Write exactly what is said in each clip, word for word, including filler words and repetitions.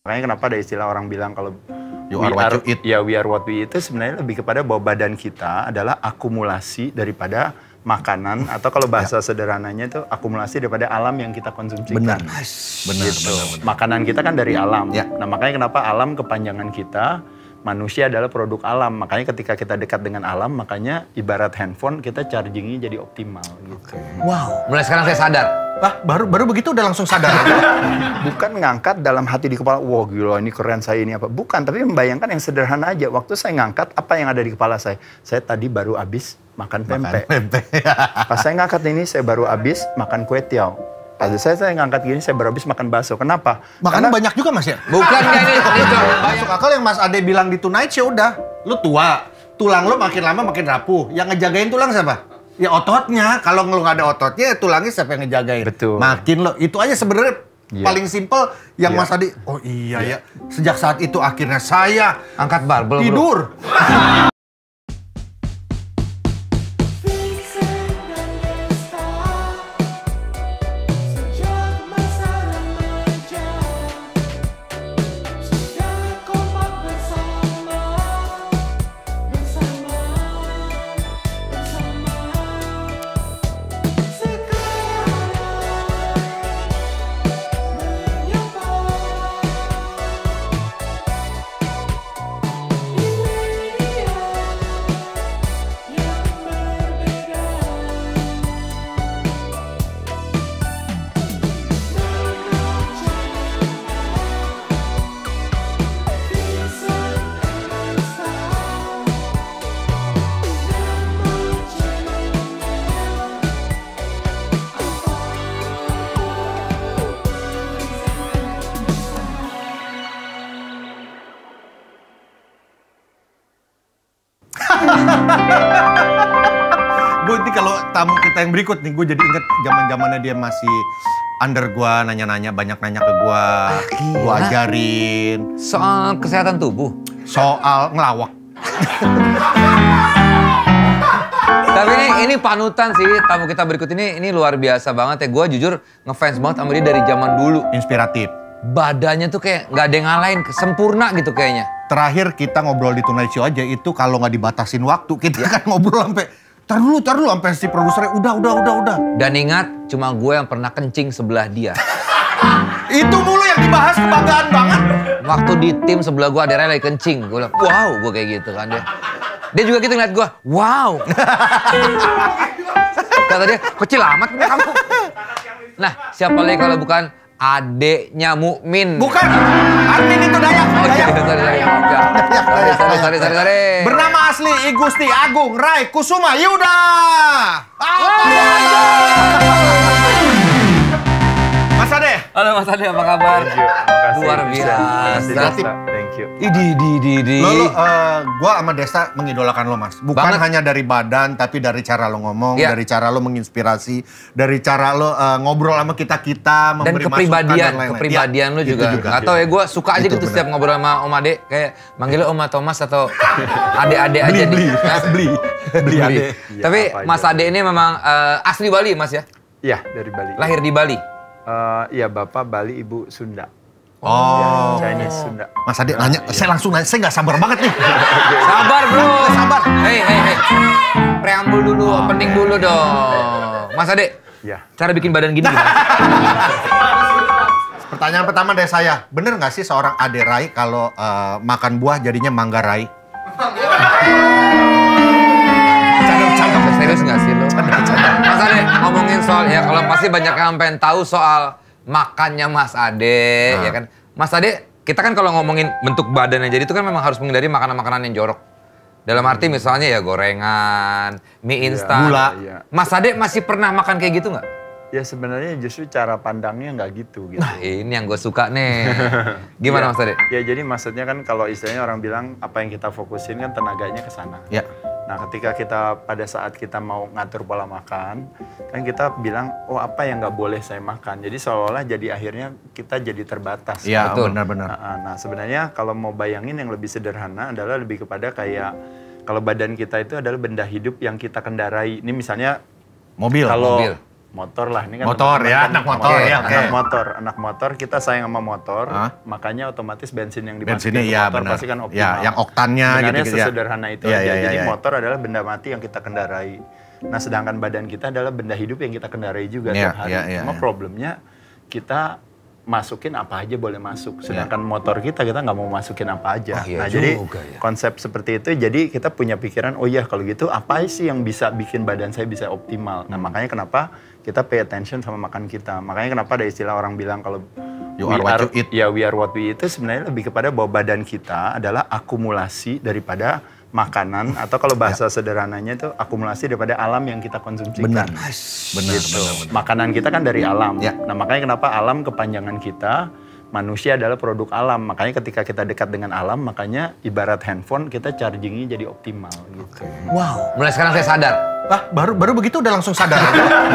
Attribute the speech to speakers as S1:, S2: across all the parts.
S1: Makanya kenapa ada istilah orang bilang kalau
S2: you are what you eat.
S1: Ya, we are what we eat itu sebenarnya lebih kepada bahwa badan kita adalah akumulasi daripada makanan atau kalau bahasa ya. sederhananya itu akumulasi daripada alam yang kita konsumsi.
S2: Benar,
S1: benar,
S2: gitu.
S1: benar, benar. Makanan kita kan dari alam.
S2: Ya.
S1: Nah makanya kenapa alam kepanjangan kita, manusia adalah produk alam. Makanya ketika kita dekat dengan alam, makanya ibarat handphone kita chargingnya jadi optimal. Gitu.
S3: Wow, mulai sekarang saya sadar.
S2: Ah, baru baru begitu udah langsung sadar.
S1: Bukan ngangkat dalam hati di kepala, wah gila ini keren saya ini apa. Bukan, tapi membayangkan yang sederhana aja. Waktu saya ngangkat, apa yang ada di kepala saya? Saya tadi baru habis makan pempek. Pas saya ngangkat ini, saya baru habis makan kue tiaw. Pas saya, saya ngangkat gini, saya baru habis makan bakso. Kenapa?
S2: Makannya
S1: Karena
S2: banyak juga Mas ya?
S3: Bukan kayak ini. Itu.
S2: Masuk akal yang Mas Ade bilang di Tonight Show udah. Lu tua, tulang lu makin lama makin rapuh. Yang ngejagain tulang siapa? Ya ototnya, kalau lu nggak ada ototnya, tulangnya siapa yang ngejagain?
S1: Betul.
S2: Makin lo, itu aja sebenarnya yeah. paling simpel yang yeah. Mas Adi. Oh iya yeah. ya, sejak saat itu akhirnya saya
S3: angkat barbel
S2: tidur. Gue ini kalau tamu kita yang berikut nih, gue jadi inget zaman-zamannya dia masih under gua, nanya-nanya, banyak nanya ke gua, gua ajarin.
S3: Soal kesehatan tubuh?
S2: Soal ngelawak.
S3: Tapi ini ini panutan sih, tamu kita berikut ini ini luar biasa banget ya. Gue jujur ngefans banget sama dia dari zaman dulu.
S2: Inspiratif.
S3: Badannya tuh kayak nggak ada yang ngalahin, sempurna gitu kayaknya.
S2: Terakhir kita ngobrol di Tonight Show aja itu kalau nggak dibatasin waktu, kita kan ngobrol sampai tar dulu, tar dulu sampai si produsernya udah, udah, udah, udah.
S3: Dan ingat, cuma gue yang pernah kencing sebelah dia.
S2: Itu mulu yang dibahas, kebanggaan banget.
S3: Waktu di tim sebelah gue ada lagi kencing, gue bilang, wow, gue kayak gitu kan dia. Dia juga gitu ngeliat gue, wow. Kata dia, kecil amat punya kamu. Nah, siapa lagi kalau bukan adeknya Mukmin.
S2: Bukan, Armin itu Dayak.
S3: Oh iya,
S2: Dayak.
S3: sorry, sorry, sorry, sorry, sorry, sorry, sorry.
S2: Bernama asli I Gusti Agung Rai Kusuma Yuda. Mas Ade.
S3: Halo Mas Ade, apa kabar? Luar biasa.
S1: Thank you.
S3: Idi, idi, idi, idi.
S2: Lo, lo uh, gue sama Desta mengidolakan lo Mas. Bukan Banget. hanya dari badan, tapi dari cara lo ngomong, ya. dari cara lo menginspirasi, dari cara lo uh, ngobrol sama kita-kita, memberi
S3: dan kepribadian,
S2: masukan dan
S3: kepribadian ya, lo juga. juga. Gak tau ya, gue suka aja itu gitu bener. Setiap ngobrol sama Om Ade, kayak manggilnya Om Thomas atau Ade-Ade aja
S2: beli,
S3: nih.
S2: Beli,
S3: nah,
S2: beli, beli Ade.
S3: Ya, tapi Mas Ade ini memang uh, asli Bali Mas ya?
S1: Iya, dari Bali.
S3: Lahir di Bali?
S1: Uh, iya, Bapak Bali, Ibu Sunda.
S2: Oh,
S1: ya, Chinese Sunda.
S2: Mas Ade nanya, iya. saya langsung nanya, saya nggak sabar banget nih.
S3: Sabar bro,
S2: sabar.
S3: Hei, hei, hei. Preambul dulu, oh, opening dulu dong. Mas Ade, ya. Cara bikin badan gini gimana?
S2: Pertanyaan pertama dari saya, bener nggak sih seorang Ade Rai kalau uh, makan buah jadinya Mangga Rai?
S3: Canda-canda. Serius nggak sih lo? Mas Ade, ngomongin soal ya, kalau pasti banyak yang pengen tahu soal makannya Mas Ade, nah. ya kan? Mas Ade, kita kan kalau ngomongin bentuk badannya jadi itu kan memang harus menghindari makanan-makanan yang jorok. Dalam arti hmm. misalnya ya gorengan, mie instan.
S2: Gula.
S1: Iya.
S3: Mas Ade masih pernah makan kayak gitu nggak?
S1: Ya sebenarnya justru cara pandangnya nggak gitu. gitu.
S3: Nah ini yang gue suka nih. Gimana
S1: ya,
S3: Mas Ade?
S1: Ya jadi maksudnya kan kalau istilahnya orang bilang apa yang kita fokusin kan tenaganya ke sana.
S2: Ya.
S1: Nah ketika kita pada saat kita mau ngatur pola makan, kan kita bilang, oh apa yang nggak boleh saya makan. Jadi seolah-olah jadi akhirnya kita jadi terbatas.
S2: Iya benar-benar.
S1: Nah, nah sebenarnya kalau mau bayangin yang lebih sederhana adalah lebih kepada kayak, kalau badan kita itu adalah benda hidup yang kita kendarai. Ini misalnya
S2: mobil.
S1: Kalau
S3: mobil.
S1: motor lah. Ini kan
S2: motor ya,
S1: kan
S2: anak motor ya, oke.
S1: Anak motor, anak motor, kita sayang sama motor,
S2: Hah?
S1: makanya otomatis bensin yang dimasukin
S2: Bensinnya
S1: ke
S2: ya
S1: motor
S2: benar.
S1: pasti kan optimal.
S2: Ya, yang oktannya
S1: Sebenarnya
S2: gitu-gitu ya.
S1: sesederhana itu
S2: Ya,
S1: aja.
S2: ya, ya,
S1: Jadi
S2: ya.
S1: motor adalah benda mati yang kita kendarai. Nah, sedangkan badan kita adalah benda hidup yang kita kendarai juga
S2: Ya,
S1: tiap hari.
S2: ya, ya,
S1: Cuma
S2: ya.
S1: problemnya kita masukin apa aja boleh masuk. Sedangkan motor kita, kita nggak mau masukin apa aja.
S3: Oh, iya
S1: nah, jadi
S3: juga ya.
S1: konsep seperti itu, jadi kita punya pikiran, oh iya kalau gitu apa sih yang bisa bikin badan saya bisa optimal. Nah, makanya kenapa kita pay attention sama makan kita. Makanya kenapa ada istilah orang bilang kalau
S2: You
S1: we
S2: are what you eat.
S1: Ya, we are what we eat itu sebenarnya lebih kepada bahwa badan kita adalah akumulasi daripada makanan, atau kalau bahasa sederhananya itu akumulasi daripada alam yang kita konsumsikan.
S2: Benar. Benar,
S1: Gitu.
S2: benar, benar.
S1: Makanan kita kan dari alam.
S2: Ya.
S1: Nah, makanya kenapa alam kepanjangan kita, manusia adalah produk alam. Makanya ketika kita dekat dengan alam, makanya ibarat handphone kita chargingnya jadi optimal gitu.
S2: Wow.
S3: Mulai sekarang saya sadar.
S2: Ah, baru baru begitu udah langsung sadar.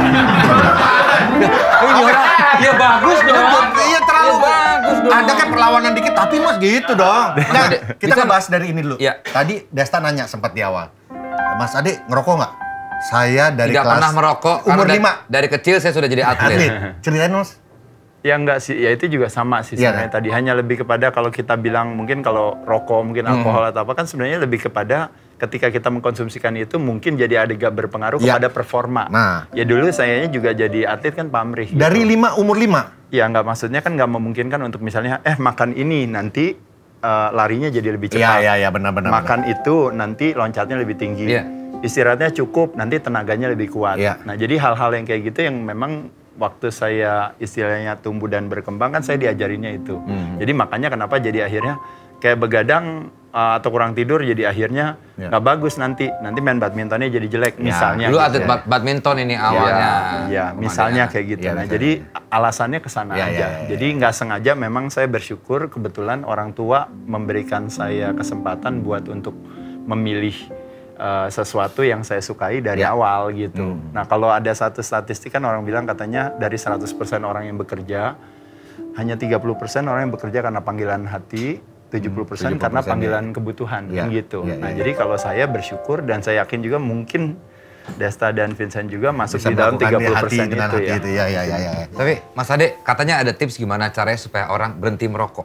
S3: Ini orang, ya bagus dong.
S2: Iya terlalu
S3: Ya bagus dong.
S2: Ada kan perlawanan dikit, tapi mas gitu dong. Nah,
S3: Ade,
S2: kita
S3: bisa-
S2: ngebahas dari ini dulu.
S3: Iya.
S2: Tadi Desta nanya sempat di awal. Mas Ade ngerokok nggak? Saya dari
S3: Tidak
S2: kelas
S3: pernah merokok.
S2: umur
S3: karena da-
S2: lima.
S3: Dari kecil saya sudah jadi atlet.
S2: Atlet. Ceritain mas.
S1: Ya enggak sih, ya itu juga sama sih
S2: Iya,
S1: sebenarnya. Tadi hanya lebih kepada kalau kita bilang mungkin kalau rokok, mungkin
S2: Hmm.
S1: alkohol atau apa kan sebenarnya lebih kepada ketika kita mengkonsumsikan itu mungkin jadi agak berpengaruh
S2: Iya.
S1: kepada performa.
S2: Nah.
S1: Ya dulu sayanya juga jadi atlet kan pamrih. gitu.
S2: Dari lima umur lima.
S1: Ya nggak, maksudnya kan nggak memungkinkan untuk misalnya eh makan ini nanti eh, larinya jadi lebih
S2: Iya
S1: cepat.
S2: iya iya benar benar.
S1: Makan itu nanti loncatnya lebih tinggi.
S3: Iya.
S1: Istirahatnya cukup, nanti tenaganya lebih kuat.
S2: Iya.
S1: Nah, jadi hal-hal yang kayak gitu yang memang waktu saya istilahnya tumbuh dan berkembang kan saya diajarinnya itu.
S2: Hmm.
S1: Jadi makanya kenapa jadi akhirnya kayak begadang uh, atau kurang tidur jadi akhirnya
S2: Iya.
S1: nggak bagus nanti. Nanti main badmintonnya jadi jelek misalnya.
S3: Dulu
S1: gitu
S3: atlet
S1: ya.
S3: bad- badminton ini awalnya.
S1: Iya, misalnya kayak gitu.
S2: Iya,
S1: Nah,
S2: misalnya.
S1: jadi alasannya ke sana
S2: Iya,
S1: aja.
S2: iya, iya,
S1: Jadi nggak sengaja memang saya bersyukur kebetulan orang tua memberikan saya kesempatan buat untuk memilih uh, sesuatu yang saya sukai dari
S2: Iya.
S1: awal gitu.
S2: Hmm.
S1: Nah, kalau ada satu statistik kan orang bilang katanya dari seratus persen orang yang bekerja hanya tiga puluh persen orang yang bekerja karena panggilan hati, tujuh puluh persen
S2: tujuh puluh persen
S1: karena
S2: ya.
S1: panggilan kebutuhan
S2: Iya,
S1: kan gitu.
S2: iya,
S1: Nah,
S2: iya,
S1: jadi kalau saya bersyukur dan saya yakin juga mungkin Desta dan Vincent juga masuk
S2: Bisa
S1: di dalam
S2: melakukan
S1: tiga puluh
S2: hati
S1: persen
S2: dengan
S1: itu
S2: hati
S1: ya.
S2: itu. Ya ya ya ya.
S3: Tapi Mas Ade, katanya ada tips gimana caranya supaya orang berhenti merokok.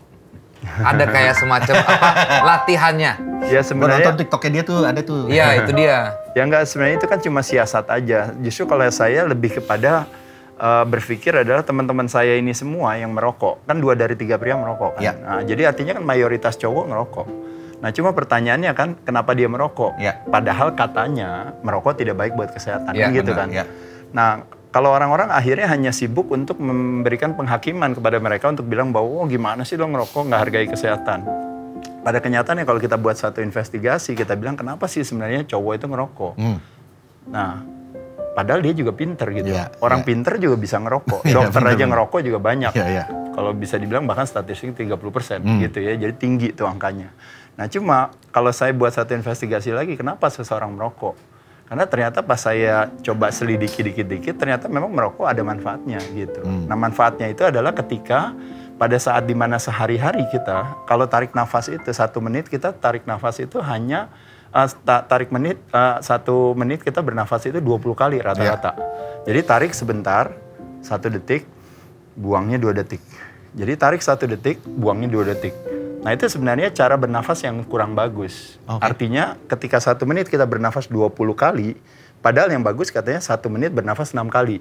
S3: Ada kayak semacam apa latihannya.
S1: Ya
S2: Gua
S1: sebenarnya
S2: nonton TikToknya dia tuh ada tuh.
S3: Iya, itu dia.
S1: ya enggak, sebenarnya itu kan cuma siasat aja. Justru kalau saya lebih kepada uh, berpikir adalah teman-teman saya ini semua yang merokok. Kan dua dari tiga pria merokok kan.
S2: Ya.
S1: Nah, jadi artinya kan mayoritas cowok ngerokok. Nah, cuma pertanyaannya kan kenapa dia merokok?
S2: Ya.
S1: Padahal katanya merokok tidak baik buat kesehatan
S3: Ya,
S1: kan gitu
S2: benar,
S1: kan.
S2: ya.
S1: Nah, kalau orang-orang akhirnya hanya sibuk untuk memberikan penghakiman kepada mereka untuk bilang bahwa oh gimana sih lo ngerokok nggak hargai kesehatan. Pada kenyataannya kalau kita buat satu investigasi, kita bilang kenapa sih sebenarnya cowok itu ngerokok.
S2: Hmm.
S1: Nah, padahal dia juga pinter gitu.
S2: Iya,
S1: Orang
S2: iya.
S1: pinter juga bisa ngerokok.
S2: Iya,
S1: Dokter
S2: bener,
S1: aja
S2: bener.
S1: ngerokok juga banyak.
S2: Iya, iya.
S1: Kalau bisa dibilang bahkan statistik tiga puluh persen
S2: Hmm.
S1: gitu ya. Jadi tinggi tuh angkanya. Nah, cuma kalau saya buat satu investigasi lagi, kenapa seseorang merokok? Karena ternyata pas saya coba selidiki dikit-dikit, ternyata memang merokok ada manfaatnya gitu.
S2: Hmm.
S1: Nah, manfaatnya itu adalah ketika pada saat dimana sehari-hari kita, kalau tarik nafas itu satu menit kita tarik nafas itu hanya uh, ta- tarik menit uh, satu menit kita bernafas itu dua puluh kali rata-rata. Jadi tarik sebentar satu detik, buangnya dua detik. Jadi tarik satu detik, buangnya dua detik. Nah itu sebenarnya cara bernafas yang kurang bagus.
S2: Oke.
S1: Artinya ketika satu menit kita bernafas dua puluh kali, padahal yang bagus katanya satu menit bernafas enam kali.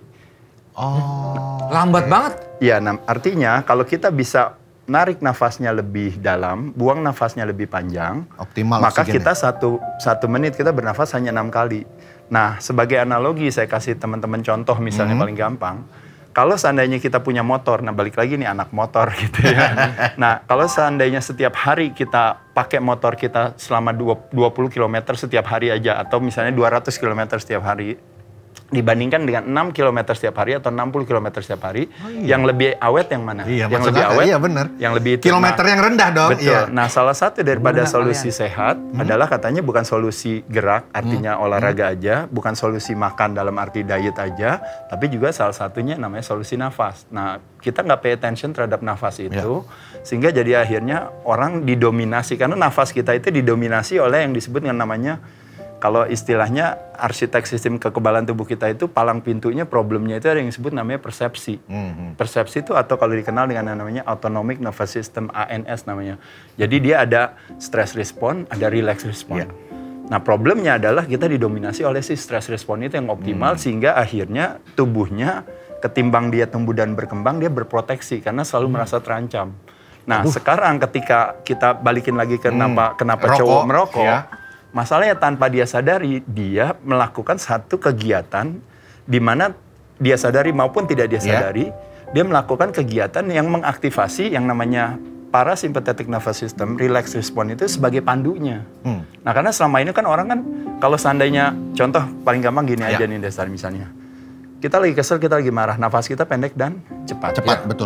S2: Oh.
S3: Lambat banget.
S1: Iya, nah, artinya kalau kita bisa narik nafasnya lebih dalam, buang nafasnya lebih panjang,
S2: Optimal
S1: maka
S2: oksigennya.
S1: kita satu satu menit kita bernafas hanya enam kali. Nah, sebagai analogi saya kasih teman-teman contoh misalnya paling gampang. Kalau seandainya kita punya motor, nah balik lagi nih anak motor gitu ya. Nah, kalau seandainya setiap hari kita pakai motor kita selama dua puluh kilometer setiap hari aja, atau misalnya dua ratus kilometer setiap hari, dibandingkan dengan enam kilometer setiap hari atau enam puluh kilometer setiap hari, yang lebih awet yang mana?
S2: Iya,
S1: yang
S2: masuk
S1: lebih
S2: akal.
S1: awet,
S2: Iya, bener.
S1: yang lebih itu.
S2: Kilometer
S1: Nah,
S2: yang rendah dong.
S1: betul.
S2: Iya.
S1: Nah, salah satu daripada
S3: Benar,
S1: solusi
S3: kalian.
S1: sehat adalah katanya bukan solusi gerak, artinya olahraga aja, bukan solusi makan dalam arti diet aja, tapi juga salah satunya namanya solusi nafas. Nah, kita nggak pay attention terhadap nafas itu, sehingga jadi akhirnya orang didominasi, karena nafas kita itu didominasi oleh yang disebut dengan namanya kalau istilahnya arsitek sistem kekebalan tubuh kita itu palang pintunya problemnya itu ada yang disebut namanya persepsi. Mm-hmm. Persepsi itu atau kalau dikenal dengan namanya autonomic nervous system A N S namanya. Jadi dia ada stress response, ada relax response. Yeah. Nah problemnya adalah kita didominasi oleh si stress response itu yang optimal mm. sehingga akhirnya tubuhnya ketimbang dia tumbuh dan berkembang dia berproteksi karena selalu mm. merasa terancam. Nah Aduh. sekarang ketika kita balikin lagi ke kenapa, mm. kenapa Rokok, cowok merokok. Ya. Masalahnya tanpa dia sadari, dia melakukan satu kegiatan di mana dia sadari maupun tidak dia sadari, yeah. dia melakukan kegiatan yang mengaktifasi yang namanya parasympathetic nervous system, relax response itu sebagai pandunya. Hmm. Nah karena selama ini kan orang kan, kalau seandainya, contoh paling gampang gini yeah. aja nih Desar misalnya. Kita lagi kesel, kita lagi marah, nafas kita pendek dan cepat.
S2: Cepat, ya. Betul.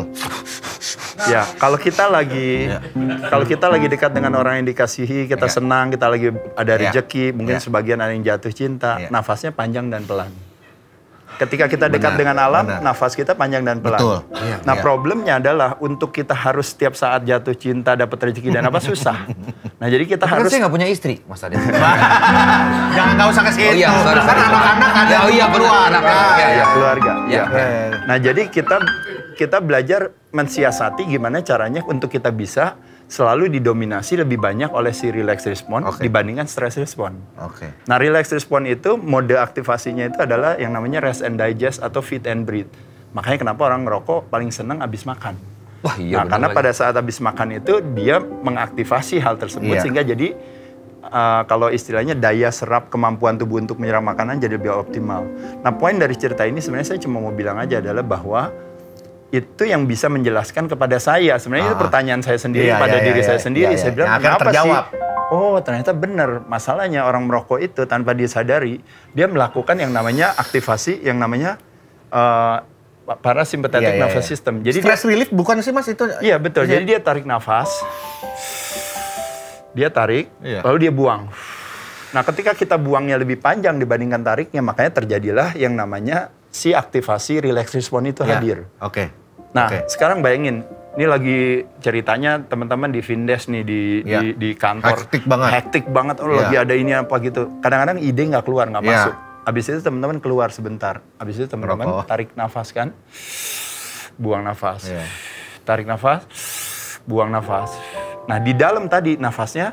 S1: Ya, kalau kita lagi ya. kalau kita lagi dekat dengan orang yang dikasihi, kita ya. senang, kita lagi ada rezeki, ya. mungkin ya. sebagian ada yang jatuh cinta, ya. nafasnya panjang dan pelan. Ketika kita dekat benar, dengan alam, benar. nafas kita panjang dan pelan. Betul. Ya, nah, ya. problemnya adalah untuk kita harus setiap saat jatuh cinta, dapat rezeki dan apa susah. Nah, jadi kita
S3: Tapi
S1: harus.
S3: Kan saya nggak punya istri, Mas Ade.
S2: Jangan nggak usah ke situ. Oh, iya, sorry,
S3: kan
S2: anak-anak ada
S3: ya, oh, iya, keluarga.
S1: Ya, ya, ya, keluarga.
S3: Ya.
S1: Ya. Nah, jadi kita kita belajar mensiasati gimana caranya untuk kita bisa selalu didominasi lebih banyak oleh si relax response okay. dibandingkan stress response.
S2: Oke. Okay.
S1: Nah, relax response itu mode aktivasinya itu adalah yang namanya rest and digest atau feed and breathe. Makanya kenapa orang ngerokok paling senang habis makan.
S3: Wah, iya,
S1: nah, karena
S3: lagi.
S1: pada saat habis makan itu dia mengaktifasi hal tersebut iya. sehingga jadi uh, kalau istilahnya daya serap kemampuan tubuh untuk menyerap makanan jadi lebih optimal. Nah, poin dari cerita ini sebenarnya saya cuma mau bilang aja adalah bahwa itu yang bisa menjelaskan kepada saya. Sebenarnya ah. itu pertanyaan saya sendiri
S2: iya,
S1: pada
S2: iya,
S1: diri
S2: iya,
S1: saya sendiri.
S2: iya,
S1: Saya
S2: iya.
S1: bilang,
S2: akan
S1: kenapa
S2: terjawab.
S1: sih? Oh, ternyata benar. Masalahnya orang merokok itu tanpa dia sadari, dia melakukan yang namanya aktivasi, yang namanya uh, parasympathetic
S2: iya, iya,
S1: nervous
S2: iya.
S1: system. Jadi
S2: stress
S1: dia,
S2: relief bukan sih Mas itu?
S1: Iya betul.
S2: Iya.
S1: Jadi dia tarik nafas, dia tarik, iya. lalu dia buang. Nah, ketika kita buangnya lebih panjang dibandingkan tariknya, makanya terjadilah yang namanya si aktivasi relax response itu
S2: iya.
S1: hadir.
S2: Oke. Okay.
S1: Nah,
S2: okay.
S1: sekarang bayangin, ini lagi ceritanya teman-teman di Vindes nih, di, ya. di, di kantor.
S2: Hektik banget.
S1: Hektik banget, oh ya. lagi ada ini apa gitu. Kadang-kadang ide nggak keluar, nggak ya. masuk. Abis itu teman-teman keluar sebentar. Abis itu teman-teman tarik nafas kan, buang nafas. Ya. Tarik nafas, buang nafas. Nah, di dalam tadi nafasnya,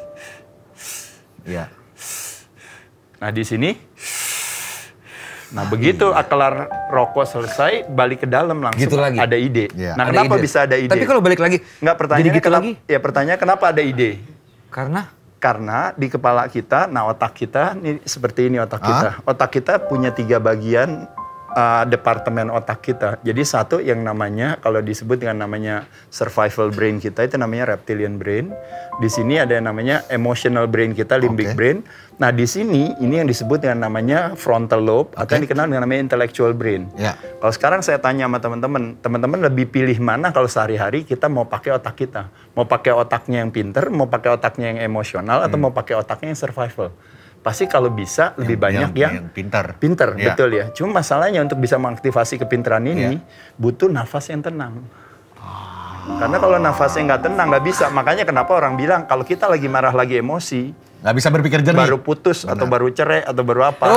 S2: ya.
S1: Nah, di sini, nah begitu kelar rokok selesai, balik ke dalam langsung
S3: gitu lagi.
S1: ada ide.
S3: Ya.
S1: Nah,
S3: ada
S1: kenapa
S3: ide.
S1: bisa ada ide?
S3: Tapi kalau balik lagi,
S1: nggak pertanyaan
S3: gitu
S1: kenapa,
S3: lagi?
S1: Ya pertanyaan kenapa ada ide?
S3: Karena?
S1: Karena di kepala kita, nah otak kita, ini seperti ini otak kita. Ah? Otak kita punya tiga bagian uh, departemen otak kita. Jadi satu yang namanya, kalau disebut dengan namanya survival brain kita, itu namanya reptilian brain. Di sini ada yang namanya emotional brain kita, limbic okay. brain. Nah, di sini ini yang disebut dengan namanya frontal lobe okay. atau yang dikenal dengan namanya intellectual brain. Ya. Kalau sekarang saya tanya sama teman-teman, teman-teman lebih pilih mana kalau sehari-hari kita mau pakai otak kita? Mau pakai otaknya yang pinter, mau pakai otaknya yang emosional, hmm. atau mau pakai otaknya yang survival? Pasti kalau bisa yang, lebih banyak yang, yang, yang
S2: pinter.
S1: Pinter,
S2: ya.
S1: betul ya. Cuma masalahnya untuk bisa mengaktifasi kepintaran ini, ya. butuh nafas yang tenang. Karena kalau nafasnya nggak tenang, nggak bisa. Makanya kenapa orang bilang, kalau kita lagi marah, lagi emosi,
S2: nggak bisa berpikir jernih.
S1: Baru putus, benar. Atau baru cerai, atau baru apa.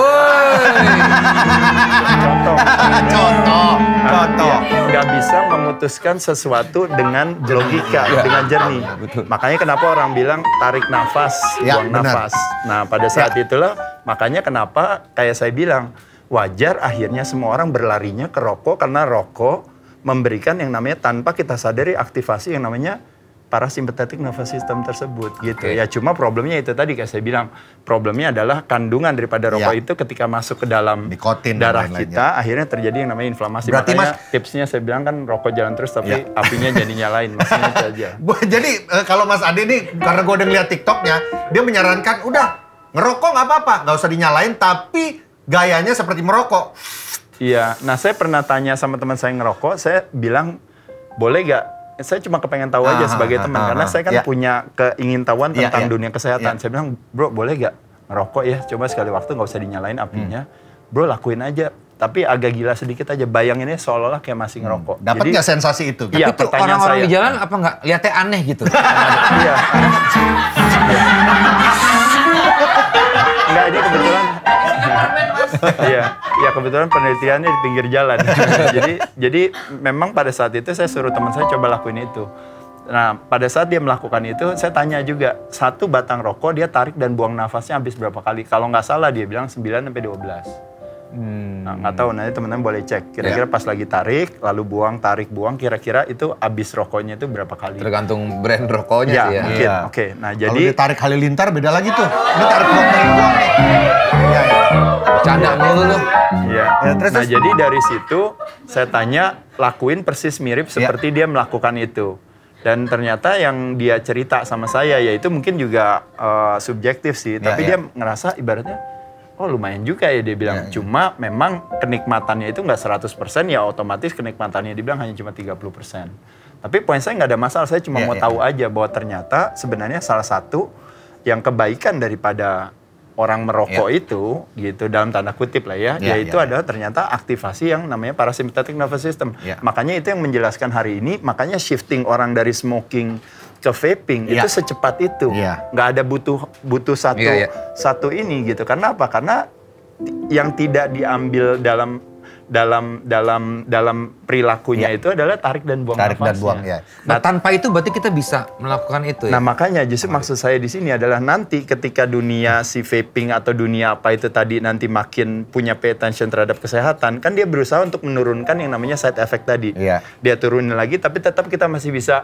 S2: Contoh. Contoh. Contoh.
S1: Nggak bisa memutuskan sesuatu dengan logika, ya. dengan jernih. Ya, betul. Makanya kenapa orang bilang, tarik nafas, ya, buang benar. nafas. Nah, pada saat ya. itulah, makanya kenapa, kayak saya bilang, wajar akhirnya semua orang berlarinya ke rokok, karena rokok memberikan yang namanya tanpa kita sadari aktivasi yang namanya parasympathetic nervous system tersebut gitu. Okay. Ya cuma problemnya itu tadi kayak saya bilang, problemnya adalah kandungan daripada rokok ya. itu ketika masuk ke dalam Nikotin darah kita akhirnya terjadi yang namanya inflamasi.
S2: Berarti
S1: Makanya
S2: mas,
S1: tipsnya saya bilang kan rokok jalan terus tapi ya. apinya jadi nyalain, maksudnya itu aja.
S2: Jadi kalau Mas Ade nih, karena gue udah ngeliat TikToknya, dia menyarankan udah ngerokok nggak apa-apa, nggak usah dinyalain, tapi gayanya seperti merokok.
S1: Iya, nah saya pernah tanya sama teman saya yang ngerokok, saya bilang, boleh gak? Saya cuma kepengen tahu aja ah, sebagai ah, teman, ah, karena saya kan ya. punya keingintahuan tentang ya, ya. dunia kesehatan. Ya. Saya bilang, bro boleh gak ngerokok ya? Coba sekali waktu gak usah dinyalain apinya. Hmm. Bro lakuin aja, tapi agak gila sedikit aja. Bayanginnya seolah-olah kayak masih ngerokok.
S2: Hmm. Dapat nggak sensasi itu?
S3: Iya, tapi tuh orang-orang di jalan apa nggak lihatnya aneh gitu?
S1: Iya. Enggak, ini kebetulan. Iya, ya kebetulan penelitiannya di pinggir jalan. jadi, jadi memang pada saat itu saya suruh teman saya coba lakuin itu. Nah, pada saat dia melakukan itu, saya tanya juga, satu batang rokok dia tarik dan buang nafasnya habis berapa kali? Kalau nggak salah dia bilang sembilan sampai dua belas. Hmm. Nah, nggak tahu, nanti teman-teman boleh cek. Kira-kira yeah. pas lagi tarik, lalu buang, tarik, buang, kira-kira itu habis rokoknya itu berapa kali?
S3: Tergantung brand rokoknya
S1: ya,
S3: sih ya.
S1: Mungkin,
S2: iya.
S1: oke. Okay. Nah, jadi...
S2: Kalau ditarik halilintar beda lagi tuh. Ini tarik buang, tarik buang nih. Iya, iya.
S3: Bercanda mulu lu.
S1: Iya. Ya, terus, nah, terus. Jadi dari situ, saya tanya, lakuin persis mirip seperti yeah. dia melakukan itu. Dan ternyata yang dia cerita sama saya, ya itu mungkin juga uh, subjektif sih. Yeah, tapi yeah. dia ngerasa ibaratnya, oh lumayan juga ya dia bilang. Yeah, Cuma yeah. memang kenikmatannya itu nggak seratus persen, ya otomatis kenikmatannya dia bilang hanya cuma tiga puluh persen. Tapi poin saya nggak ada masalah, saya cuma yeah, mau yeah. tahu aja bahwa ternyata sebenarnya salah satu yang kebaikan daripada orang merokok yeah. itu, gitu dalam tanda kutip lah ya, yeah, yaitu yeah, adalah yeah. ternyata aktivasi yang namanya parasympathetic nervous system. Yeah. Makanya itu yang menjelaskan hari ini, makanya shifting orang dari smoking ke vaping yeah. itu secepat itu. Yeah. Nggak ada butuh butuh satu yeah, yeah. satu ini gitu. Karena apa? Karena yang tidak diambil dalam dalam dalam dalam perilakunya yeah. itu adalah tarik dan buang
S2: tarik
S1: nafasnya.
S2: Dan buang, ya.
S3: Nah, tanpa itu berarti kita bisa melakukan itu ya?
S1: Nah makanya justru oh. maksud saya di sini adalah nanti ketika dunia si vaping atau dunia apa itu tadi nanti makin punya pay attention terhadap kesehatan, kan dia berusaha untuk menurunkan yang namanya side effect tadi. Yeah. Dia turunin lagi tapi tetap kita masih bisa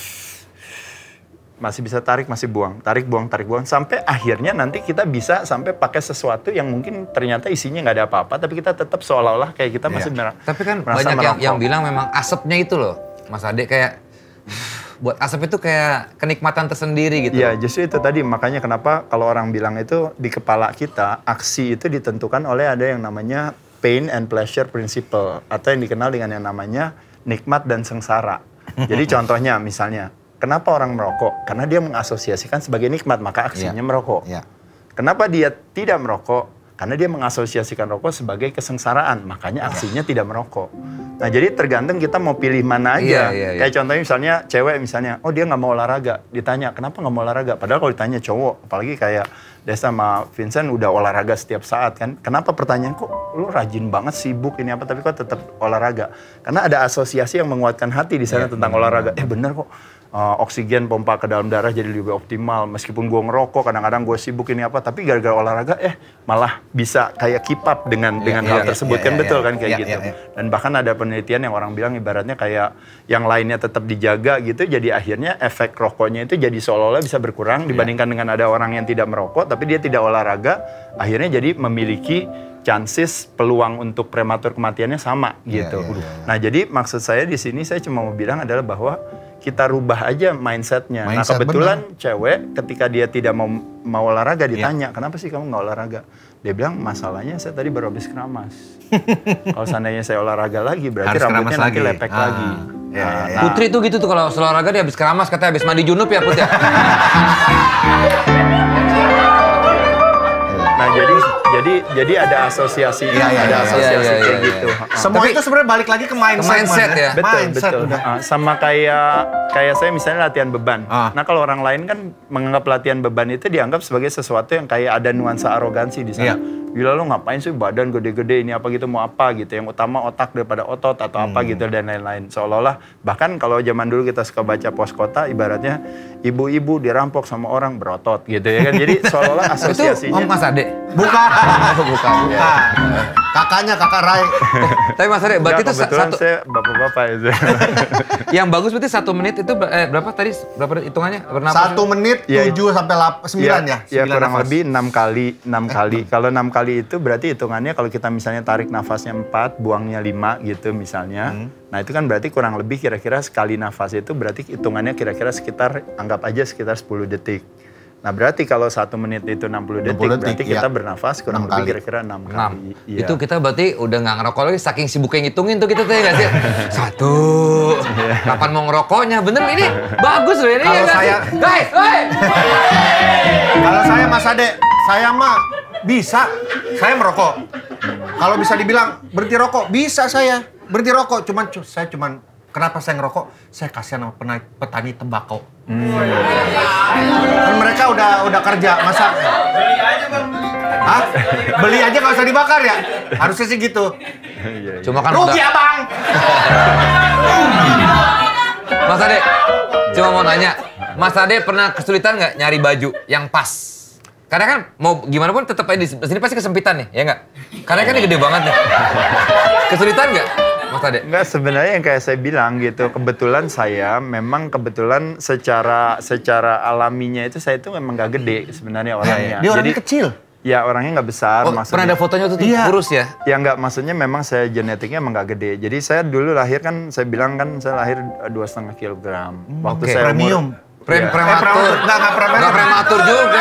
S1: masih bisa tarik, masih buang, tarik, buang, tarik, buang. Sampai akhirnya nanti kita bisa sampai pakai sesuatu yang mungkin ternyata isinya nggak ada apa-apa, tapi kita tetap seolah-olah kayak kita masih
S3: yeah. Tapi kan banyak yang, yang bilang memang asapnya itu loh, Mas Ade, kayak buat asap itu kayak kenikmatan tersendiri gitu.
S1: Iya, justru itu tadi, makanya kenapa kalau orang bilang itu di kepala kita, aksi itu ditentukan oleh ada yang namanya pain and pleasure principle, atau yang dikenal dengan yang namanya nikmat dan sengsara. Jadi contohnya misalnya, kenapa orang merokok? Karena dia mengasosiasikan sebagai nikmat, maka aksinya yeah. merokok. Yeah. Kenapa dia tidak merokok? Karena dia mengasosiasikan rokok sebagai kesengsaraan, makanya aksinya yeah. tidak merokok. Nah, jadi tergantung kita mau pilih mana aja. Yeah, yeah, yeah. Kayak contohnya misalnya cewek misalnya, oh dia nggak mau olahraga. Ditanya, kenapa nggak mau olahraga? Padahal kalau ditanya cowok, apalagi kayak Desa sama Vincent udah olahraga setiap saat kan. Kenapa pertanyaan kok lu rajin banget sibuk ini apa, tapi kok tetap olahraga? Karena ada asosiasi yang menguatkan hati di sana yeah. tentang olahraga. Eh bener kok. Uh, oksigen pompa ke dalam darah jadi lebih optimal. Meskipun gue ngerokok, kadang-kadang gue sibuk ini apa, tapi gara-gara olahraga eh malah bisa kayak keep up dengan yeah, dengan yeah, hal yeah, tersebut yeah, kan yeah, betul yeah, kan kayak yeah, gitu. Yeah, yeah. Dan bahkan ada penelitian yang orang bilang ibaratnya kayak yang lainnya tetap dijaga gitu, jadi akhirnya efek rokoknya itu jadi seolah-olah bisa berkurang dibandingkan yeah. dengan ada orang yang tidak merokok tapi dia tidak olahraga, akhirnya jadi memiliki chances peluang untuk prematur kematiannya sama gitu. Yeah, yeah, yeah. Nah jadi maksud saya di sini saya cuma mau bilang adalah bahwa kita rubah aja mindsetnya. Mindset, nah kebetulan bener. Cewek ketika dia tidak mau mau olahraga ditanya, yeah. kenapa sih kamu nggak olahraga? Dia bilang masalahnya saya tadi baru habis keramas. Kalau seandainya saya olahraga lagi berarti harus rambutnya nanti lagi. lepek ah. lagi.
S3: Ya, nah, ya, ya. Putri tuh gitu tuh kalau olahraga dia habis keramas katanya habis mandi junub ya Putri.
S1: Nah jadi jadi jadi ada asosiasi, ya, ya, ada ya, asosiasi ya, ya, kayak ya, gitu. Ya, ya.
S2: Semua Tapi, itu sebenarnya balik lagi ke mindset,
S3: ke mindset ya.
S1: Betul
S2: mindset,
S1: betul. Uh, sama kayak kayak saya misalnya latihan beban. Ah. Nah kalau orang lain kan menganggap latihan beban itu dianggap sebagai sesuatu yang kayak ada nuansa arogansi di sana. Ya. Gila lo ngapain sih badan gede-gede ini apa gitu mau apa gitu. Yang utama otak daripada otot atau hmm. apa gitu dan lain-lain. Seolah-olah bahkan kalau zaman dulu kita suka baca pos kota ibaratnya ibu-ibu dirampok sama orang berotot gitu ya kan. Jadi seolah-olah asosiasinya.
S3: Itu Om Mas Ade?
S2: Bukan.
S3: Oh, bukan.
S2: Bukan. Ya. Kakaknya kakak Rai.
S3: Tapi Mas Ade berarti itu
S1: satu. Saya bapak-bapak itu.
S3: Yang bagus berarti satu menit itu eh, berapa tadi? Berapa hitungannya? Bernafas
S2: satu itu? Menit tujuh sampai sembilan ya?
S1: Ya, ya kurang nafas. Lebih enam kali. enam eh, kali. Kalau enam kali itu berarti hitungannya kalau kita misalnya tarik nafasnya empat, buangnya lima gitu misalnya. Hmm. Nah itu kan berarti kurang lebih kira-kira sekali nafas itu berarti hitungannya kira-kira sekitar, anggap aja sekitar sepuluh detik. Nah berarti kalau satu menit itu enam puluh detik, enam puluh detik berarti ya. Kita bernafas kurang lebih kira-kira enam kali.
S3: Ya. Itu kita berarti udah nggak ngerokok lagi, saking sibuknya ngitungin tuh kita tuh ya nggak sih? Satu, kapan mau ngerokoknya? Bener ini bagus loh ini.
S2: Kalau ya, saya,
S3: guys, hey!
S2: Kalau saya Mas Ade, saya mah bisa, saya merokok. Kalau bisa dibilang berhenti rokok, bisa saya berhenti rokok. Cuman saya cuman kenapa saya ngerokok? Saya kasihan sama petani tembakau. Hmm. Kan mereka udah udah kerja, masa beli aja Bang. Hah? Beli aja nggak usah dibakar ya? Harusnya sih gitu.
S3: Cuma kan
S2: rugi
S3: udah...
S2: abang.
S3: Mas Ade, cuma mau nanya, Mas Ade pernah kesulitan nggak nyari baju yang pas? Karena kan mau gimana pun tetap aja di sini pasti kesempitan nih, ya nggak? Karena kan ini gede banget nih. Kesulitan nggak, Mas Ade?
S1: Enggak, sebenarnya yang kayak saya bilang gitu, kebetulan saya memang kebetulan secara secara alaminya itu saya itu memang nggak gede sebenarnya orangnya.
S2: Dia orangnya
S1: Jadi,
S2: kecil.
S1: Ya orangnya nggak besar.
S3: Oh, pernah ada fotonya tuh
S2: Iya.
S3: kurus ya?
S1: Ya nggak, maksudnya memang saya genetiknya emang nggak gede. Jadi saya dulu lahir kan, saya bilang kan saya lahir dua setengah kilogram. Waktu
S3: Oke.
S1: saya
S2: Premium.
S1: umur,
S3: Prem
S1: ya,
S3: prematur.
S2: prematur. Nggak, nggak prematur.
S3: Nggak prematur juga.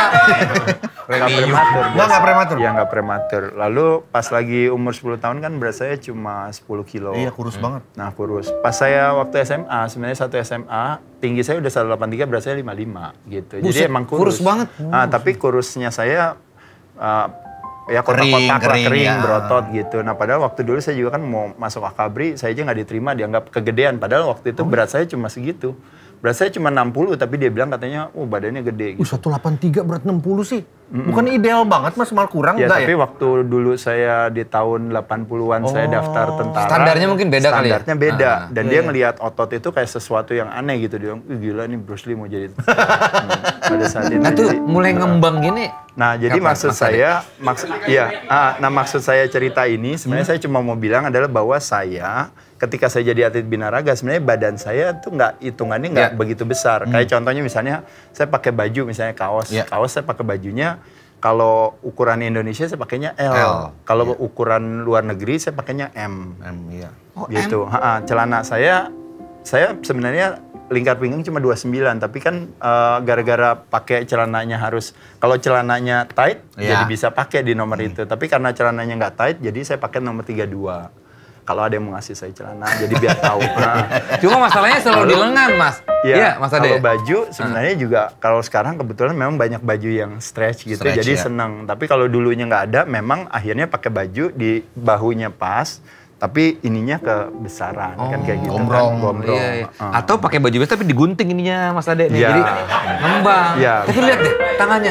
S1: nggak prematur.
S2: Nggak, nggak prematur.
S1: Ya nggak prematur. Lalu pas lagi umur sepuluh tahun kan berat saya cuma sepuluh kilo.
S2: Iya, kurus banget.
S1: Nah kurus. Pas saya waktu S M A, sebenarnya satu S M A, tinggi saya udah seratus delapan puluh tiga, berat saya lima puluh lima gitu. Jadi
S3: Buset,
S1: emang kurus.
S3: kurus banget.
S1: Ah, tapi kurusnya saya uh, ya
S2: Kering,
S1: kotak-kotak lah,
S2: kering,
S1: kering,
S2: ya.
S1: berotot gitu. Nah padahal waktu dulu saya juga kan mau masuk Akabri, saya aja nggak diterima, dianggap kegedean. Padahal waktu itu berat saya cuma segitu. Berat saya cuma enam puluh, tapi dia bilang katanya, oh badannya gede.
S2: Uh,
S1: Gitu.
S2: seratus delapan puluh tiga berat enam puluh sih. Bukan ideal banget mas, malah kurang
S1: Ya,
S2: enggak
S1: tapi
S2: ya?
S1: waktu dulu saya di tahun delapan puluhan saya daftar tentara.
S3: Standarnya mungkin beda kali ya?
S1: Standarnya beda.
S3: Ah,
S1: Dan dia ngelihat otot itu kayak sesuatu yang aneh gitu. Dia bilang, "Ih, gila nih Bruce Lee mau jadi tentara." Hmm, pada saat itu.
S3: Nah tuh
S1: Jadi-
S3: mulai ngembang gini.
S1: Nah, jadi
S3: Kapan,
S1: maksud
S3: Mas Ade?
S1: saya, maksud, iya, ah, nah maksud saya cerita ini sebenarnya saya cuma mau bilang adalah bahwa saya ketika saya jadi atlet binaraga sebenarnya badan saya tuh nggak hitungannya nggak
S3: Ya.
S1: begitu besar. Kayak contohnya misalnya saya pakai baju misalnya kaos,
S2: Ya.
S1: kaos saya pakai bajunya kalau ukuran Indonesia saya pakainya L,
S3: L,
S1: kalau ukuran luar negeri saya pakainya M,
S2: Em, iya.
S1: gitu. Ha-ha, celana saya saya sebenarnya lingkar pinggang cuma dua puluh sembilan, tapi kan eh, gara-gara pakai celananya harus, kalau celananya tight
S2: Ya.
S1: jadi bisa pakai di nomor itu, tapi karena celananya nggak tight jadi saya pakai nomor tiga puluh dua. Kalau ada yang mau ngasih saya celana, jadi biar tahu. Nah,
S3: Cuma masalahnya selalu di lengan, Mas.
S1: Iya,
S3: Iya, Mas Ade.
S1: kalau baju sebenarnya juga kalau sekarang kebetulan memang banyak baju yang stretch gitu,
S2: Stretch,
S1: jadi
S2: ya.
S1: seneng. Tapi kalau dulunya nggak ada, memang akhirnya pakai baju di bahunya pas, tapi ininya kebesaran kan kayak gitu.
S2: gombrong.
S1: Kan, gombrong.
S3: Iya, iya.
S1: Heeh.
S3: Atau pakai baju biasa tapi digunting ininya Mas Ade nih.
S1: Iya.
S3: Jadi ngembang.
S1: Iya.
S3: Tapi lihat deh tangannya.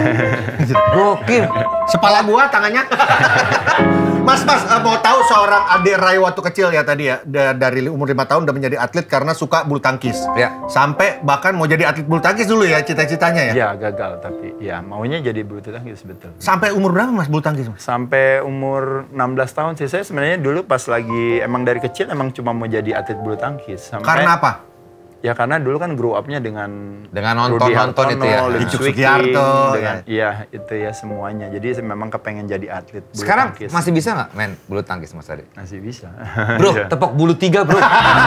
S3: Bro. Gokil.
S2: Sepala gua tangannya. Mas, mas, eh, mau tahu seorang adik Rai waktu kecil ya tadi ya, da- dari umur lima tahun udah menjadi atlet karena suka bulu tangkis.
S3: Ya.
S2: Sampai bahkan mau jadi atlet bulu tangkis dulu ya cita-citanya ya.
S1: Ya gagal, tapi ya maunya jadi bulu tangkis betul.
S2: Sampai umur berapa mas bulu tangkis mas?
S1: Sampai umur enam belas tahun sih, saya sebenarnya dulu pas lagi emang dari kecil emang cuma mau jadi atlet bulu tangkis. Sampai,
S2: Karena apa?
S1: Ya karena dulu kan grow up-nya dengan
S3: Dengan nonton-
S1: Rudy
S3: nonton
S1: Hartono,
S3: itu ya.
S1: Lim
S2: Icuk
S1: Swee
S2: Sugiarto,
S1: King, dengan iya itu ya semuanya. Jadi saya memang kepengen jadi atlet bulu
S3: Sekarang
S1: tangkis.
S3: masih bisa nggak main bulu tangkis Mas Ade?
S1: Masih bisa.
S3: Bro,
S1: Iya.
S3: tepok bulu tiga bro.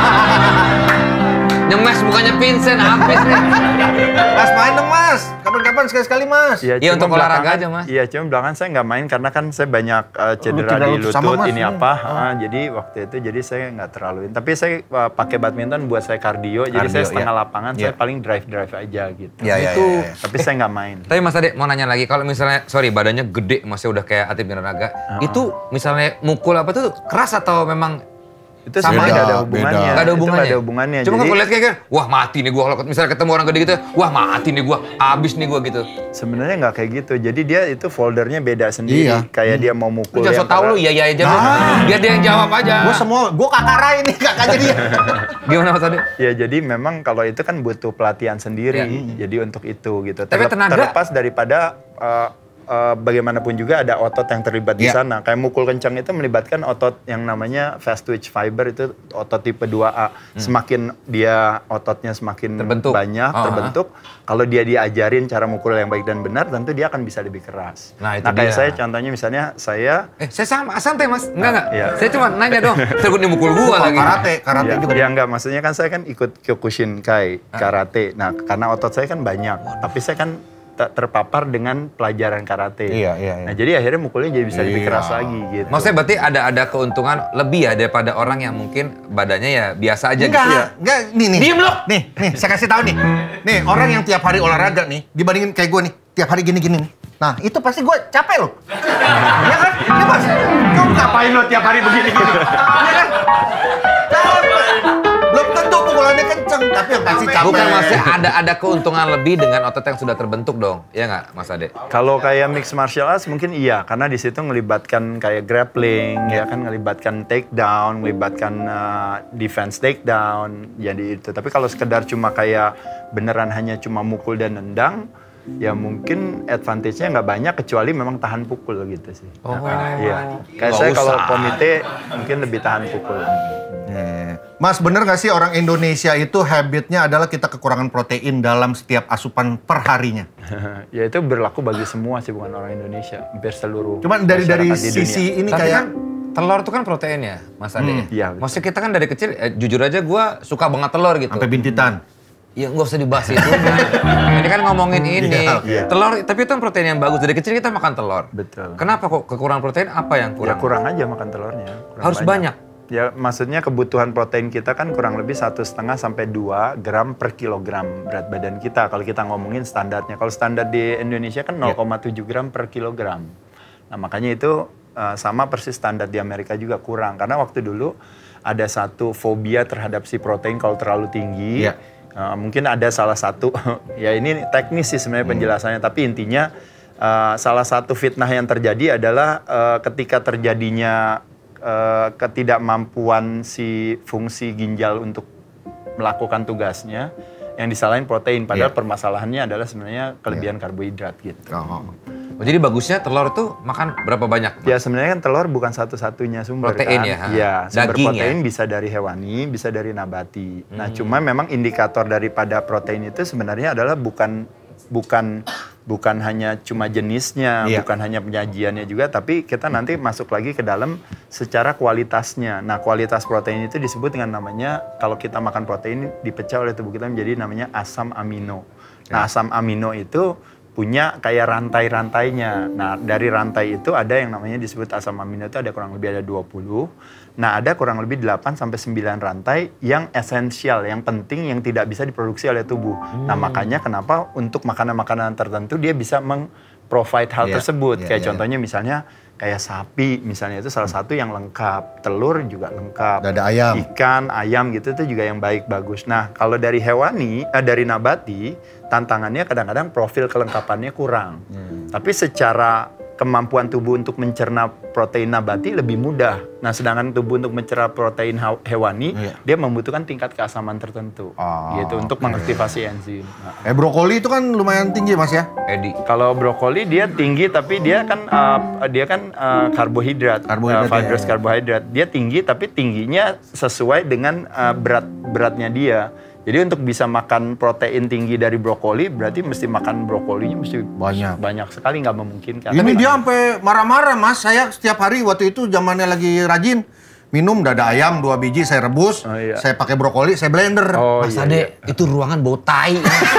S3: Nyemes mukanya Vincent, habis nih.
S2: Mas main dong mas, kapan-kapan sekali-sekali mas.
S3: Iya,
S1: cuma
S3: untuk olahraga
S1: belakangan-
S3: aja, Mas.
S1: Iya, cuma belakangan saya nggak main karena kan saya banyak uh, cedera
S2: cedera
S1: di
S2: lutut.
S1: lutut,
S2: Sama, Mas.
S1: ini
S2: Hmm.
S1: apa. ah, jadi waktu itu jadi saya nggak terlaluin. Tapi saya uh, pakai badminton buat saya kardio, jadi saya
S2: Kardio,
S1: setengah
S2: iya.
S1: lapangan,
S2: Iya.
S1: saya paling drive-drive aja gitu.
S2: Iya, iya,
S3: Itu.
S2: iya, iya.
S1: Tapi saya nggak main.
S3: Tapi Mas Ade mau nanya lagi, kalau misalnya, sorry badannya gede, masih udah kayak atlet binaraga, itu misalnya mukul apa tuh keras atau memang
S1: Itu
S3: Sama
S1: sebenarnya
S2: aja.
S1: nggak ada hubungannya.
S2: Beda.
S3: nggak ada
S1: Itu
S3: hubungannya?
S1: nggak ada hubungannya.
S3: Cuma
S1: Jadi
S3: kalau lihat kayak, kayak, wah mati nih gua kalau misalnya ketemu orang gede gitu, wah mati nih gua, abis nih gua gitu.
S1: sebenarnya nggak kayak gitu. Jadi dia itu foldernya beda sendiri.
S2: Iya.
S1: Kayak dia mau
S3: Lu
S1: mukul
S3: jangan
S1: yang
S3: so tau lu,
S1: keras.
S3: iya iya aja bro. Biar dia yang jawab aja.
S2: Gue semua, gue kakak Rai nih, kakaknya dia.
S3: Gimana Mas Ade?
S1: Ya jadi memang kalau itu kan butuh pelatihan sendiri.
S3: Iya.
S1: Jadi untuk itu gitu.
S3: Tapi
S1: Terlep-
S3: tenaga-
S1: Terlepas daripada uh, uh, bagaimanapun juga ada otot yang terlibat di
S2: Iya.
S1: sana. Kayak mukul kencang itu melibatkan otot yang namanya fast twitch fiber, itu otot tipe dua A. Semakin dia ototnya semakin
S3: Terbentuk.
S1: banyak,
S3: Oh,
S1: terbentuk. Kalau dia diajarin cara mukul yang baik dan benar, tentu dia akan bisa lebih keras.
S3: Nah, itu
S1: kayak
S3: dia.
S1: saya contohnya misalnya saya
S3: Eh saya sama, santai Mas, enggak enggak.
S1: iya.
S3: Saya cuma nanya dong, takut nih mukul gua lagi.
S2: Karate, karate
S1: ya,
S2: juga.
S1: ya enggak, maksudnya kan saya kan ikut Kyokushinkai karate. Nah, karena otot saya kan banyak, tapi saya kan tak terpapar dengan pelajaran karate.
S2: Iya, iya, iya.
S1: Nah, jadi akhirnya mukulnya jadi bisa lebih
S2: Iya.
S1: keras lagi gitu.
S3: Maksudnya berarti ada ada keuntungan lebih ya daripada orang yang mungkin badannya ya biasa aja
S2: Enggak,
S3: gitu ya.
S2: enggak, nih nih.
S3: Diem lu!
S2: Nih, nih, saya kasih tahu nih. Nih, orang yang tiap hari olahraga nih, dibandingin kayak gue nih, tiap hari gini-gini nih. Nah, itu pasti gue capek loh. Iya kan? Iya mas? Kamu ngapain lo tiap hari begini-gini? Iya kan? Capek. Belum tentu pukulannya kenceng, tapi yang pasti capek.
S3: Bukan masih ada ada keuntungan lebih dengan otot yang sudah terbentuk dong, ya nggak Mas Ade?
S1: Kalau kayak mixed martial arts mungkin iya, karena di situ ngelibatkan kayak grappling, ya kan ngelibatkan takedown, ngelibatkan uh, defense takedown, jadi itu. Tapi kalau sekedar cuma kayak beneran hanya cuma mukul dan nendang, ya mungkin advantage-nya nggak banyak kecuali memang tahan pukul gitu sih.
S3: Oh.
S1: Nah, iya. Kayak
S3: Nggak
S1: saya
S3: usah.
S1: kalau komite mungkin lebih tahan pukul.
S2: Yeah. Mas, bener gak sih orang Indonesia itu habitnya adalah kita kekurangan protein dalam setiap asupan perharinya?
S1: Ya itu berlaku bagi semua sih, bukan orang Indonesia, hampir seluruh.
S2: Cuman dari dari
S1: masyarakat di
S2: sisi
S1: dunia.
S2: ini
S3: Tapi
S2: kayak
S3: kan telur itu kan protein ya, Mas Ade.
S2: Hmm,
S1: iya, betul.
S3: Maksudnya kita kan dari kecil, eh, jujur aja gue suka banget telur gitu.
S2: sampai bintitan.
S3: Ya nggak usah dibahas itu. Ini kan ngomongin ini.
S2: Iya,
S1: iya.
S3: Telur, tapi itu kan protein yang bagus. Dari kecil kita makan telur.
S1: Betul.
S3: Kenapa kok kekurangan protein? Apa yang
S1: Ya
S3: kurang?
S1: kurang aja makan telurnya. Kurang
S3: Harus banyak.
S1: Ya maksudnya kebutuhan protein kita kan kurang lebih satu setengah sampai dua gram per kilogram berat badan kita. Kalau kita ngomongin standarnya, kalau standar di Indonesia kan nol koma tujuh gram per kilogram. Nah makanya itu uh, sama persis standar di Amerika juga kurang. Karena waktu dulu ada satu fobia terhadap si protein kalau terlalu tinggi.
S2: Iya.
S1: Uh, mungkin ada salah satu, ya ini teknis sih sebenarnya penjelasannya, tapi intinya uh, salah satu fitnah yang terjadi adalah uh, ketika terjadinya uh, ketidakmampuan si fungsi ginjal untuk melakukan tugasnya, yang disalahin protein, padahal
S2: Iya.
S1: permasalahannya adalah sebenarnya kelebihan karbohidrat gitu.
S2: Oh.
S3: Oh, jadi bagusnya telur tuh makan berapa banyak?
S1: Ya sebenarnya kan telur bukan satu-satunya sumber
S3: Protein
S1: kan.
S3: ya, ha?
S1: Iya, sumber
S3: Daging
S1: protein
S3: ya?
S1: bisa dari hewani, bisa dari nabati. Nah,
S3: Hmm.
S1: cuma memang indikator daripada protein itu sebenarnya adalah bukan bukan bukan hanya cuma jenisnya,
S2: Iya.
S1: bukan hanya penyajiannya juga, tapi kita nanti masuk lagi ke dalam secara kualitasnya. Nah, kualitas protein itu disebut dengan namanya, kalau kita makan protein dipecah oleh tubuh kita menjadi namanya asam amino. Nah, asam amino itu punya kayak rantai-rantainya. Nah, dari rantai itu ada yang namanya disebut asam amino itu ada kurang lebih ada dua puluh. Nah, ada kurang lebih delapan sampai sembilan rantai yang esensial, yang penting, yang tidak bisa diproduksi oleh tubuh. Nah, makanya kenapa untuk makanan-makanan tertentu dia bisa meng-provide hal
S2: Iya,
S1: tersebut.
S2: iya,
S1: Kayak
S2: iya.
S1: contohnya misalnya kayak sapi, misalnya itu salah satu yang lengkap. Telur juga lengkap.
S2: Dada ayam.
S1: Ikan, ayam gitu itu juga yang baik, bagus. Nah, kalau dari hewani, eh, dari nabati, tantangannya kadang-kadang profil kelengkapannya kurang.
S2: Hmm.
S1: Tapi secara kemampuan tubuh untuk mencerna protein nabati lebih mudah. Nah, sedangkan tubuh untuk mencerna protein ha- hewani,
S2: Iya.
S1: dia membutuhkan tingkat keasaman tertentu.
S2: Oh,
S1: gitu, untuk mengaktifasi enzim. Nah,
S2: Eh brokoli itu kan lumayan tinggi Mas ya?
S3: Edi.
S1: kalau brokoli dia tinggi tapi dia kan uh, dia kan uh, karbohidrat,
S2: Karbohidrat,
S1: uh, fibrous
S2: ya.
S1: karbohidrat. Dia tinggi tapi tingginya sesuai dengan uh, berat beratnya dia. Jadi untuk bisa makan protein tinggi dari brokoli berarti mesti makan brokolinya mesti
S2: Banyak.
S1: banyak sekali, nggak memungkinkan.
S2: Ini
S1: Tapi-
S2: dia sampai marah-marah Mas. Saya setiap hari waktu itu zamannya lagi rajin minum dada ayam dua biji saya rebus,
S1: Oh, iya.
S2: saya pakai brokoli, saya blender.
S1: Oh,
S3: Mas
S1: iya,
S3: Ade,
S1: iya.
S3: itu ruangan bau tai.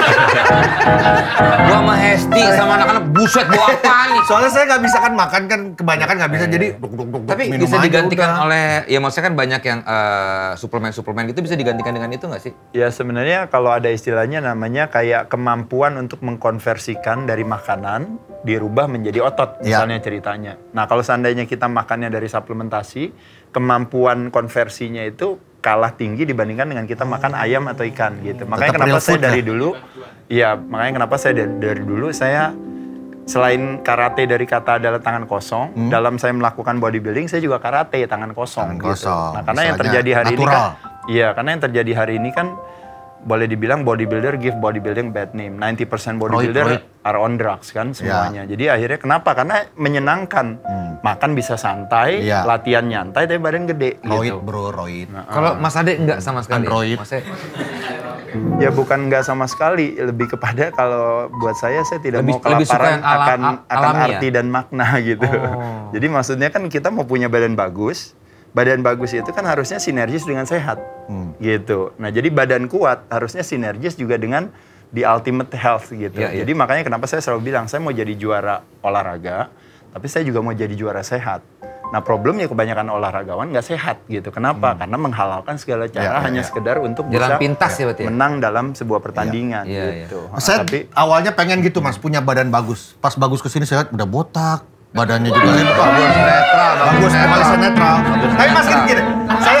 S3: Gua sama Hesti sama anak-anak buset bau apaan nih?
S2: Soalnya saya nggak bisa kan makan kan kebanyakan nggak bisa jadi duk, duk, duk, duk,
S3: Tapi
S2: minum
S3: bisa
S2: aja
S3: digantikan
S2: udah.
S3: oleh, ya maksudnya kan banyak yang eh, suplemen-suplemen gitu bisa digantikan dengan itu nggak sih?
S1: Ya sebenarnya kalau ada istilahnya namanya kayak kemampuan untuk mengkonversikan dari makanan dirubah menjadi otot
S2: Ya.
S1: misalnya ceritanya. Nah kalau seandainya kita makannya dari suplementasi, kemampuan konversinya itu kalah tinggi dibandingkan dengan kita makan ayam atau ikan gitu. Makanya
S2: Tetap
S1: kenapa
S2: real
S1: saya
S2: food
S1: dari
S2: ya?
S1: dulu, iya makanya kenapa saya dari, dari dulu saya selain karate dari kata adalah tangan kosong,
S2: Hmm.
S1: dalam saya melakukan bodybuilding saya juga karate tangan kosong.
S2: Tangan
S1: gitu.
S2: kosong.
S1: Nah karena yang
S2: Istilahnya
S1: terjadi hari ini
S2: natural.
S1: kan, iya karena yang terjadi hari ini kan boleh dibilang bodybuilder give bodybuilding bad name. ninety percent bodybuilder
S2: Roid, roid.
S1: are on drugs kan semuanya. Jadi akhirnya kenapa? Karena menyenangkan. Makan bisa santai,
S2: Iya.
S1: latihan nyantai tapi badan gede
S2: Roid
S1: gitu.
S2: bro, roid.
S3: Kalau Mas Ade enggak sama sekali.
S2: Android.
S3: Maksudnya,
S1: Ya bukan nggak sama sekali, lebih kepada kalau buat saya saya tidak
S3: Lebih-
S1: mau
S3: lebih suka
S1: kelaparan
S3: yang ala-
S1: akan
S3: al-
S1: akan
S3: alami
S1: arti
S3: ya?
S1: dan makna gitu.
S3: Oh.
S1: Jadi maksudnya kan kita mau punya badan bagus, badan bagus itu kan harusnya sinergis dengan sehat.
S2: Hmm.
S1: Gitu. Nah, jadi badan kuat harusnya sinergis juga dengan the ultimate health gitu.
S3: Iya, iya.
S1: Jadi makanya kenapa saya selalu bilang saya mau jadi juara olahraga, tapi saya juga mau jadi juara sehat. Nah, problemnya kebanyakan olahragawan nggak sehat gitu. Kenapa? Karena menghalalkan segala cara
S2: Iya, iya,
S1: hanya
S2: iya.
S1: sekedar untuk
S3: Jalan
S1: bisa
S3: pintas ya berarti ya?
S1: menang dalam sebuah pertandingan
S3: Iya, iya.
S1: gitu. Ah,
S2: Saya
S1: tapi
S2: awalnya pengen gitu Mas, punya badan bagus. Pas bagus kesini saya lihat udah botak, badannya juga lebar.
S3: bagus netral,
S2: Bagus, kembali saya netral. Tapi Mas gini, gini. Saya, saya,
S3: Ini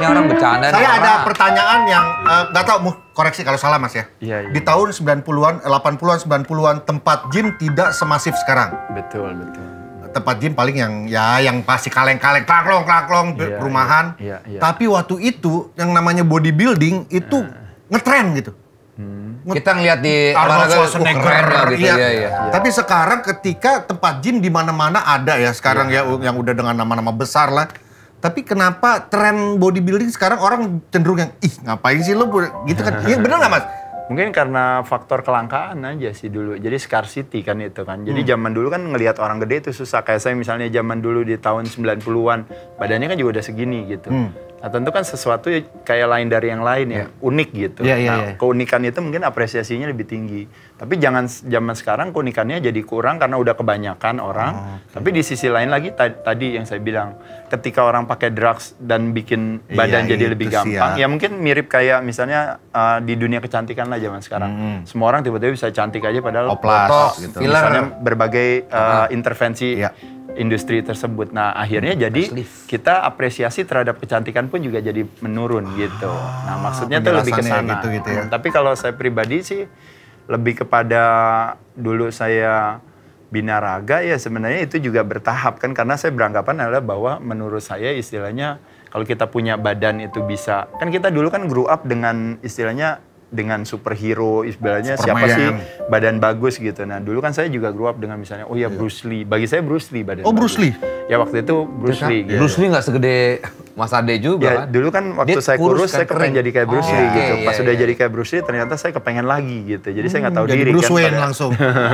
S3: ini orang bercanda.
S2: Saya
S3: nih,
S2: ada
S3: orang.
S2: pertanyaan yang nggak uh, tahu, mu koreksi kalau salah Mas ya.
S1: Iya, iya.
S2: Di tahun sembilan puluhan, delapan puluhan, sembilan puluhan tempat gym tidak semasif sekarang.
S1: Betul, betul.
S2: Tempat gym paling yang ya yang pasti kaleng-kaleng, klaklong, klaklong,
S1: Iya,
S2: perumahan.
S1: iya, iya, iya.
S2: Tapi waktu itu yang namanya bodybuilding itu uh. ngetren gitu.
S3: Hmm. Kita ngeliat di
S2: Arnold
S3: olahraga
S2: Schwarzenegger,
S3: uh, keren ya gitu.
S2: iya.
S3: Iya, iya.
S2: Tapi sekarang ketika tempat gym di mana-mana ada ya sekarang ya, ya yang udah dengan nama-nama besar lah. Tapi kenapa tren bodybuilding sekarang orang cenderung yang ih ngapain sih lo gitu kan? Iya bener nggak Mas?
S1: Mungkin karena faktor kelangkaan aja sih dulu. Jadi scarcity kan itu kan. Jadi hmm. zaman dulu kan ngelihat orang gede itu susah. Kayak saya misalnya zaman dulu di tahun sembilan puluhan, badannya kan juga udah segini gitu. Hmm. Nah tentu kan sesuatu kayak lain dari yang lain ya, unik gitu.
S2: Yeah, yeah,
S1: nah
S2: yeah.
S1: keunikan itu mungkin apresiasinya lebih tinggi. Tapi jangan zaman sekarang keunikannya jadi kurang karena udah kebanyakan orang. Oh, okay. Tapi di sisi lain lagi tadi yang saya bilang, ketika orang pakai drugs dan bikin badan yeah, jadi lebih gampang, ya. ya mungkin mirip kayak misalnya uh, di dunia kecantikan lah zaman sekarang. Hmm. Semua orang tiba-tiba bisa cantik aja padahal
S3: botox,
S1: gitu.
S3: filler,
S1: misalnya berbagai uh,
S3: uh-huh.
S1: intervensi. Yeah. Industri tersebut. Nah akhirnya hmm, jadi kita apresiasi terhadap kecantikan pun juga jadi menurun gitu. Nah maksudnya tuh lebih ke sana. Gitu, gitu ya. Tapi kalau saya pribadi sih lebih kepada dulu saya binaraga ya sebenarnya itu juga bertahap kan karena saya beranggapan adalah bahwa menurut saya istilahnya kalau kita punya badan itu bisa kan kita dulu kan grew up dengan istilahnya dengan superhero, istilahnya Superman. Siapa sih badan bagus gitu. Nah dulu kan saya juga grow up dengan misalnya, oh ya Bruce Lee. Bagi saya Bruce Lee badan
S2: Oh bagus. Bruce Lee?
S1: Ya waktu itu Bruce
S3: ya, kan?
S1: Lee. Gitu.
S3: Bruce Lee nggak segede Mas Ade juga
S1: ya,
S3: kan?
S1: Dulu kan waktu
S3: Dia
S1: saya kurus,
S3: kan
S1: saya kepengen
S3: kering.
S1: jadi kayak Bruce
S3: oh,
S1: Lee
S3: okay,
S1: gitu. Pas
S3: iya,
S1: udah
S3: iya.
S1: jadi kayak Bruce Lee, ternyata saya kepengen lagi gitu. Jadi hmm, saya nggak tahu
S2: jadi
S1: diri
S2: Bruce
S1: kan.
S2: Wayne
S1: pada...
S2: langsung.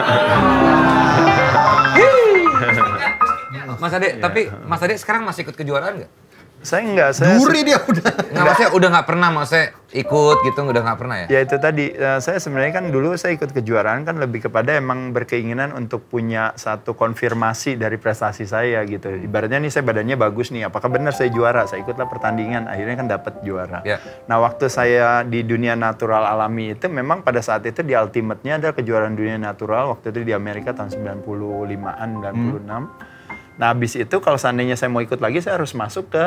S3: Mas Ade, ya. Tapi Mas Ade sekarang masih ikut kejuaraan nggak?
S1: Saya enggak, saya...
S2: Duri dia udah.
S3: Nggak, maksudnya udah nggak pernah, maksudnya ikut gitu, udah nggak pernah ya?
S1: Ya itu tadi, uh, saya sebenarnya kan dulu saya ikut kejuaraan kan lebih kepada emang berkeinginan untuk punya satu konfirmasi dari prestasi saya gitu. Ibaratnya nih saya badannya bagus nih, apakah benar saya juara? Saya ikutlah pertandingan, akhirnya kan dapat juara. Ya. Nah waktu saya di dunia natural alami itu memang pada saat itu di ultimate-nya ada kejuaraan dunia natural, waktu itu di Amerika tahun sembilan puluh limaan, sembilan puluh enam. Hmm. Nah habis itu kalau seandainya saya mau ikut lagi saya harus masuk ke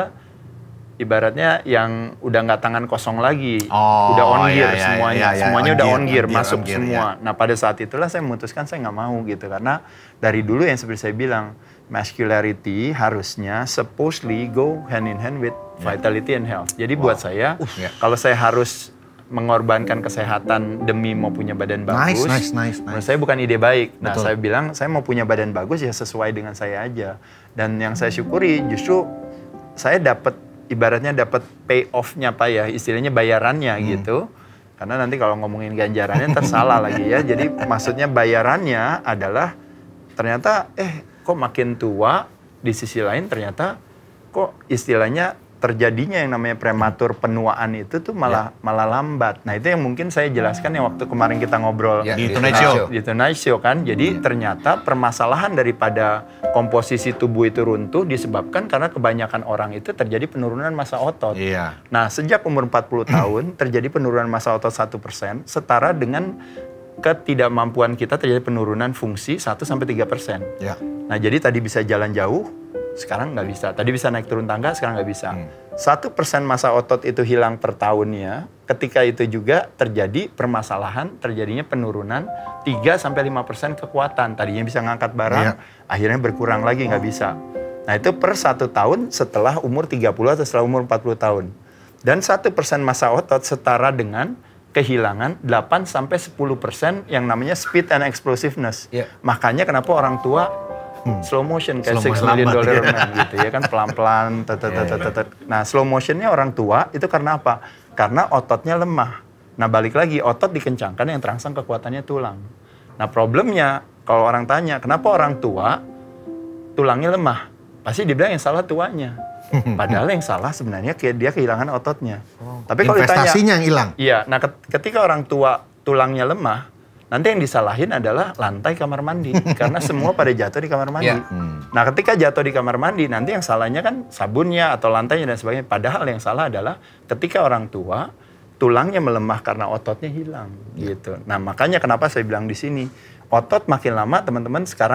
S1: ibaratnya yang udah nggak tangan kosong lagi,
S2: oh,
S1: udah on gear
S2: iya, iya,
S1: semuanya,
S2: iya, iya,
S1: semuanya
S2: on
S1: udah
S2: gear,
S1: on gear,
S2: on gear
S1: masuk
S2: on gear,
S1: semua.
S2: iya.
S1: Nah pada saat itulah saya memutuskan saya nggak mau gitu karena dari dulu yang seperti saya bilang muscularity harusnya supposedly go hand in hand with vitality and health. Jadi wow. buat saya uh, yeah. kalau saya harus mengorbankan kesehatan demi mau punya badan bagus,
S2: nice, nice, nice, nice.
S1: menurut saya bukan ide baik. Nah
S2: Betul.
S1: saya bilang saya mau punya badan bagus ya sesuai dengan saya aja. Dan yang saya syukuri justru saya dapat ibaratnya dapat pay off-nya Pak ya, istilahnya bayarannya hmm. gitu. Karena nanti kalau ngomongin ganjarannya ntar salah lagi ya. Jadi maksudnya bayarannya adalah ternyata eh kok makin tua di sisi lain ternyata kok istilahnya terjadinya yang namanya prematur penuaan itu tuh malah ya. malah lambat. Nah itu yang mungkin saya jelaskan yang waktu kemarin kita ngobrol
S3: ya,
S1: di
S3: Tonight Show.
S1: Di Tonight Show kan. Jadi ya. ternyata permasalahan daripada komposisi tubuh itu runtuh disebabkan karena kebanyakan orang itu terjadi penurunan massa otot.
S2: Iya.
S1: Nah sejak umur empat puluh tahun terjadi penurunan massa otot satu persen setara dengan ketidakmampuan kita terjadi penurunan fungsi satu sampai tiga persen.
S2: Ya.
S1: Nah jadi tadi bisa jalan jauh, sekarang nggak bisa. Tadi bisa naik turun tangga, sekarang nggak bisa. Satu persen massa otot itu hilang per tahunnya. Ketika itu juga terjadi permasalahan, terjadinya penurunan tiga sampai lima persen kekuatan. Tadinya bisa ngangkat barang, yeah. akhirnya berkurang lagi nggak bisa. Nah itu per satu tahun setelah umur tiga puluh atau setelah umur empat puluh tahun. Dan satu persen massa otot setara dengan kehilangan delapan sampai sepuluh persen yang namanya speed and explosiveness. Yeah. Makanya kenapa orang tua Hmm. slow motion kayak six million dollar man gitu ya kan pelan-pelan tetet. Nah slow motionnya orang tua itu karena apa? Karena ototnya lemah. Nah balik lagi otot dikencangkan yang terangsang kekuatannya tulang. Nah problemnya kalau orang tanya kenapa orang tua tulangnya lemah? Pasti dibilang yang salah tuanya. Padahal yang salah sebenarnya dia kehilangan ototnya.
S2: Oh.
S1: Tapi kalau ditanya,
S2: investasinya yang hilang.
S1: Iya. Nah ketika orang tua tulangnya lemah nanti yang disalahin adalah lantai kamar mandi. Karena semua pada jatuh di kamar mandi. Yeah. Hmm. Nah ketika jatuh di kamar mandi, nanti yang salahnya kan sabunnya atau lantainya dan sebagainya. Padahal yang salah adalah ketika orang tua, tulangnya melemah karena ototnya hilang. Yeah. Gitu. Nah makanya kenapa saya bilang di sini, otot makin lama teman-teman sekarang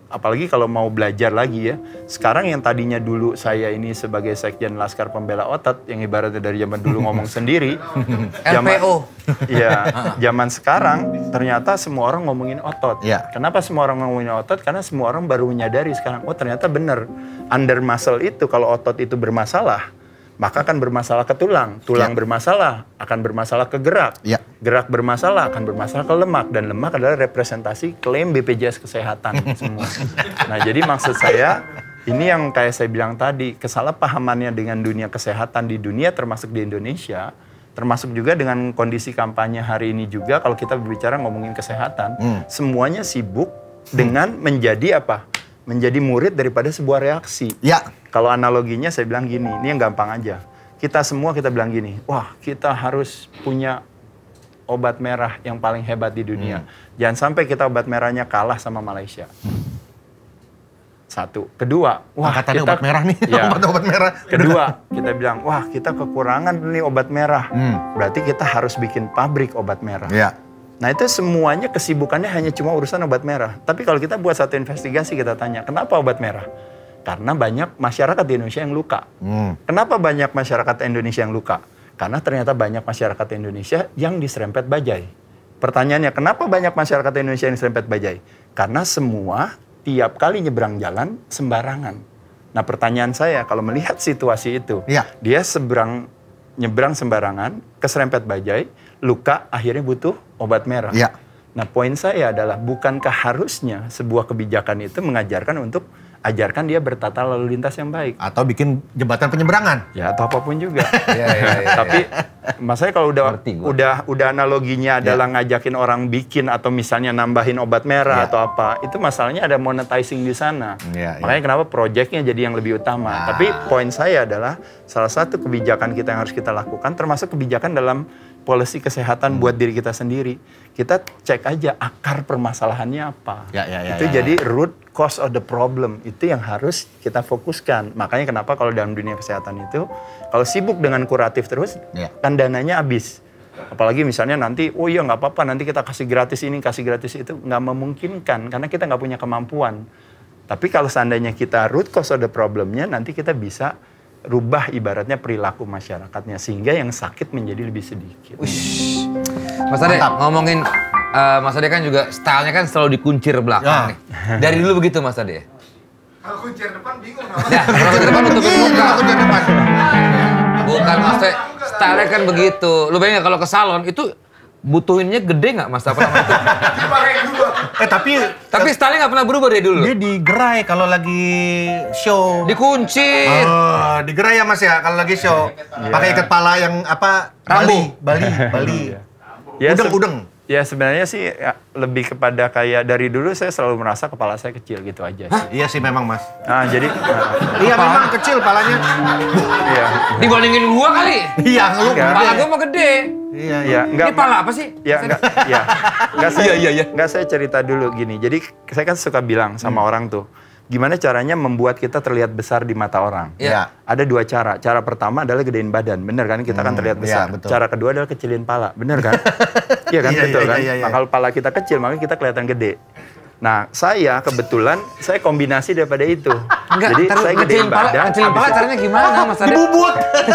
S1: apalagi kalau mau belajar lagi ya. Sekarang yang tadinya dulu saya ini sebagai Sekjen Laskar Pembela Otot, yang ibaratnya dari zaman dulu ngomong sendiri.
S3: L P O.
S1: Iya, zaman sekarang ternyata semua orang ngomongin otot.
S2: Ya.
S1: Kenapa semua orang ngomongin otot? Karena semua orang baru menyadari sekarang, oh ternyata benar. Under muscle itu, kalau otot itu bermasalah, maka akan bermasalah ke tulang. Tulang
S2: ya.
S1: bermasalah, akan bermasalah ke gerak.
S2: Ya.
S1: Gerak bermasalah, akan bermasalah ke lemak. Dan lemak adalah representasi klaim B P J S Kesehatan semua. Nah jadi maksud saya, ini yang kayak saya bilang tadi, kesalahpahamannya dengan dunia kesehatan di dunia termasuk di Indonesia, termasuk juga dengan kondisi kampanye hari ini juga, kalau kita berbicara ngomongin kesehatan, hmm. semuanya sibuk dengan menjadi apa? Menjadi murid daripada sebuah reaksi.
S2: Ya.
S1: Kalau analoginya saya bilang gini, ini yang gampang aja. Kita semua kita bilang gini, wah kita harus punya obat merah yang paling hebat di dunia. Hmm. Jangan sampai kita obat merahnya kalah sama Malaysia. Satu. Kedua, wah
S2: katanya
S1: kita,
S2: obat merah nih,
S1: ya.
S2: obat-obat merah.
S1: Kedua, kita bilang, wah kita kekurangan nih obat merah. Hmm. Berarti kita harus bikin pabrik obat merah.
S2: Ya.
S1: Nah itu semuanya kesibukannya hanya cuma urusan obat merah. Tapi kalau kita buat satu investigasi, kita tanya, kenapa obat merah? Karena banyak masyarakat di Indonesia yang luka. Hmm. Kenapa banyak masyarakat Indonesia yang luka? Karena ternyata banyak masyarakat Indonesia yang diserempet bajai. Pertanyaannya, kenapa banyak masyarakat Indonesia yang diserempet bajai? Karena semua tiap kali nyebrang jalan sembarangan. Nah pertanyaan saya, kalau melihat situasi itu, ya. Dia seberang, nyebrang sembarangan, keserempet bajai, luka, akhirnya butuh obat merah. Ya. Nah poin saya adalah, bukankah harusnya sebuah kebijakan itu mengajarkan untuk ajarkan dia bertata lalu lintas yang baik.
S2: Atau bikin jembatan penyeberangan.
S1: Ya, atau apapun juga.
S3: ya, ya, ya,
S1: Tapi, maksudnya kalau udah udah udah analoginya adalah
S2: ya.
S1: ngajakin orang bikin atau misalnya nambahin obat merah ya. Atau apa, itu masalahnya ada monetizing di sana. Ya, Makanya ya. Kenapa proyeknya jadi yang lebih utama. Nah. Tapi poin saya adalah, salah satu kebijakan kita yang harus kita lakukan, termasuk kebijakan dalam polisi kesehatan hmm. buat diri kita sendiri. Kita cek aja akar permasalahannya apa. Ya, ya, ya, itu ya, jadi ya. root cause of the problem. Itu yang harus kita fokuskan. Makanya kenapa kalau dalam dunia kesehatan itu, kalau sibuk dengan kuratif terus, ya. kan dananya habis. Apalagi misalnya nanti, oh iya nggak apa-apa, nanti kita kasih gratis ini, kasih gratis itu. Nggak memungkinkan, karena kita nggak punya kemampuan. Tapi kalau seandainya kita root cause of the problemnya, nanti kita bisa rubah ibaratnya perilaku masyarakatnya sehingga yang sakit menjadi lebih sedikit.
S3: Ush. Mas Ade, ngomongin uh, Mas Ade kan juga stylenya kan selalu dikuncir belakang ya. nih. Dari dulu begitu Mas Ade?
S4: Kalau kuncir depan bingung.
S3: Ya, kalau kuncir depan nutupin muka. Kuncir depan. Bukan Mas Ade, stylenya kan begitu. Lu bayangin kalau ke salon itu butuhinnya gede nggak Mas? Apa namanya itu?
S2: Eh tapi
S3: tapi stylenya nggak pernah berubah dari dulu.
S2: Dia digerai kalau lagi show.
S3: Dikuncir.
S2: Oh, digerai ya Mas ya kalau lagi show. Yeah. Pakai ikat pala yang apa?
S3: Rambu.
S2: Bali, Bali, Bali.
S1: Ya,
S2: udeng-udeng.
S1: Ya sebenarnya sih ya, lebih kepada kayak dari dulu saya selalu merasa kepala saya kecil gitu aja.
S2: Hah? Iya sih memang Mas.
S1: Nah jadi.
S2: Nah, iya memang kecil palanya.
S1: Iya.
S3: Dibandingin gua kali.
S2: Iya, lu
S3: pala gua mah gede.
S1: Iya, iya.
S3: Enggak, ini pala apa sih?
S1: Ya, enggak, ya. Enggak saya,
S3: iya, iya, iya.
S1: Enggak saya cerita dulu gini. Jadi saya kan suka bilang sama hmm. orang tuh, gimana caranya membuat kita terlihat besar di mata orang.
S2: Iya.
S1: Ada dua cara. Cara pertama adalah gedein badan, bener kan? Kita hmm, kan terlihat besar. Ya, cara kedua adalah kecilin pala, bener kan? Iya kan,
S2: iya,
S1: betul
S2: iya,
S1: kan?
S2: Iya, iya.
S1: Nah, kalau pala kita kecil, maka kita kelihatan gede. Nah, saya kebetulan saya kombinasi daripada itu.
S3: Enggak,
S1: jadi saya gedein
S3: pala,
S1: badan.
S3: Kecilin pala caranya gimana, Mas Ade?
S2: Dibubut.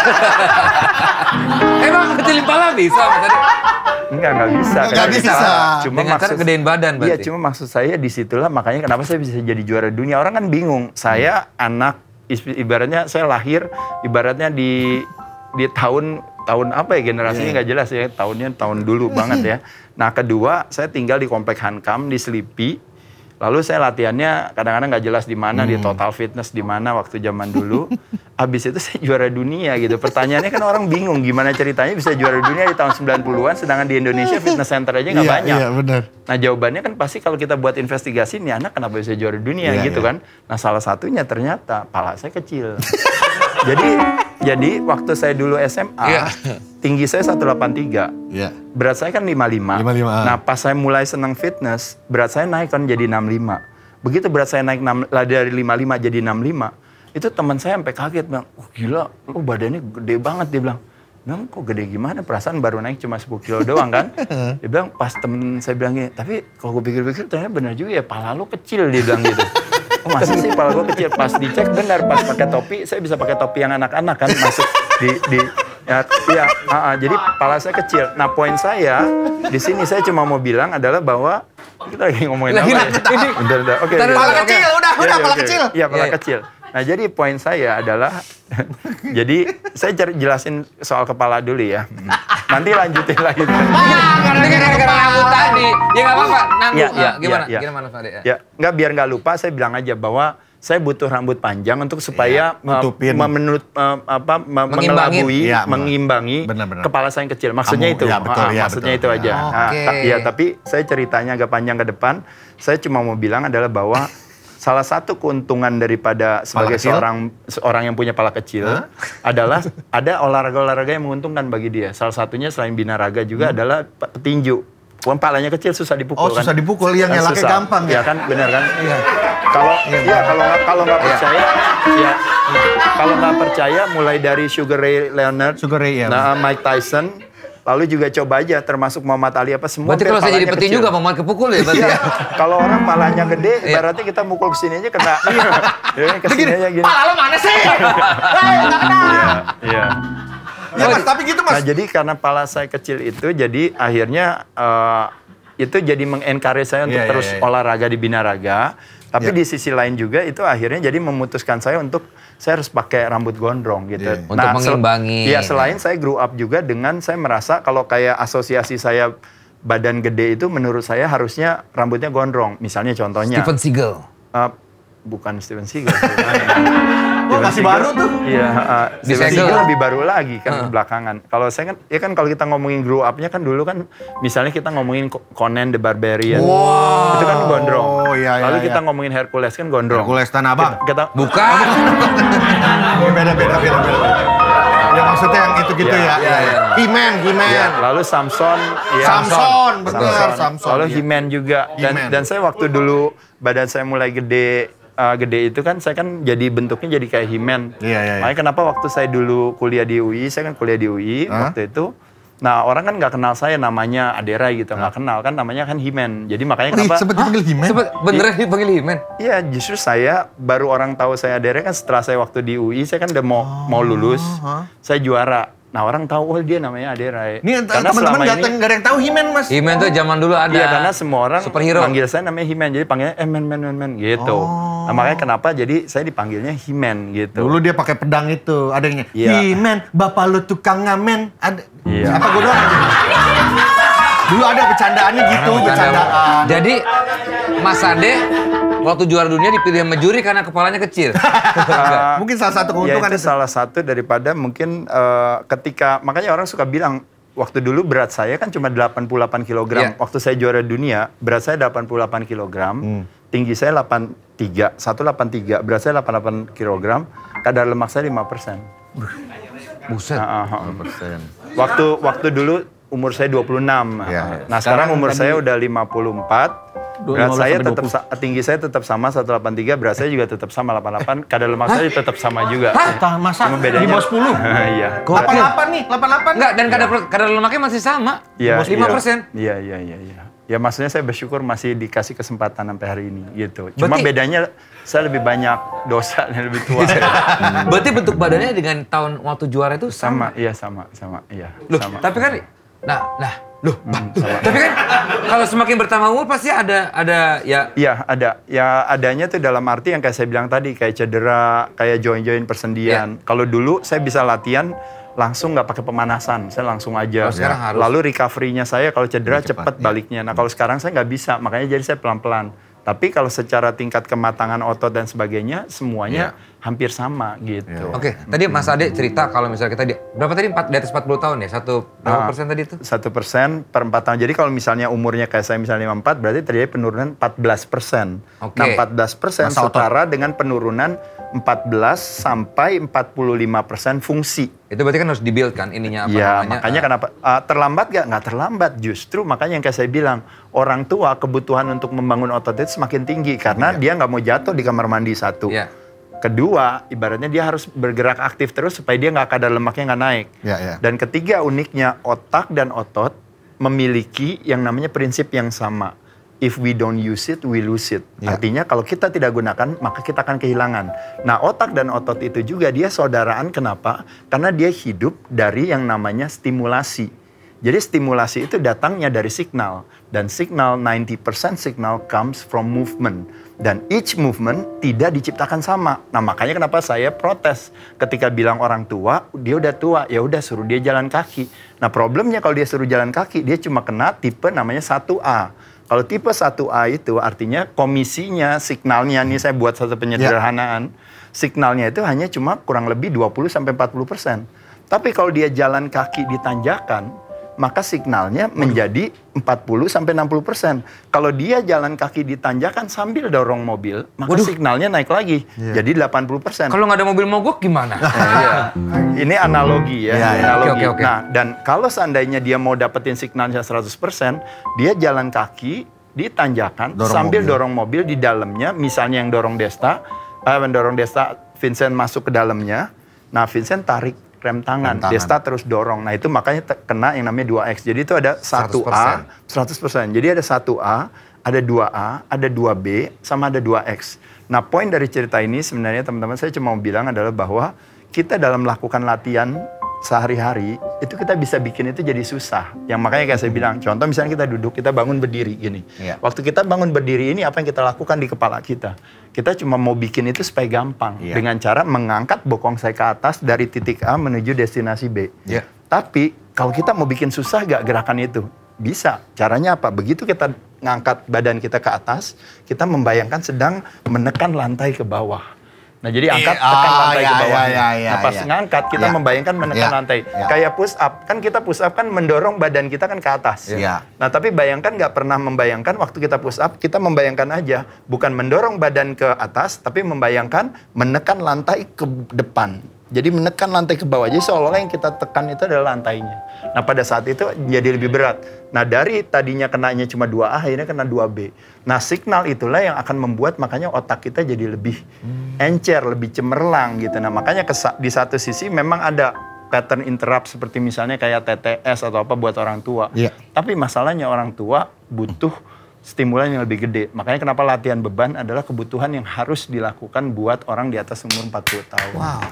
S3: Emang kecilin pala bisa, Mas Ade?
S1: Enggak, enggak bisa.
S2: Enggak bisa.
S1: bisa. Cuma
S3: dengan
S1: maksud,
S3: gedein badan berarti.
S1: Iya, cuma maksud saya disitulah makanya kenapa saya bisa jadi juara dunia. Orang kan bingung. Saya hmm. anak, ibaratnya saya lahir, ibaratnya di di tahun tahun apa ya generasinya nggak yeah. jelas ya. Tahunnya tahun dulu banget ya. Nah kedua, saya tinggal di Komplek Hankam di Selipi. Lalu saya latihannya kadang-kadang nggak jelas di mana, hmm. di Total Fitness di mana waktu zaman dulu. Habis itu saya juara dunia gitu. Pertanyaannya kan orang bingung gimana ceritanya bisa juara dunia di tahun sembilan puluhan sedangkan di Indonesia fitness center aja nggak
S2: iya,
S1: banyak.
S2: Iya, benar.
S1: Nah jawabannya kan pasti kalau kita buat investigasi nih anak kenapa bisa juara dunia iya, gitu iya. kan. Nah salah satunya ternyata pala saya kecil. jadi jadi waktu saya dulu S M A, yeah. tinggi saya seratus delapan puluh tiga. Yeah. Berat saya kan lima puluh lima. lima puluh lima. Nah, pas saya mulai senang fitness, berat saya naik kan jadi enam puluh lima. Begitu berat saya naik enam, dari lima puluh lima jadi enam puluh lima, itu teman saya sampai kaget bilang, "Oh, gila, lu badannya gede banget." Dia bilang. Bilang, "Kok gede gimana? Perasaan baru naik cuma sepuluh kilo doang kan?" Dia bilang, pas temen saya bilang gini, "Tapi kalau gue pikir-pikir ternyata benar juga ya, pala lu kecil." Dia bilang gitu. oh, masa sih kepala gue kecil? Pas dicek benar, pas pakai topi, saya bisa pakai topi yang anak-anak kan masuk di di ya, ya uh, uh, jadi kepala saya kecil. Nah poin saya di sini saya cuma mau bilang adalah bahwa kita lagi ngomongin apa? Ya? Bentar, bentar. Oke.
S2: Kepala kecil, udah,
S1: Ya,
S2: udah,
S1: ya,
S2: kepala
S1: oke.
S2: kecil.
S1: Iya, kepala
S3: Ya, ya.
S1: kecil. Nah jadi poin saya adalah, jadi saya cari jelasin soal kepala dulu ya. Nanti lanjutin lagi.
S3: Ini kan gara-gara rambut tadi. Ya nggak apa-apa, nanggung.
S1: Ya, ya,
S3: Ah, gimana?
S1: ya, ya.
S3: Gimana Mas Ade? Ya.
S1: Ya, nggak biar nggak lupa saya bilang aja bahwa saya butuh rambut panjang untuk supaya uh,
S2: nutupin.
S1: memenut uh, apa me-
S3: Mengimbangin.
S1: mengelabui,
S2: Iya,
S1: mengimbangi
S2: benar-benar.
S1: kepala saya yang kecil. Maksudnya
S2: Kamu-
S1: itu.
S2: ya, betul,
S1: Ah,
S2: ya,
S1: maksudnya
S2: betul.
S1: itu aja.
S3: Ya.
S1: Ah,
S3: Oke.
S1: ta- ya, tapi saya ceritanya agak panjang ke depan. Saya cuma mau bilang adalah bahwa salah satu keuntungan daripada sebagai
S2: kecil?
S1: seorang seorang yang punya pala kecil
S2: Hah?
S1: adalah ada olahraga-olahraga yang menguntungkan bagi dia. Salah satunya selain binaraga juga adalah pe- petinju. Wong palanya kecil susah dipukul
S2: Oh,
S1: kan.
S2: susah dipukul, yang
S1: Kan
S2: nyelaknya
S1: susah.
S2: gampang
S1: ya.
S2: ya?
S1: kan, benar kan? Iya. Kalau iya kalau nggak kalau nggak
S3: Iya.
S1: percaya, ya kalau nggak percaya mulai dari Sugar Ray Leonard,
S2: Sugar Ray, ya.
S1: nah Mike Tyson, lalu juga coba aja termasuk Muhammad Ali apa semua.
S3: Berarti kalau saya jadi
S1: palanya
S3: petinju
S1: kecil.
S3: nggak mau kepukul ya berarti ya?
S1: Kalau orang palanya gede,
S3: Iya.
S1: berarti kita mukul ke sini aja kena. Iya. Ya, ke sini aja gini.
S2: Pala lo mana sih? Hei, nggak kena.
S1: Iya, iya.
S2: Ya mas, tapi gitu
S1: Nah,
S2: mas.
S1: jadi karena pala saya kecil itu, jadi akhirnya eh, itu jadi meng-encourage saya untuk
S2: Iya, iya,
S1: terus
S2: iya.
S1: olahraga di binaraga. Tapi
S2: Iya.
S1: di sisi lain juga itu akhirnya jadi memutuskan saya untuk saya harus pakai rambut gondrong gitu.
S2: Iya.
S3: Untuk
S1: sel-
S3: mengimbangi.
S1: Iya, selain saya grew up juga dengan saya merasa kalau kayak asosiasi saya badan gede itu menurut saya harusnya rambutnya gondrong. Misalnya contohnya.
S3: Steven Seagal.
S1: Uh, bukan Steven Seagal.
S2: Wah, masih baru tuh.
S1: Iya, uh, Steven
S3: Disegel.
S1: Seagal lebih baru lagi kan
S3: Heeh.
S1: belakangan. Kalau saya kan, ya kan kalau kita ngomongin grow up-nya kan dulu kan, misalnya kita ngomongin Conan the Barbarian, itu kan gondrong.
S2: Oh, iya, iya,
S1: Lalu
S2: iya.
S1: kita ngomongin Hercules kan gondrong.
S2: Hercules Tanah Abang.
S1: Kita, kita
S3: Bukan.
S2: Beda, beda, beda, beda. Ya maksudnya yang itu-gitu
S1: Iya,
S2: ya.
S3: iya, iya.
S2: He-Man, He-Man.
S1: ya, lalu Samson, ya.
S2: Samson, benar, Samson.
S1: Lalu
S2: Iya.
S1: He-Man juga. Dan,
S2: He-Man.
S1: dan saya waktu dulu badan saya mulai gede, uh, gede itu kan saya kan jadi bentuknya jadi kayak He-Man.
S2: Iya, iya, iya.
S1: Makanya kenapa waktu saya dulu kuliah di U I, saya kan kuliah di U I
S2: Hah?
S1: waktu itu. Nah orang kan nggak kenal saya namanya Adera gitu, nggak kenal kan namanya kan He-Man. Jadi makanya
S2: Oh,
S1: kenapa?
S2: sempet dipanggil He-Man?
S3: Sempet beneran dipanggil He-Man?
S1: Iya, justru saya baru orang tahu saya Adera kan setelah saya waktu di U I, saya kan udah mau mau lulus,
S2: hah?
S1: saya juara. Nah orang tahu, oh dia namanya Adera.
S2: Ini
S1: Karena
S2: teman-teman
S1: selama
S2: nggak
S1: ini-
S2: nggak ada yang tahu He-Man mas.
S3: He-Man tuh zaman dulu ada.
S1: Iya, karena semua orang
S3: superhero.
S1: manggil saya namanya He-Man, jadi panggilnya eh men men men men gitu.
S2: Oh.
S1: Nah, makanya kenapa jadi saya dipanggilnya He-Man gitu.
S2: Dulu dia pakai pedang itu, ada yang
S1: Iya.
S2: He-Man, bapak lu tukang ngamen. Ada.
S1: Iya.
S2: Apa gue doang? Dulu ada bercandaannya gitu, bercandaan.
S3: Jadi Mas Ade waktu juara dunia dipilih sama juri karena kepalanya kecil.
S1: Ah,
S2: Mungkin salah satu
S1: ya
S2: keuntungan
S1: itu salah satu daripada mungkin eh, ketika makanya orang suka bilang waktu dulu berat saya kan cuma delapan puluh delapan kilogram.
S3: Iya.
S1: Waktu saya juara dunia berat saya delapan puluh delapan kilogram, tinggi saya delapan puluh tiga, seratus delapan puluh tiga, berat saya delapan puluh delapan kilogram, kadar lemak saya lima persen.
S3: Buset.
S1: Ah, ah, ah. Waktu waktu dulu umur saya dua puluh enam.
S2: Iya.
S1: Nah, sekarang,
S5: Sekarang
S1: umur
S5: tadi-
S1: saya udah lima puluh empat. Berat
S5: lima belas
S1: saya
S5: sampai
S1: tetap sa- tinggi saya tetap sama seratus delapan puluh tiga, berat saya juga tetap sama delapan puluh delapan, kadar lemak saya tetap sama juga.
S2: Tah, masa
S1: Cuma bedanya
S2: di bawah sepuluh?
S1: Iya.
S2: delapan puluh delapan nih, delapan puluh delapan.
S3: Enggak, dan kadar kadar lemaknya masih sama.
S1: Iya,
S3: lima persen.
S1: Iya, iya, iya, iya. Ya maksudnya saya bersyukur masih dikasih kesempatan sampai hari ini gitu. Cuma
S3: Berarti-
S1: bedanya saya lebih banyak dosa dan lebih tua.
S3: Berarti bentuk badannya dengan tahun waktu juara itu sama.
S1: sama, iya sama, sama, iya.
S3: Loh,
S1: sama.
S3: tapi kan nah, nah, loh,
S1: Hmm, sama.
S3: tapi kan kalau semakin bertambah umur pasti ada ada ya
S1: Iya, ada. Ya adanya tuh dalam arti yang kayak saya bilang tadi, kayak cedera, kayak join-join persendian.
S3: Iya.
S1: Kalau dulu saya bisa latihan langsung nggak pakai pemanasan, saya langsung aja.
S3: Kalau sekarang harus.
S1: Lalu recovery-nya saya kalau cedera
S2: Lebih cepat,
S1: cepat baliknya. Nah kalau sekarang saya nggak bisa, makanya jadi saya pelan-pelan. Tapi kalau secara tingkat kematangan otot dan sebagainya, semuanya hampir sama gitu.
S3: Oke, tadi Mas Ade cerita kalau misalnya kita di berapa tadi empat di atas empat puluh tahun ya? Satu berapa
S1: Ah.
S3: persen tadi itu?
S1: Satu persen per empat tahun. Jadi kalau misalnya umurnya kayak saya misalnya lima puluh empat, berarti terjadi penurunan empat belas persen.
S3: Oke.
S1: Nah empat belas persen
S2: Masa otot.
S1: setara dengan penurunan empat belas sampai empat puluh lima persen fungsi.
S3: Itu berarti kan harus di-build kan ininya apa
S1: Ya
S3: namanya?
S1: makanya
S3: ah,
S1: kenapa uh, terlambat gak? Nggak terlambat, justru makanya yang kayak saya bilang, orang tua kebutuhan untuk membangun otot itu semakin tinggi karena dia nggak mau jatuh di kamar mandi satu.
S3: Iya.
S1: Kedua, ibaratnya dia harus bergerak aktif terus supaya dia nggak kadar lemaknya nggak naik.
S2: Ya, ya.
S1: Dan ketiga, uniknya otak dan otot memiliki yang namanya prinsip yang sama. if we don't use it, we lose it.
S2: Ya.
S1: Artinya kalau kita tidak gunakan, maka kita akan kehilangan. Nah, otak dan otot itu juga dia saudaraan. Kenapa? Karena dia hidup dari yang namanya stimulasi. Jadi stimulasi itu datangnya dari signal. Dan signal, sembilan puluh persen signal comes from movement. Dan each movement tidak diciptakan sama. Nah, makanya kenapa saya protes ketika bilang orang tua, dia udah tua, ya udah suruh dia jalan kaki. Nah, problemnya kalau dia suruh jalan kaki, dia cuma kena tipe namanya satu A. Kalau tipe satu A itu artinya komisinya, signalnya, nih saya buat satu penyederhanaan, yeah. signalnya itu hanya cuma kurang lebih dua puluh sampai empat puluh persen. Tapi kalau dia jalan kaki di tanjakan, maka signalnya menjadi empat puluh sampai enam puluh persen. Kalau dia jalan kaki di tanjakan sambil dorong mobil, maka Waduh. signalnya naik lagi, yeah. jadi delapan puluh persen.
S3: Kalau nggak ada mobil mogok gimana?
S1: Iya. Ini analogi ya, yeah, yeah. analogi.
S3: Okay, okay, okay.
S1: Nah, dan kalau seandainya dia mau dapetin signalnya seratus persen, dia jalan kaki di tanjakan dorong sambil mobil. dorong mobil di dalamnya, misalnya yang dorong Desta, eh, mendorong Desta, Vincent masuk ke dalamnya. Nah, Vincent tarik rem tangan, rem tangan, Desta terus dorong. Nah, itu makanya kena yang namanya dua X. Jadi itu ada satu A, seratus persen. Jadi ada satu A, ada dua A, ada dua B, sama ada dua X. Nah, poin dari cerita ini sebenarnya teman-teman saya cuma mau bilang adalah bahwa kita dalam melakukan latihan sehari-hari, itu kita bisa bikin itu jadi susah. Yang makanya kayak saya bilang, contoh misalnya kita duduk, kita bangun berdiri gini. Ya. Waktu kita bangun berdiri ini, apa yang kita lakukan di kepala kita? Kita cuma mau bikin itu supaya gampang. Ya. Dengan cara mengangkat bokong saya ke atas dari titik A menuju destinasi B. Ya. Tapi, kalau kita mau bikin susah gak gerakan itu? Bisa. Caranya apa? Begitu kita ngangkat badan kita ke atas, kita membayangkan sedang menekan lantai ke bawah. Nah, jadi angkat, tekan oh, lantai ya, ke bawah. Ya, ya, ya, nah, pas ya. ngangkat, kita ya. membayangkan menekan ya. lantai. Ya. Kayak push up. Kan kita push up kan mendorong badan kita kan ke atas. Ya. Nah, tapi bayangkan nggak pernah membayangkan waktu kita push up, kita membayangkan aja. Bukan mendorong badan ke atas, tapi membayangkan menekan lantai ke depan. Jadi menekan lantai ke bawah. Jadi seolah-olah yang kita tekan itu adalah lantainya. Nah, pada saat itu jadi lebih berat. Nah, dari tadinya kenanya cuma dua A, akhirnya kena dua B. Nah, signal itulah yang akan membuat makanya otak kita jadi lebih hmm. encer, lebih cemerlang gitu. Nah, makanya di satu sisi memang ada pattern interrupt seperti misalnya kayak T T S atau apa buat orang tua. Yeah. Tapi masalahnya orang tua butuh stimulan yang lebih gede. Makanya kenapa latihan beban adalah kebutuhan yang harus dilakukan buat orang di atas umur empat puluh tahun. Wow.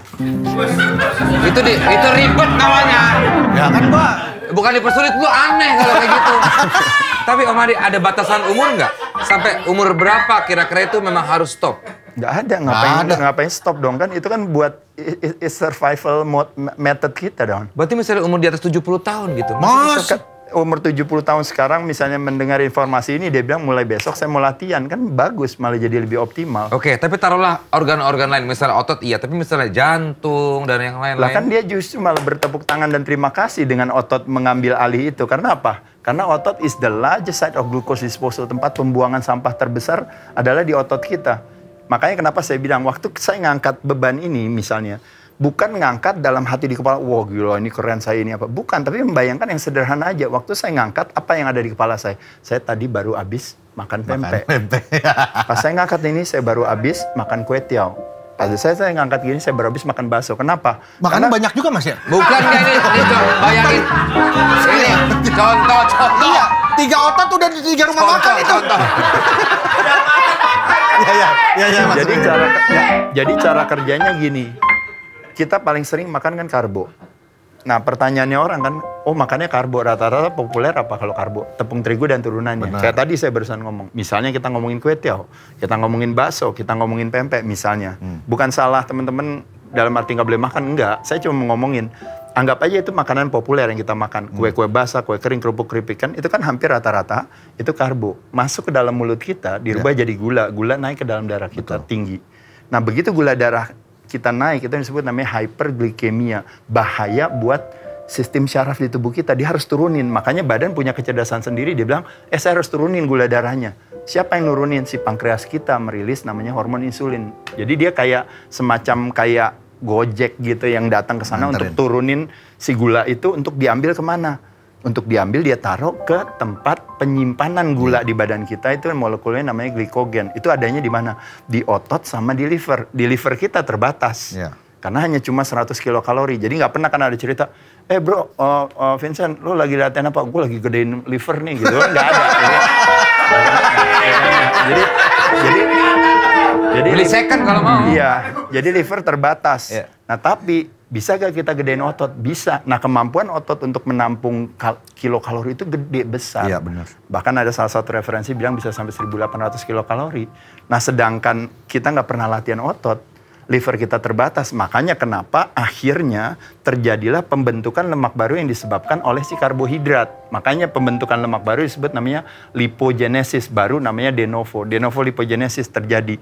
S3: Itu di, itu ribet namanya.
S2: Ya kan, Pak?
S3: Bukan dipersulit, lu aneh kalau kayak gitu. Tapi Om Adi, ada batasan umur nggak? Sampai umur berapa kira-kira itu memang harus stop?
S1: Nggak ada, ngapain, ada. ngapain stop dong kan? Itu kan buat is survival mode, method kita dong.
S3: Berarti misalnya umur di atas tujuh puluh tahun gitu?
S1: Mas, umur tujuh puluh tahun sekarang misalnya mendengar informasi ini, dia bilang mulai besok saya mau latihan, kan bagus, malah jadi lebih optimal.
S3: Oke, tapi taruhlah organ-organ lain, misalnya otot iya, tapi misalnya jantung dan yang lain-lain.
S1: Lah kan dia justru malah bertepuk tangan dan terima kasih dengan otot mengambil alih itu. Karena apa? Karena otot is the largest site of glucose disposal, tempat pembuangan sampah terbesar adalah di otot kita. Makanya kenapa saya bilang, waktu saya ngangkat beban ini misalnya, bukan ngangkat dalam hati di kepala, wah gila ini keren saya ini apa. Bukan, tapi membayangkan yang sederhana aja. Waktu saya ngangkat, apa yang ada di kepala saya? Saya tadi baru habis makan pempek. Pas saya ngangkat ini, saya baru habis makan kue tiaw. Pas saya, saya ngangkat gini, saya baru habis makan bakso. Kenapa?
S2: Makannya
S1: Karena
S2: banyak juga Mas ya?
S3: Bukan kayak ini, ini coba bayangin. Ini contoh, contoh.
S2: Iya, tiga otot udah di tiga rumah
S3: contoh,
S2: makan itu.
S3: Contoh.
S2: Ya, ya, ya, ya, Mas.
S1: Jadi cara, ya, jadi cara kerjanya gini. Kita paling sering makan kan karbo. Nah, pertanyaannya orang kan, oh makannya karbo, rata-rata populer apa kalau karbo? Tepung terigu dan turunannya. Benar. Kayak tadi saya barusan ngomong, misalnya kita ngomongin kue tiaw, kita ngomongin bakso, kita ngomongin pempek misalnya. Hmm. Bukan salah teman-teman dalam arti nggak boleh makan, enggak. Saya cuma mau ngomongin, anggap aja itu makanan populer yang kita makan. Kue-kue basah, kue kering, kerupuk keripik kan, itu kan hampir rata-rata itu karbo. Masuk ke dalam mulut kita, dirubah ya. jadi gula. Gula naik ke dalam darah kita, betul, tinggi. Nah, begitu gula darah kita naik, itu yang disebut namanya hyperglikemia. Bahaya buat sistem syaraf di tubuh kita, dia harus turunin. Makanya badan punya kecerdasan sendiri, dia bilang, eh saya harus turunin gula darahnya. Siapa yang nurunin? Si pankreas kita merilis namanya hormon insulin. Jadi dia kayak semacam kayak Gojek gitu yang datang ke sana untuk turunin si gula itu untuk diambil kemana? Untuk diambil dia taruh ke tempat penyimpanan gula di badan kita, itu molekulnya namanya glikogen. Itu adanya di mana? Di otot sama di liver. Di liver kita terbatas. Ya. Karena hanya cuma seratus kilokalori. Jadi nggak pernah kan ada cerita, eh bro, uh, uh, Vincent, lo lagi latihan apa? Gue lagi gedein liver nih gitu. Nggak ada. jadi jadi jadi
S3: Beli second kalau mau.
S1: Iya, jadi liver terbatas.
S3: Iya.
S1: Nah, tapi bisa gak kita gedein otot? Bisa. Nah, kemampuan otot untuk menampung kal kilokalori itu gede, besar.
S2: Iya, benar.
S1: Bahkan ada salah satu referensi bilang bisa sampai seribu delapan ratus kilokalori. Nah, sedangkan kita nggak pernah latihan otot, liver kita terbatas. Makanya kenapa akhirnya terjadilah pembentukan lemak baru yang disebabkan oleh si karbohidrat. Makanya pembentukan lemak baru disebut namanya lipogenesis, baru namanya de novo. De novo lipogenesis terjadi.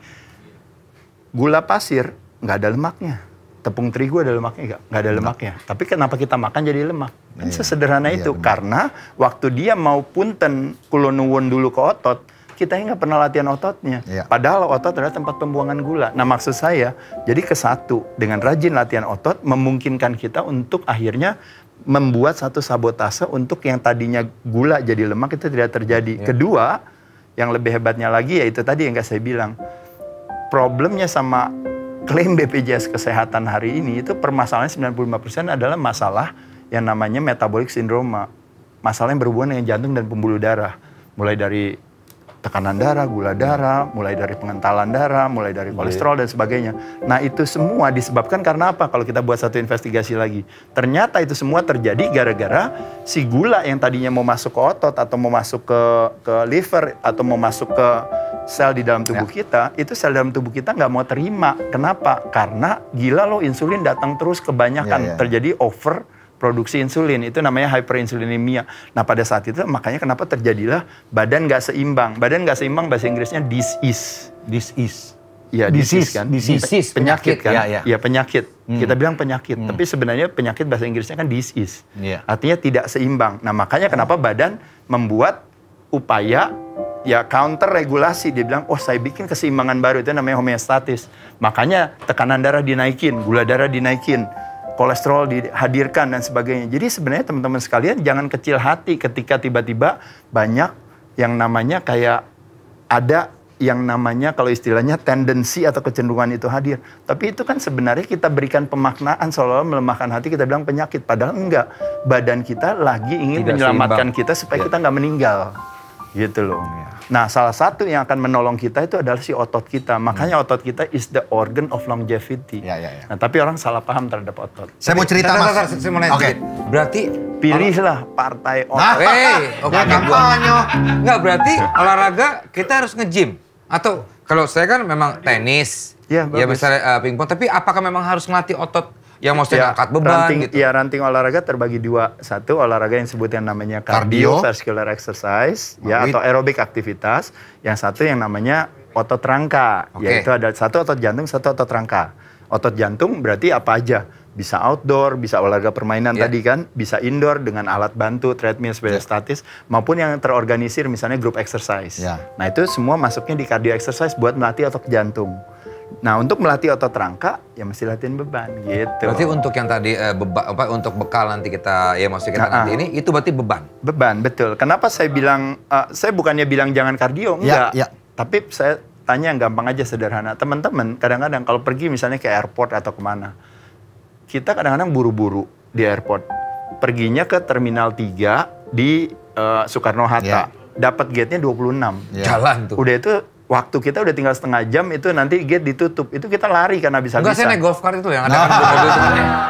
S1: Gula pasir nggak ada lemaknya. Tepung terigu ada lemaknya nggak? Nggak ada lemaknya. Tapi kenapa kita makan jadi lemak? Kan
S2: Iya.
S1: sesederhana
S2: Iya,
S1: itu.
S2: benar.
S1: Karena waktu dia mau punten kulonuwun dulu ke otot, kita nggak pernah latihan ototnya.
S2: Iya.
S1: Padahal otot adalah tempat pembuangan gula. Nah, maksud saya, jadi kesatu dengan rajin latihan otot memungkinkan kita untuk akhirnya membuat satu sabotase untuk yang tadinya gula jadi lemak itu tidak terjadi.
S3: Iya.
S1: Kedua, yang lebih hebatnya lagi yaitu tadi yang nggak saya bilang, problemnya sama klaim B P J S Kesehatan hari ini itu permasalahannya sembilan puluh lima persen adalah masalah yang namanya metabolic syndrome. Masalah yang berhubungan dengan jantung dan pembuluh darah. Mulai dari tekanan darah, gula darah, mulai dari pengentalan darah, mulai dari kolesterol dan sebagainya. Nah, itu semua disebabkan karena apa? Kalau kita buat satu investigasi lagi. Ternyata itu semua terjadi gara-gara si gula yang tadinya mau masuk ke otot atau mau masuk ke, ke liver atau mau masuk ke sel di dalam tubuh kita, itu sel dalam tubuh kita nggak mau terima. Kenapa? Karena gila loh, insulin datang terus kebanyakan.
S2: Ya, ya.
S1: Terjadi over produksi insulin, itu namanya hyperinsulinemia. Nah, pada saat itu makanya kenapa terjadilah badan nggak seimbang. Badan nggak seimbang bahasa Inggrisnya disease.
S2: Disease.
S1: Iya, disease kan.
S2: Disease.
S1: Pe- penyakit,
S3: Penyakit,
S1: kan.
S2: ya, ya.
S1: Iya, penyakit.
S2: Hmm.
S1: Kita bilang penyakit,
S2: Hmm.
S1: tapi sebenarnya penyakit bahasa Inggrisnya kan disease.
S2: Iya.
S1: Artinya tidak seimbang. Nah, makanya kenapa badan membuat upaya ya counter regulasi. Dia bilang, oh saya bikin keseimbangan baru, itu namanya homeostatis. Makanya tekanan darah dinaikin, gula darah dinaikin, kolesterol dihadirkan dan sebagainya. Jadi sebenarnya teman-teman sekalian jangan kecil hati ketika tiba-tiba banyak yang namanya kayak ada yang namanya kalau istilahnya tendensi atau kecenderungan itu hadir. Tapi itu kan sebenarnya kita berikan pemaknaan seolah-olah melemahkan hati, kita bilang penyakit. Padahal enggak. Badan kita lagi ingin
S3: Tidak
S1: menyelamatkan
S3: seimbang.
S1: kita supaya
S3: Ya.
S1: kita nggak meninggal. Gitu loh. Nah, salah satu yang akan menolong kita itu adalah si otot kita. Makanya otot kita is the organ of longevity.
S2: Ya, ya, ya.
S1: Nah, tapi orang salah paham terhadap otot.
S2: Saya mau cerita,
S3: Tar, tar,
S2: Mas.
S3: tar, saya mau nanya
S2: Oke.
S3: sedikit. Berarti
S1: Pilihlah partai
S2: Nah.
S1: otot.
S3: Hey, oke,
S2: Ya,
S3: oke, gua.
S2: kampanye.
S3: Enggak, berarti olahraga kita harus nge-gym. Atau kalau saya kan memang tenis,
S1: Iya,
S3: ya
S1: bagus.
S3: misalnya uh, pingpong, tapi apakah memang harus ngelatih otot yang maksudnya angkat beban
S1: ranting,
S3: gitu?
S1: Ya, ranting olahraga terbagi dua. Satu, olahraga yang disebut yang namanya
S2: Cardio.
S1: cardiovascular exercise, ya,
S2: Wait.
S1: atau aerobik aktivitas. Yang satu yang namanya otot rangka,
S3: Oke.
S1: yaitu ada satu otot jantung, satu otot rangka. Otot jantung berarti apa aja? Bisa outdoor, bisa olahraga permainan
S3: Yeah.
S1: tadi kan, bisa indoor dengan alat bantu, treadmill, sepeda
S2: Yeah.
S1: statis, maupun yang terorganisir misalnya grup exercise.
S2: Yeah.
S1: Nah, itu semua masuknya di cardio exercise buat melatih otot jantung. Nah, untuk melatih otot rangka, ya mesti latihan beban, gitu.
S3: Berarti untuk yang tadi eh, beba, apa, untuk bekal nanti kita, ya maksudnya kita
S1: Nah,
S3: nanti
S1: ah.
S3: ini, itu berarti beban.
S1: Beban, betul. Kenapa saya bilang, uh, saya bukannya bilang jangan kardio, enggak.
S2: Ya, ya.
S1: Tapi saya tanya yang gampang aja, sederhana. Teman-teman, kadang-kadang kalau pergi misalnya ke airport atau kemana, kita kadang-kadang buru-buru di airport. Perginya ke Terminal tiga di uh, Soekarno-Hatta.
S2: Ya.
S1: Dapat gate-nya dua puluh enam.
S2: Ya.
S3: Jalan tuh.
S1: Udah itu, waktu kita udah tinggal setengah jam, itu nanti gate ditutup. Itu kita lari karena
S3: Enggak, saya
S1: bisa-bisa.
S3: naik golf cart itu yang ada kan mobil itu.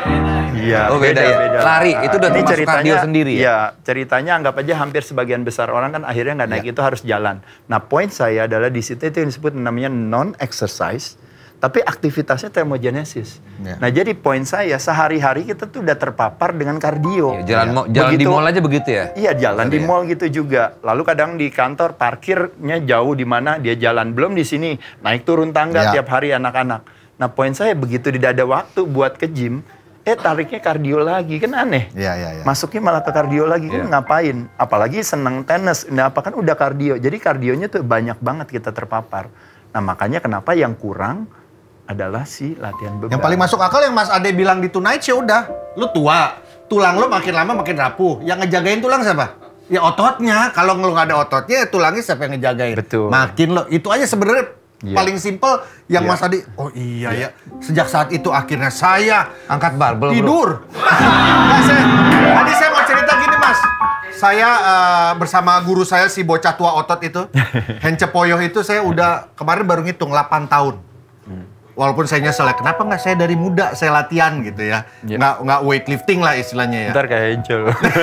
S1: Iya,
S3: Oh, beda ya? Lari, itu udah
S1: Ini
S3: termasuk
S1: ceritanya,
S3: kardio sendiri ya?
S1: Iya, ceritanya anggap aja hampir sebagian besar orang kan akhirnya nggak naik itu harus jalan. Nah, poin saya adalah di situ itu yang disebut namanya non-exercise, tapi aktivitasnya thermogenesis.
S2: Ya.
S1: Nah, jadi poin saya sehari-hari kita tuh udah terpapar dengan kardio.
S3: Ya, jalan
S1: Ya.
S3: mo- jalan di
S1: Begitu-
S3: mall aja begitu ya?
S1: Iya, jalan di
S3: Betul ya?
S1: mall gitu juga. Lalu kadang di kantor parkirnya jauh di mana dia jalan. Belum di sini naik turun tangga
S2: Ya.
S1: tiap hari anak-anak. Nah, poin saya begitu tidak ada waktu buat ke gym, eh tariknya kardio lagi, kan aneh.
S2: Iya, iya, iya.
S1: Masuknya malah ke kardio lagi, kan
S3: Iya.
S1: ngapain? Apalagi seneng tenis, nah apa kan udah kardio. Jadi kardionya tuh banyak banget kita terpapar. Nah, makanya kenapa yang kurang adalah si latihan beban.
S2: Yang paling masuk akal yang Mas Ade bilang di Tonight Show udah, lu tua, tulang lu makin lama makin rapuh. Yang ngejagain tulang siapa? Ya ototnya. Kalau lu nggak ada ototnya, tulangnya siapa yang ngejagain?
S1: Betul.
S2: Makin lo. Itu aja sebenarnya
S1: Iya.
S2: paling simpel yang
S1: Iya.
S2: Mas Ade. Oh iya ya. Sejak saat itu akhirnya saya
S3: Angkat barbel, bro.
S2: tidur. Nggak, saya, tadi saya mau cerita gini Mas. saya uh, bersama guru saya si bocah tua otot itu, Hence Poyoh itu saya udah kemarin baru ngitung delapan tahun. Hmm. Walaupun saya nyesel ya, kenapa nggak saya dari muda saya latihan gitu ya. Yeah. Nggak, nggak weightlifting lah istilahnya ya.
S1: Ntar kayak Hence.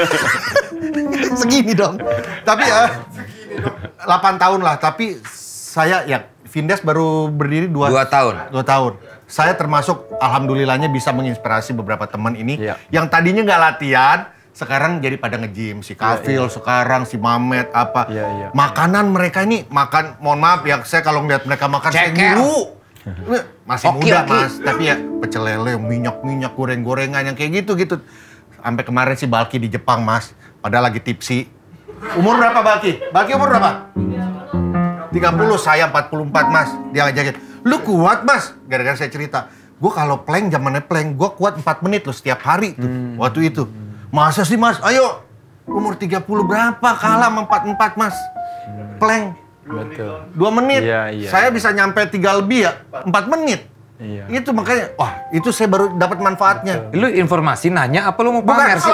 S2: Segini dong. Tapi ya, uh, delapan tahun lah. Tapi saya ya, Vindes baru berdiri dua
S3: tahun.
S2: dua tahun. Saya termasuk alhamdulillahnya bisa menginspirasi beberapa teman ini yeah. yang tadinya nggak latihan, sekarang jadi pada nge-gym. Si Kafil yeah, yeah. sekarang, si Mamet, apa. Yeah, yeah. Makanan mereka ini, makan, mohon maaf ya, saya kalau ngeliat mereka makan, saya guru. Masih okay, muda okay. Mas, tapi ya pecel lele, minyak-minyak, goreng-gorengan yang kayak gitu-gitu. Sampai kemarin si Balki di Jepang Mas, padahal lagi tipsi. Umur berapa Balki? Balki umur berapa? tiga puluh, saya empat puluh empat Mas. Dia ngajakin, lu kuat Mas? Gara-gara saya cerita, gue kalau plank, zamannya plank, gue kuat empat menit loh setiap hari tuh, hmm. waktu itu. Masa sih Mas? Ayo, umur tiga puluh berapa? Kalah sama empat puluh empat Mas. Plank.
S1: Betul.
S2: Dua menit.
S1: Iya, iya,
S2: saya
S1: iya.
S2: bisa nyampe tiga lebih ya, empat menit.
S1: Iya.
S2: Itu makanya, wah itu saya baru dapat manfaatnya.
S3: Betul. Lu informasi nanya apa lu mau pamer sih?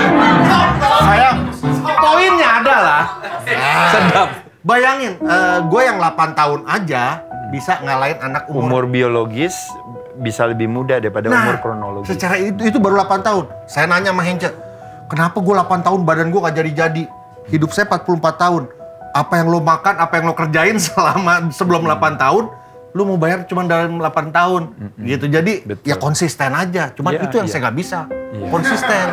S2: Saya, poinnya adalah,
S3: sedap.
S2: Bayangin, uh, gue yang delapan tahun aja bisa ngalahin anak umur.
S1: Umur biologis bisa lebih muda daripada
S2: nah,
S1: umur kronologis.
S2: Secara itu, itu baru delapan tahun. Saya nanya sama Hence, kenapa gue delapan tahun badan gue gak jadi-jadi? Hidup saya empat puluh empat tahun. Apa yang lo makan, apa yang lo kerjain selama sebelum delapan tahun, lo mau bayar cuma dalam delapan tahun. Mm-hmm. Gitu. Jadi betul. Ya konsisten aja. Cuma yeah, itu yang yeah. saya gak bisa. Yeah. Konsisten.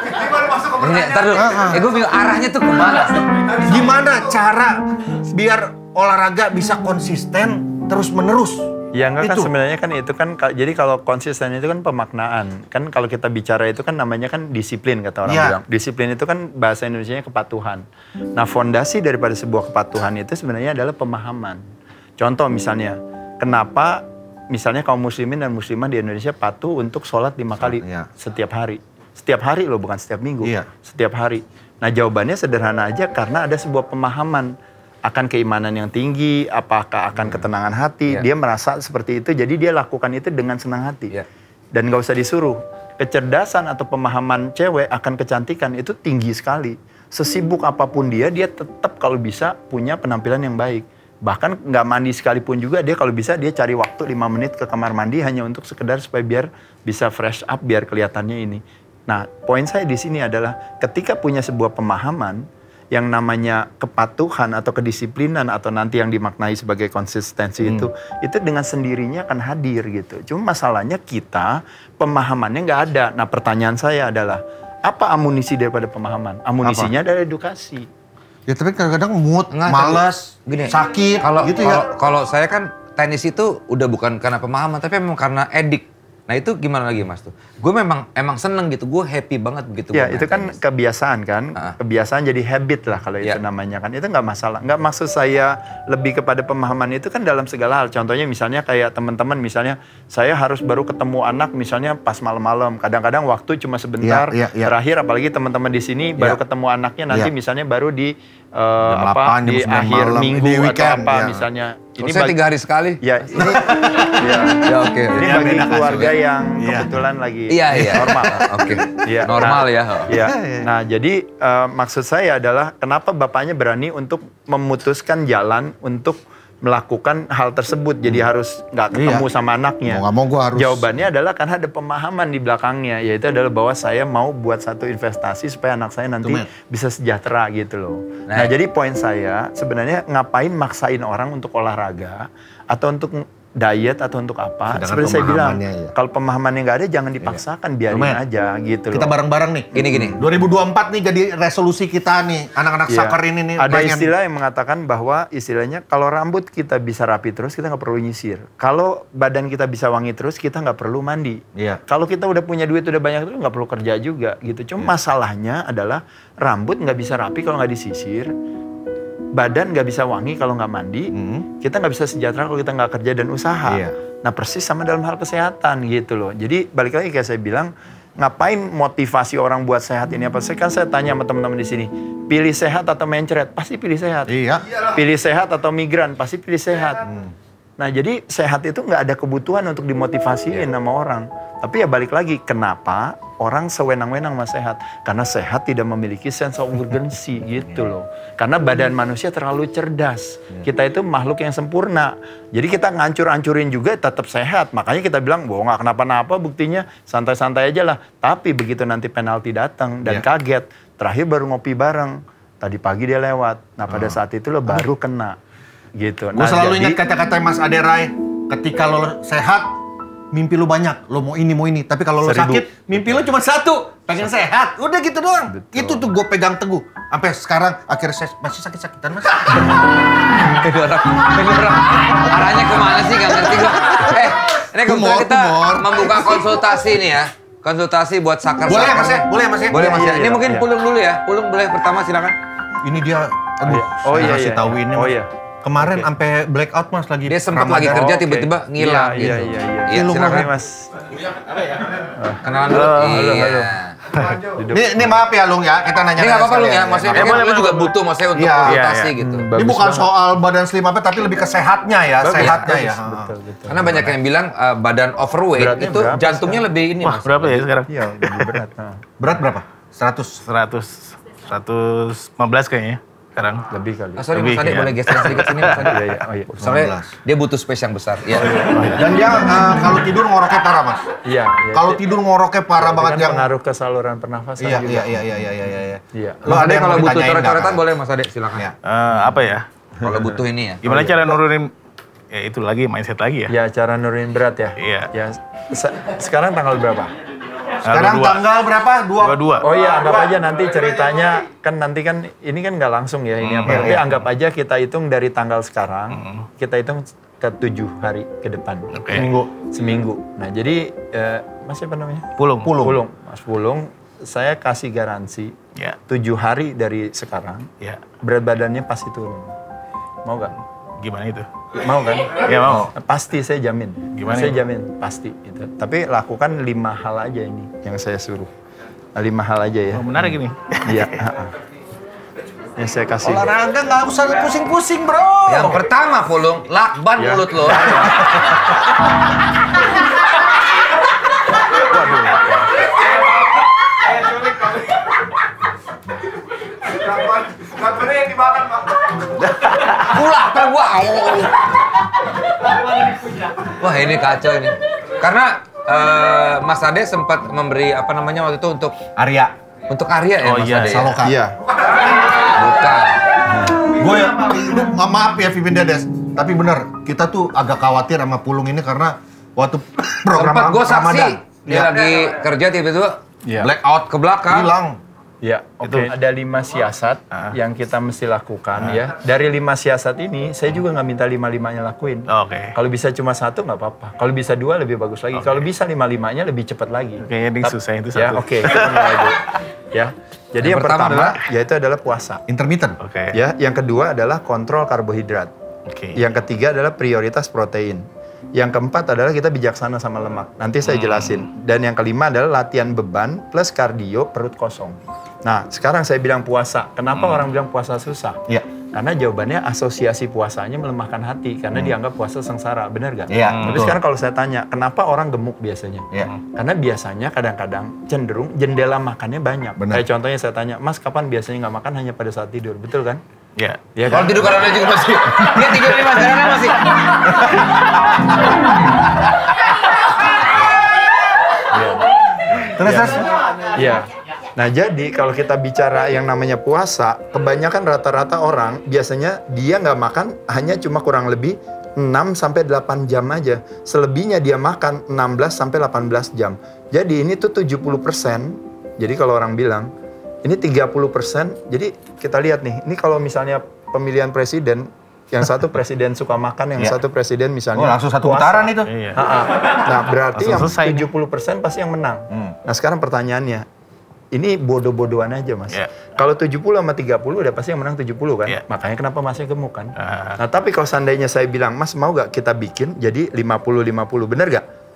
S3: Ini, ntar dulu, uh-huh. eh gue bingung arahnya tuh kemana?
S2: Gimana cara biar olahraga bisa konsisten terus-menerus?
S1: Ya enggak kan
S2: itu.
S1: Sebenarnya kan itu kan, jadi kalau konsisten itu kan pemaknaan. Kan kalau kita bicara itu kan namanya kan disiplin kata orang yeah. bilang. Disiplin itu kan bahasa Indonesianya kepatuhan. Nah fondasi daripada sebuah kepatuhan itu sebenarnya adalah pemahaman. Contoh misalnya, kenapa misalnya kaum muslimin dan muslimah di Indonesia patuh untuk sholat lima kali yeah. setiap hari. Setiap hari loh, bukan setiap minggu. Iya. Setiap hari. Nah jawabannya sederhana aja, karena ada sebuah pemahaman akan keimanan yang tinggi, apakah akan ketenangan hati. Iya. Dia merasa seperti itu, jadi dia lakukan itu dengan senang hati. Iya. Dan gak usah disuruh. Kecerdasan atau pemahaman cewek akan kecantikan itu tinggi sekali. Sesibuk apapun dia, dia tetap kalau bisa punya penampilan yang baik. Bahkan nggak mandi sekalipun juga, dia kalau bisa dia cari waktu lima menit ke kamar mandi hanya untuk sekedar supaya biar bisa fresh up, biar kelihatannya ini. Nah, poin saya di sini adalah ketika punya sebuah pemahaman yang namanya kepatuhan atau kedisiplinan atau nanti yang dimaknai sebagai konsistensi hmm. itu, itu dengan sendirinya akan hadir gitu. Cuma masalahnya kita pemahamannya nggak ada. Nah, pertanyaan saya adalah apa amunisi daripada pemahaman? Amunisinya apa? Adalah edukasi.
S2: Ya tapi kadang-kadang mood, Nggak, malas, gini, sakit,
S3: kalau,
S2: gitu
S3: kalau,
S2: ya.
S3: Kalau saya kan tenis itu udah bukan karena pemahaman, tapi memang karena edik. Nah itu gimana lagi Mas tuh? Gue memang emang seneng gitu, gue happy banget begitu.
S1: Ya itu kan tenis. Kebiasaan kan, uh-huh. kebiasaan jadi habit lah kalau yeah. itu namanya kan. Itu nggak masalah, nggak maksud saya lebih kepada pemahaman itu kan dalam segala hal. Contohnya misalnya kayak teman-teman misalnya, saya harus baru ketemu anak misalnya pas malam-malam. Kadang-kadang waktu cuma sebentar, yeah, yeah, yeah. terakhir apalagi teman-teman di sini yeah. baru ketemu anaknya nanti yeah. misalnya baru di uh, apa di akhir malam, minggu di weekend, atau apa yeah. misalnya.
S3: Ini saya tiga hari sekali.
S1: Ya, ini, ya, ya oke. Okay. Ini ya, bagi keluarga kasus, yang ya. kebetulan lagi
S3: iya, iya.
S1: normal.
S3: Oke, okay. ya, normal
S1: nah,
S3: ya.
S1: ya. Nah, jadi uh, maksud saya adalah kenapa bapaknya berani untuk memutuskan jalan untuk melakukan hal tersebut. Jadi harus nggak ketemu iya. sama anaknya.
S2: Mau nggak mau gua harus.
S1: Jawabannya adalah karena ada pemahaman di belakangnya, yaitu adalah bahwa saya mau buat satu investasi supaya anak saya nanti Tuh, bisa sejahtera gitu loh. Nah, nah jadi poin saya sebenarnya ngapain maksain orang untuk olahraga atau untuk diet atau untuk apa? Sedangkan seperti saya bilang, ya. Kalau pemahamannya nggak ada jangan dipaksakan, iya. biarin Lumayan. aja gitu
S2: Kita
S1: loh.
S2: bareng-bareng nih.
S3: Gini-gini.
S2: dua ribu dua puluh empat nih jadi resolusi kita nih, anak-anak
S1: ya.
S2: soccer ini nih.
S1: Ada
S2: pengen.
S1: istilah yang mengatakan bahwa istilahnya kalau rambut kita bisa rapi terus, kita nggak perlu nyisir. Kalau badan kita bisa wangi terus, kita nggak perlu mandi. Ya. Kalau kita udah punya duit, udah banyak terus, nggak perlu kerja juga gitu. Cuma ya. masalahnya adalah rambut nggak bisa rapi kalau nggak disisir. Badan nggak bisa wangi kalau nggak mandi, hmm. kita nggak bisa sejahtera kalau kita nggak kerja dan usaha. Iya. Nah persis sama dalam hal kesehatan gitu loh. Jadi balik lagi kayak saya bilang, ngapain motivasi orang buat sehat ini apa? Saya kan saya tanya sama teman-teman di sini, pilih sehat atau mencret? Pasti pilih sehat.
S2: Iya.
S1: Pilih sehat atau migran? Pasti pilih sehat. Hmm. Nah jadi sehat itu nggak ada kebutuhan untuk dimotivasiin iya. sama orang. Tapi ya balik lagi, kenapa orang sewenang-wenang sama sehat? Karena sehat tidak memiliki sense of urgency gitu loh. Karena badan manusia terlalu cerdas. Kita itu makhluk yang sempurna. Jadi kita ngancur-ancurin juga tetap sehat. Makanya kita bilang, wah nggak kenapa-napa, buktinya santai-santai aja lah. Tapi begitu nanti penalti datang dan
S2: Yeah.
S1: kaget, terakhir baru ngopi bareng. Tadi pagi dia lewat. Nah pada saat itu lo baru kena. Gitu.
S2: Gue
S1: Nah,
S2: selalu
S1: jadi-
S2: ingat kata-kata Mas Ade Rai, ketika lo sehat, mimpi lu banyak, lo mau ini mau ini. Tapi kalau lo
S1: Seribu.
S2: sakit, mimpi lu cuma satu, pengen sehat. Udah gitu doang.
S1: Betul.
S2: Itu tuh gue pegang teguh. Sampai sekarang akhirnya saya masih sakit-sakitan mas.
S3: Ini orang, ini orang. Arahnya kemana sih gak ngerti gue. Eh, ini kebetulan
S2: Humor,
S3: kita
S2: humor.
S3: membuka konsultasi nih ya. Konsultasi buat sakar-sakar.
S2: Boleh ya mas ya? Boleh ya mas ya?
S3: Boleh mas ya.
S1: Iya,
S3: Ini
S1: iya,
S3: mungkin
S1: iya.
S3: Pulung dulu ya. Pulung boleh pertama silakan.
S2: Ini dia, aduh,
S1: Oh
S2: saya
S1: iya,
S2: kasih
S1: iya,
S2: tahu
S1: iya.
S2: ini
S1: Oh
S2: mas.
S1: iya.
S2: Kemarin
S1: Oke.
S2: sampai blackout mas lagi.
S3: Dia sempat
S2: Ramadan.
S3: lagi kerja
S1: Oke.
S3: tiba-tiba ngilang
S1: Iya,
S3: gitu.
S1: iya, iya, iya.
S3: Iya,
S2: Lu
S3: silakan.
S1: Oke, Mas.
S3: Kenalan dulu.
S1: Halo, halo,
S3: Iya.
S1: halo. Duduk.
S2: Ini, ini maaf ya Lung ya, kita nanya.
S3: Ini nggak apa-apa lu ya, maksudnya
S1: Ya,
S3: mungkin
S1: boleh,
S3: lu
S1: boleh,
S3: juga
S1: boleh.
S3: butuh maksudnya untuk
S2: Iya,
S3: konsultasi
S1: iya, iya.
S3: gitu.
S1: Hmm,
S2: Ini
S1: bagus
S2: bukan
S1: banget.
S2: soal badan slim apa, tapi lebih ke sehatnya ya,
S1: Bagus,
S2: sehatnya
S1: bagus,
S2: ya.
S1: Betul, betul.
S3: Karena banyak yang bilang uh, badan overweight
S1: Beratnya
S3: itu
S1: berapa
S3: jantungnya lebih ini
S5: Wah,
S3: mas.
S5: berapa ya sekarang?
S1: Iya, lebih berat. Nah,
S2: Berat berapa? seratus.
S5: seratus, seratus lima belas kayaknya sekarang.
S1: lebih kali.
S3: Ah, sorry
S5: Lebih,
S3: mas Ade,
S5: ya.
S3: boleh geser sedikit sini mas Ade.
S1: Iya, iya. Oh, iya.
S3: Soalnya
S2: sembilan belas.
S3: dia butuh space yang besar. Ya.
S2: Dan dia eh, kalau tidur ngoroknya parah mas.
S1: Iya, iya.
S2: Kalau tidur ngoroknya parah
S1: Itu
S2: banget
S1: kan
S2: yang.
S1: pengaruh ke saluran pernafasan
S2: Iya,
S1: juga.
S2: iya, iya, iya, iya, iya, iya.
S1: Iya.
S2: Lu
S3: Mas
S2: ada
S3: Ade
S2: yang
S3: kalau
S2: mau
S3: butuh
S2: ditanyain
S3: coret-coretan
S2: nggak, Kak?
S3: boleh mas Ade, silakan.
S2: Iya.
S5: Eh, apa ya?
S3: Kalau butuh ini ya.
S5: Gimana cara nurunin? Ya itu lagi mindset lagi ya.
S1: Ya, cara nurunin berat ya?
S5: Iya.
S1: Ya, se- sekarang tanggal berapa?
S2: Sekarang tanggal berapa? Dua.
S5: dua dua.
S1: Oh iya, anggap aja nanti ceritanya, kan nanti kan, ini kan nggak langsung ya, ini apa.
S2: iya,
S1: Tapi
S2: iya.
S1: anggap aja kita hitung dari tanggal sekarang, kita hitung ke tujuh hari ke depan.
S5: Oke.
S2: Seminggu.
S1: Seminggu. Nah, jadi, eh, Mas siapa namanya?
S5: Pulung.
S2: Pulung.
S1: Pulung. Mas Pulung, saya kasih garansi
S5: Ya,
S1: tujuh hari dari sekarang,
S5: ya.
S1: berat badannya pasti turun. Mau nggak?
S5: Gimana itu?
S1: Mau kan?
S5: Ya mau.
S1: Pasti, saya jamin.
S5: Gimana
S1: Saya
S5: itu?
S1: jamin, pasti. Gitu. Tapi lakukan lima hal aja ini yang saya suruh. Nah, lima hal aja ya.
S5: Oh, menarik ini.
S1: Iya. ha-ha. Yang saya kasih.
S2: Olahraga nggak usah pusing-pusing bro.
S3: Yang pertama Pulung, lakban
S1: Ya.
S3: mulut lo.
S4: Lakbannya yang dimakan, Pak.
S3: Ulah kan gua. Wah ini kacau ini. Karena eh, Mas Ade sempat memberi apa namanya waktu itu untuk
S2: Arya.
S3: untuk Arya ya
S5: Oh
S3: Mas
S5: iya,
S3: Ade. ya?
S2: Saloka.
S1: Iya.
S3: Bukan.
S2: Gue ya, lu nggak maaf ya Vivin Dedes, tapi bener kita tuh agak khawatir sama Pulung ini karena waktu program
S3: Sempat gue saksi.
S2: Ramadan,
S3: Dia
S2: ya,
S3: lagi kerja tiba-tiba
S1: Iya.
S3: blackout ke belakang.
S2: hilang.
S1: Ya, oke. Ada lima siasat yang kita mesti lakukan ya. Dari lima siasat ini, saya juga nggak minta lima-limanya lakuin.
S5: Oke.
S1: Kalau bisa cuma satu nggak apa-apa. Kalau bisa dua lebih bagus lagi. Kalau bisa lima-limanya lebih cepat lagi.
S5: Oke, ini
S1: Tap-
S5: susah itu
S1: Ya,
S5: satu.
S1: oke. kita mulai dulu. Ya. Jadi
S3: Yang
S1: yang,
S3: pertama
S1: pertama,
S3: adalah-
S1: yaitu adalah puasa.
S2: Intermittent.
S5: Oke.
S1: Ya, yang kedua adalah kontrol karbohidrat.
S5: Oke.
S1: Yang ketiga adalah prioritas protein. Yang keempat adalah kita bijaksana sama lemak. Nanti saya jelasin. Dan yang kelima adalah latihan beban plus kardio perut kosong. Nah, sekarang saya bilang puasa. Kenapa orang bilang puasa susah?
S2: Iya.
S1: Karena jawabannya asosiasi puasanya melemahkan hati. Karena dianggap puasa sengsara. Benar gak?
S2: Iya,
S1: Tapi
S2: betul.
S1: sekarang kalau saya tanya, kenapa orang gemuk biasanya?
S2: Iya.
S1: Karena biasanya kadang-kadang cenderung jendela makannya banyak.
S2: Benar.
S1: Kayak contohnya saya tanya, Mas kapan biasanya nggak makan hanya pada saat tidur? Betul kan?
S5: Ya.
S1: Iya
S3: Kalau tidur karena juga masih. Dia tidur di mas karena masih.
S2: Terus terus.
S1: Iya. Nah, jadi kalau kita bicara yang namanya puasa, kebanyakan rata-rata orang biasanya dia nggak makan hanya cuma kurang lebih enam sampai delapan jam aja. Selebihnya dia makan enam belas sampai delapan belas jam. Jadi ini tuh tujuh puluh persen. Jadi kalau orang bilang, ini tiga puluh persen. Jadi kita lihat nih, ini kalau misalnya pemilihan presiden, yang satu presiden suka makan, yang
S2: Iya.
S1: satu presiden
S2: Oh,
S1: misalnya
S2: langsung satu
S1: puasa.
S2: putaran itu.
S5: Iya.
S1: Ha-ha. Nah, berarti
S5: Langsung
S1: yang
S5: selesai nih.
S1: tujuh puluh persen pasti yang menang.
S2: Hmm.
S1: Nah, sekarang pertanyaannya, ini bodoh-bodohan aja, Mas.
S5: Iya.
S1: Kalau tujuh puluh sama tiga puluh udah pasti yang menang tujuh puluh kan?
S5: Iya.
S1: Makanya kenapa Masnya gemuk kan?
S5: Ah.
S1: Nah, tapi kalau seandainya saya bilang, Mas mau gak kita bikin jadi lima puluh lima puluh, bener gak?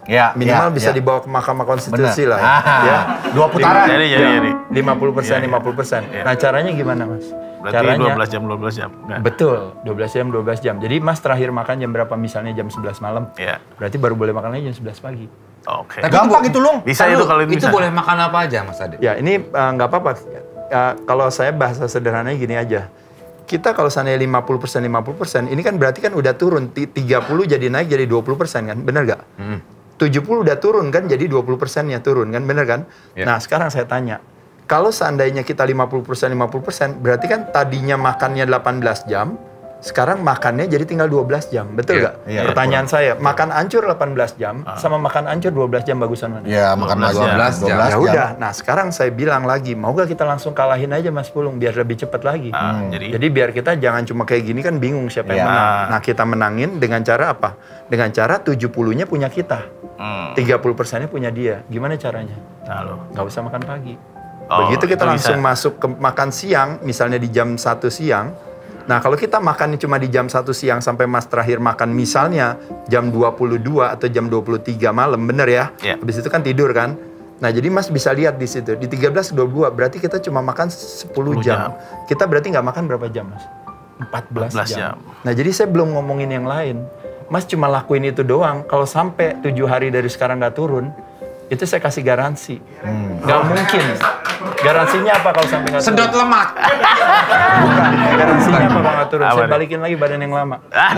S2: Ya,
S1: Minimal
S2: ya,
S1: bisa
S2: ya.
S1: dibawa ke Mahkamah Konstitusi
S2: Bener.
S1: lah. Ya.
S2: Ah,
S1: ya.
S2: dua putaran.
S5: Jadi, jadi, jadi.
S1: lima puluh persen,
S5: Iya, iya.
S1: lima puluh persen.
S5: Iya.
S1: Nah caranya gimana Mas?
S5: Berarti
S1: Caranya,
S5: dua belas jam, dua belas jam. Nggak.
S1: betul, dua belas jam, dua belas jam. Jadi Mas terakhir makan jam berapa? Misalnya jam sebelas malam.
S5: Iya.
S1: Berarti baru boleh makan lagi jam sebelas pagi.
S5: Oke.
S3: Tapi
S2: Gampang itu, Lung.
S5: Bisa
S3: Lalu,
S5: itu kalau itu
S3: itu
S5: bisa.
S3: boleh makan apa aja, Mas Ade?
S1: Ya ini eh, nggak apa-apa. Eh, kalau saya bahasa sederhananya gini aja. Kita kalau seandainya lima puluh persen, lima puluh persen, ini kan berarti kan udah turun. Ti- tiga puluh jadi naik jadi dua puluh persen kan, bener nggak?
S3: Hmm.
S1: tujuh puluh udah turun kan, jadi dua puluh persennya turun kan, bener kan?
S3: Ya.
S1: Nah sekarang saya tanya, kalau seandainya kita lima puluh persen, lima puluh persen, berarti kan tadinya makannya delapan belas jam, sekarang makannya jadi tinggal dua belas jam, betul
S3: Iya,
S1: nggak?
S2: iya,
S1: Pertanyaan saya, makan ancur delapan belas jam sama makan ancur dua belas jam bagusan mana?
S2: Ya, makan
S5: dua belas
S2: dua belas
S3: jam.
S1: Ya udah, nah sekarang saya bilang lagi, mau gak kita langsung kalahin aja Mas Pulung biar lebih cepat lagi.
S5: Ah,
S2: Hmm.
S5: jadi,
S1: Jadi biar kita jangan cuma kayak gini kan bingung siapa yang
S2: Iya.
S1: menang. Nah kita menangin dengan cara apa? Dengan cara tujuh puluh-nya punya kita,
S5: hmm.
S1: tiga puluh persennya punya dia. Gimana caranya?
S5: Nah, lo.
S1: Nggak usah makan pagi.
S5: Oh,
S1: Begitu kita
S5: itu
S1: langsung
S5: bisa.
S1: masuk ke makan siang, misalnya di jam satu siang. Nah kalau kita makan cuma di jam satu siang sampai Mas terakhir makan misalnya jam dua puluh dua atau jam dua puluh tiga malam, bener ya?
S5: Iya.
S1: Habis itu kan tidur kan? Nah jadi Mas bisa lihat di situ, di tiga belas dua puluh dua berarti kita cuma makan sepuluh jam. Kita berarti nggak makan berapa jam Mas? empat belas
S5: empat belas
S1: jam.
S5: jam.
S1: Nah jadi saya belum ngomongin yang lain. Mas cuma lakuin itu doang, kalau sampai tujuh hari dari sekarang nggak turun, itu saya kasih garansi. Nggak mungkin. Garansinya apa kalau sampai nggak turun?
S3: Sedot lemak.
S1: Bukan. Garansinya apa kalau nggak turun?
S5: Apa
S1: Saya
S5: nih?
S1: balikin lagi badan yang lama.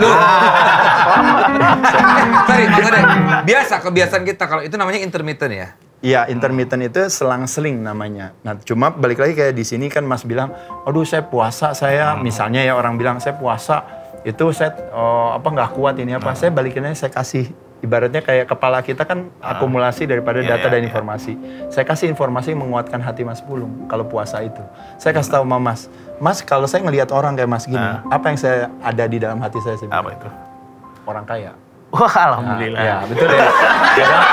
S3: Sorry, Mas Ade. Biasa kebiasaan kita kalau itu namanya intermittent ya.
S1: Iya, intermittent itu selang-seling namanya. Nah, cuma balik lagi kayak di sini kan Mas bilang, aduh saya puasa saya, misalnya ya orang bilang saya puasa, itu saya oh, apa nggak kuat ini apa, saya balikinnya saya kasih. Ibaratnya kayak kepala kita kan akumulasi daripada
S5: Iya,
S1: data
S5: iya,
S1: dan
S5: iya.
S1: informasi. Saya kasih informasi yang menguatkan hati Mas Pulung kalau puasa itu. Saya kasih tahu sama Mas, Mas kalau saya ngelihat orang kayak Mas gini,
S5: Ah.
S1: apa yang saya ada di dalam hati saya? Saya bilang,
S5: Apa itu?
S1: orang kaya.
S5: Wah,
S1: Nah,
S5: alhamdulillah.
S1: ya, betul ya. Ya kan?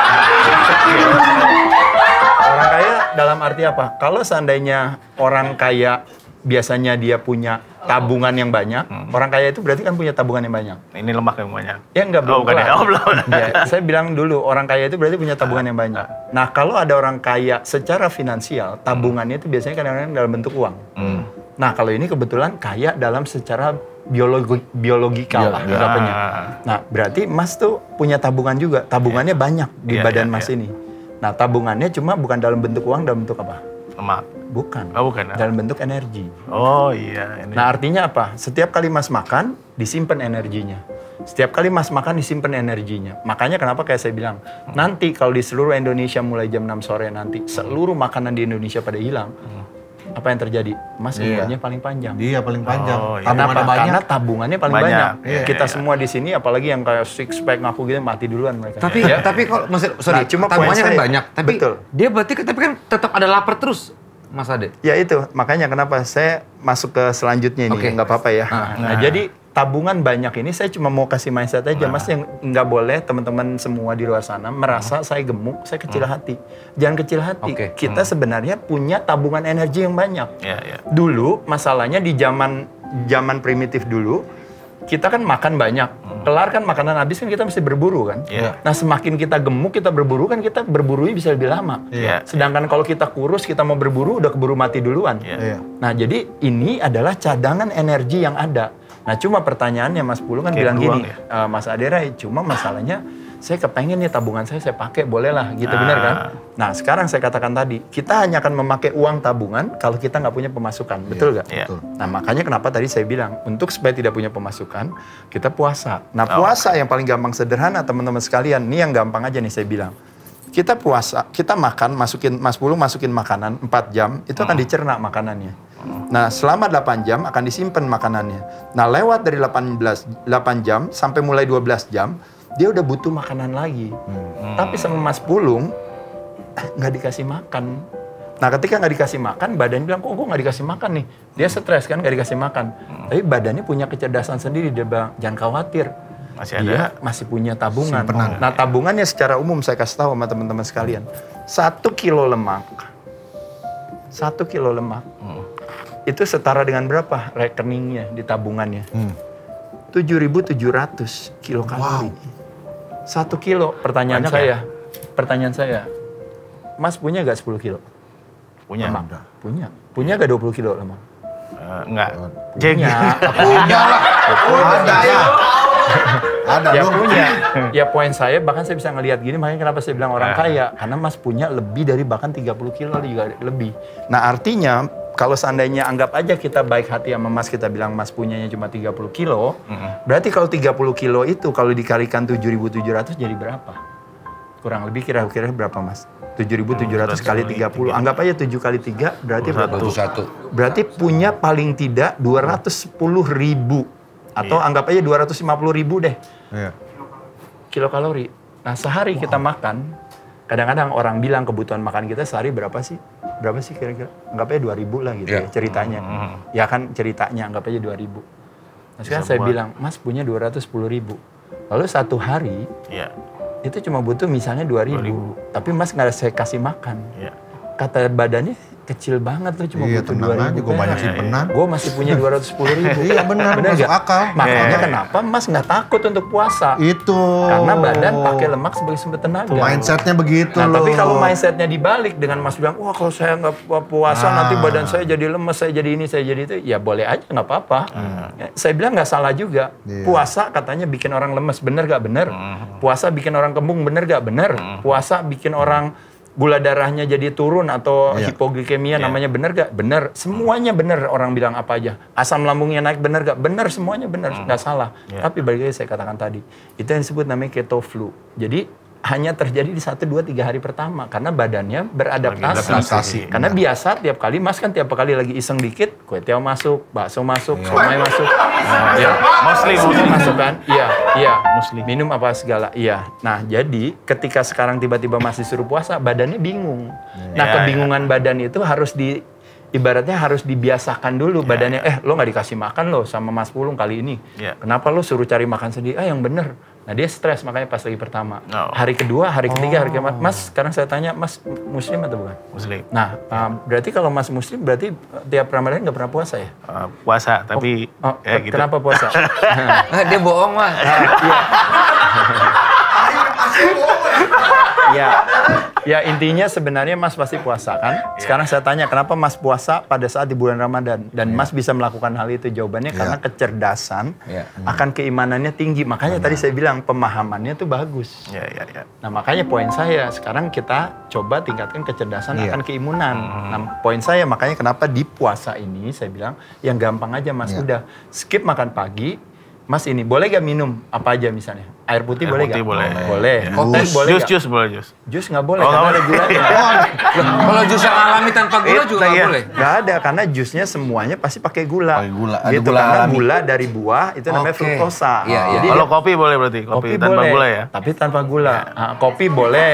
S1: Orang kaya dalam arti apa? Kalau seandainya orang kaya biasanya dia punya tabungan yang banyak, orang kaya itu berarti kan punya tabungan yang banyak.
S5: Ini lemak yang banyak.
S1: Ya enggak, belum
S5: Oh, bukan ya?
S1: kelar.
S5: Oh, belum.
S1: Ya, saya bilang dulu, orang kaya itu berarti punya tabungan yang banyak. Nah, kalau ada orang kaya secara finansial, tabungannya itu biasanya kadang-kadang dalam bentuk uang.
S5: Hmm.
S1: Nah, kalau ini kebetulan kaya dalam secara biologi biologikal lah
S2: Iya,
S1: berapanya.
S5: Ah.
S1: Nah, berarti Mas tuh punya tabungan juga. Tabungannya banyak di
S5: Iya,
S1: badan
S5: iya,
S1: Mas
S5: iya.
S1: ini. Nah, tabungannya cuma bukan dalam bentuk uang, dalam bentuk apa?
S5: Lemak.
S1: Bukan.
S5: Oh, bukan ya?
S1: Dalam bentuk energi.
S5: Oh, iya. Ini.
S1: Nah, artinya apa? Setiap kali Mas makan, disimpan energinya. Setiap kali Mas makan, disimpan energinya. Makanya kenapa kayak saya bilang, nanti kalau di seluruh Indonesia mulai jam enam sore nanti, seluruh makanan di Indonesia pada hilang, apa yang terjadi? Mas
S2: Iya.
S1: umurnya paling panjang.
S2: Dia paling panjang.
S5: Oh, iya.
S2: Tabungannya
S1: Kenapa?
S2: banyak.
S1: Karena tabungannya paling
S5: Banyak.
S1: banyak.
S5: Iya,
S1: Kita
S5: iya,
S1: semua di sini, apalagi yang kayak six pack ngaku gitu, mati duluan mereka.
S3: Tapi
S1: Ya.
S3: tapi kalau Mas sorry,
S1: Nah, cuma
S3: tabungannya
S1: poin
S3: kan
S1: saya-
S3: banyak, tapi
S1: betul.
S3: dia berarti tapi kan tetap ada lapar terus, Mas Ade.
S1: Ya itu, makanya kenapa saya masuk ke selanjutnya ini,
S3: Oke.
S1: nggak apa-apa ya.
S3: Ah,
S1: nah, jadi tabungan banyak ini saya cuma mau kasih mindset aja, Mas, yang nggak boleh teman-teman semua di luar sana merasa saya gemuk, saya kecil hati. Jangan kecil hati.
S3: Oke.
S1: Kita sebenarnya punya tabungan energi yang banyak.
S5: Iya, iya.
S1: Dulu masalahnya di zaman zaman primitif dulu, kita kan makan banyak. Kelar kan makanan habis kan kita mesti berburu kan.
S5: Iya.
S1: Nah semakin kita gemuk, kita berburu kan kita berburunya bisa lebih lama.
S5: Iya.
S1: Sedangkan kalau kita kurus, kita mau berburu udah keburu mati duluan.
S5: Iya.
S2: Iya.
S1: Nah jadi ini adalah cadangan energi yang ada. Nah cuma pertanyaannya Mas Pulung kan
S5: Kayak
S1: bilang
S5: beruang
S1: gini,
S5: ya?
S1: "Eh, Mas Aderai, cuma masalahnya saya kepengen nih tabungan saya saya pakai, boleh lah gitu,
S5: Ah.
S1: benar kan? Nah sekarang saya katakan tadi, kita hanya akan memakai uang tabungan kalau kita nggak punya pemasukan, betul nggak?
S5: Iya.
S2: Betul.
S1: Nah makanya kenapa tadi saya bilang, untuk supaya tidak punya pemasukan, kita puasa. Nah
S5: Oh.
S1: puasa yang paling gampang sederhana teman-teman sekalian, ini yang gampang aja nih saya bilang. Kita puasa, kita makan, masukin Mas Pulung masukin makanan empat jam, itu akan dicerna makanannya. Nah, selama delapan jam akan disimpan makanannya. Nah, lewat dari delapan belas, delapan jam sampai mulai dua belas jam, dia udah butuh makanan lagi. Tapi sama Mas Pulung, nggak dikasih makan. Nah, ketika nggak dikasih makan, badan bilang, kok gue nggak dikasih makan nih? Dia stres kan, nggak dikasih makan. Tapi badannya punya kecerdasan sendiri, dia bilang, jangan khawatir.
S5: Masih
S1: Dia
S5: ada.
S1: masih punya tabungan.
S2: Simpenan.
S1: Nah, tabungannya secara umum saya kasih tahu sama teman-teman sekalian. Satu kilo lemak, satu kilo lemak, itu setara dengan berapa rekeningnya di tabungannya?
S2: Hmm.
S1: tujuh ribu tujuh ratus kilokalori. Satu kilo, pertanyaan
S5: Banyak
S1: saya, pertanyaan saya, Mas punya gak sepuluh kilo?
S5: Punya.
S1: Lemak? Punya. Punya gak dua puluh kilo lemak?
S5: Uh, enggak. Jeng.
S1: Punya.
S3: Punya lah.
S2: Ada ya. Ada
S1: Ya
S2: dong.
S1: punya. Ya poin saya bahkan saya bisa ngelihat gini, makanya kenapa saya bilang orang
S5: Ah.
S1: kaya. Karena Mas punya lebih dari bahkan tiga puluh kilo juga lebih. Nah artinya kalau seandainya anggap aja kita baik hati sama Mas, kita bilang Mas punyanya cuma tiga puluh kilo,
S5: Mm-hmm.
S1: berarti kalau tiga puluh kilo itu kalau dikalikan tujuh ribu tujuh ratus jadi berapa? Kurang lebih kira-kira berapa Mas? tujuh ribu tujuh ratus kali tiga puluh, anggap aja tujuh kali tiga berarti berapa?
S3: dua puluh satu.
S1: Berarti punya paling tidak dua ratus sepuluh ribu. Atau
S5: Iya.
S1: anggap aja dua ratus lima puluh ribu deh.
S2: Iya.
S1: Kilokalori. Nah sehari kita makan, kadang-kadang orang bilang kebutuhan makan kita sehari berapa sih? Berapa sih kira-kira? Anggap aja dua ribu lah gitu
S3: Iya.
S1: ya ceritanya. Ya kan ceritanya anggap aja dua ribu. Nah sekarang
S5: Bisa
S1: saya
S5: buat.
S1: bilang, Mas punya dua ratus sepuluh ribu. Lalu satu hari
S5: Iya.
S1: itu cuma butuh misalnya dua ribu. Tapi Mas nggak saya kasih makan.
S5: Iya.
S1: Kata badannya kecil banget loh cuma
S2: Iya,
S1: butuh
S2: tenang
S1: dua
S2: aja,
S1: ribu.
S2: gue banyak simpenan.
S1: Gue masih punya dua ratus sepuluh ribu.
S2: Iya, benar, masuk
S1: nggak?
S2: akal.
S1: Makanya
S5: Iya.
S1: kenapa Mas nggak takut untuk puasa?
S2: Itu.
S1: Karena badan pakai lemak sebagai sumber tenaga.
S2: Mindsetnya begitu
S1: Nah,
S2: loh.
S1: tapi kalau mindsetnya dibalik dengan Mas bilang, wah kalau saya nggak pu- puasa
S2: Ah.
S1: nanti badan saya jadi lemes, saya jadi ini, saya jadi itu, ya boleh aja nggak apa-apa. Ya, saya bilang nggak salah juga.
S2: Iya.
S1: Puasa katanya bikin orang lemes, bener gak bener? Puasa bikin orang kembung, bener gak bener? Puasa bikin orang gula darahnya jadi turun atau
S2: Iya.
S1: hipoglikemia
S5: Iya.
S1: namanya bener gak? Bener. Semuanya bener orang bilang apa aja. Asam lambungnya naik bener gak? Bener, semuanya bener, nggak salah.
S5: Iya.
S1: Tapi balik lagi saya katakan tadi, itu yang disebut namanya keto flu. Jadi hanya terjadi di satu, dua, tiga hari pertama karena badannya beradaptasi.
S2: beradaptasi,
S1: Karena biasa tiap kali Mas kan tiap kali lagi iseng dikit, kue tiaw masuk, bakso masuk,
S2: Iya.
S1: somai masuk, ya,
S5: Mostly,
S1: susu
S5: mostly.
S1: masuk kan? Iya, iya.
S5: Mostly.
S1: Minum apa segala, iya. Nah jadi ketika sekarang tiba-tiba masih suruh puasa, badannya bingung. Nah
S5: Iya,
S1: kebingungan badan itu harus di ibaratnya harus dibiasakan dulu badannya. Eh, lo nggak dikasih makan lo sama Mas Pulung kali ini.
S5: Iya.
S1: Kenapa lo suruh cari makan sendiri? Ah, yang bener. Nah, dia stres makanya pas lagi pertama.
S5: Oh.
S1: Hari kedua, hari ketiga, hari keempat. Mas, sekarang saya tanya, Mas muslim atau bukan?
S5: Muslim.
S1: Nah, uh, berarti kalau Mas muslim berarti uh, tiap Ramadan nggak pernah puasa ya?
S5: Uh, puasa, tapi
S1: Oh,
S5: ya gitu.
S1: kenapa puasa?
S3: Eh, dia bohong lah.
S1: Ya, ya intinya sebenarnya Mas pasti puasa kan? Sekarang saya tanya, kenapa Mas puasa pada saat di bulan Ramadan? Dan Mas bisa melakukan hal itu? Jawabannya karena kecerdasan,
S3: Iya.
S1: akan keimanannya tinggi. Makanya tadi saya bilang pemahamannya tuh bagus.
S5: Ya, ya, ya.
S1: Nah makanya poin saya, sekarang kita coba tingkatkan kecerdasan
S2: Iya.
S1: akan keimunan. Nah poin saya makanya kenapa di puasa ini saya bilang, yang gampang aja Mas,
S2: Iya.
S1: udah skip makan pagi, Mas ini boleh gak minum apa aja misalnya? Air putih
S5: Air
S1: boleh
S5: putih
S1: gak?
S5: boleh.
S1: Boleh.
S5: Ya.
S1: Teh
S2: Jus,
S1: boleh
S5: Jus,
S1: gak?
S5: jus boleh jus.
S1: Jus nggak boleh,
S5: Oh,
S1: karena
S5: nggak
S1: ada
S5: boleh.
S1: gulanya.
S3: Loh, kalau jus yang alami tanpa gula juga nggak
S5: Iya.
S3: boleh.
S1: Nggak ada, karena jusnya semuanya pasti pakai gula.
S2: Pakai gula, ada
S1: Gitu,
S2: gula
S1: karena
S2: alami.
S1: gula dari buah itu namanya
S3: Oke.
S1: fruktosa.
S3: Iya, iya.
S1: Jadi
S5: Kalau
S1: dia-
S5: kopi boleh berarti, kopi,
S1: kopi
S5: tanpa
S1: boleh,
S5: gula ya.
S1: tapi tanpa gula. Ah, kopi boleh,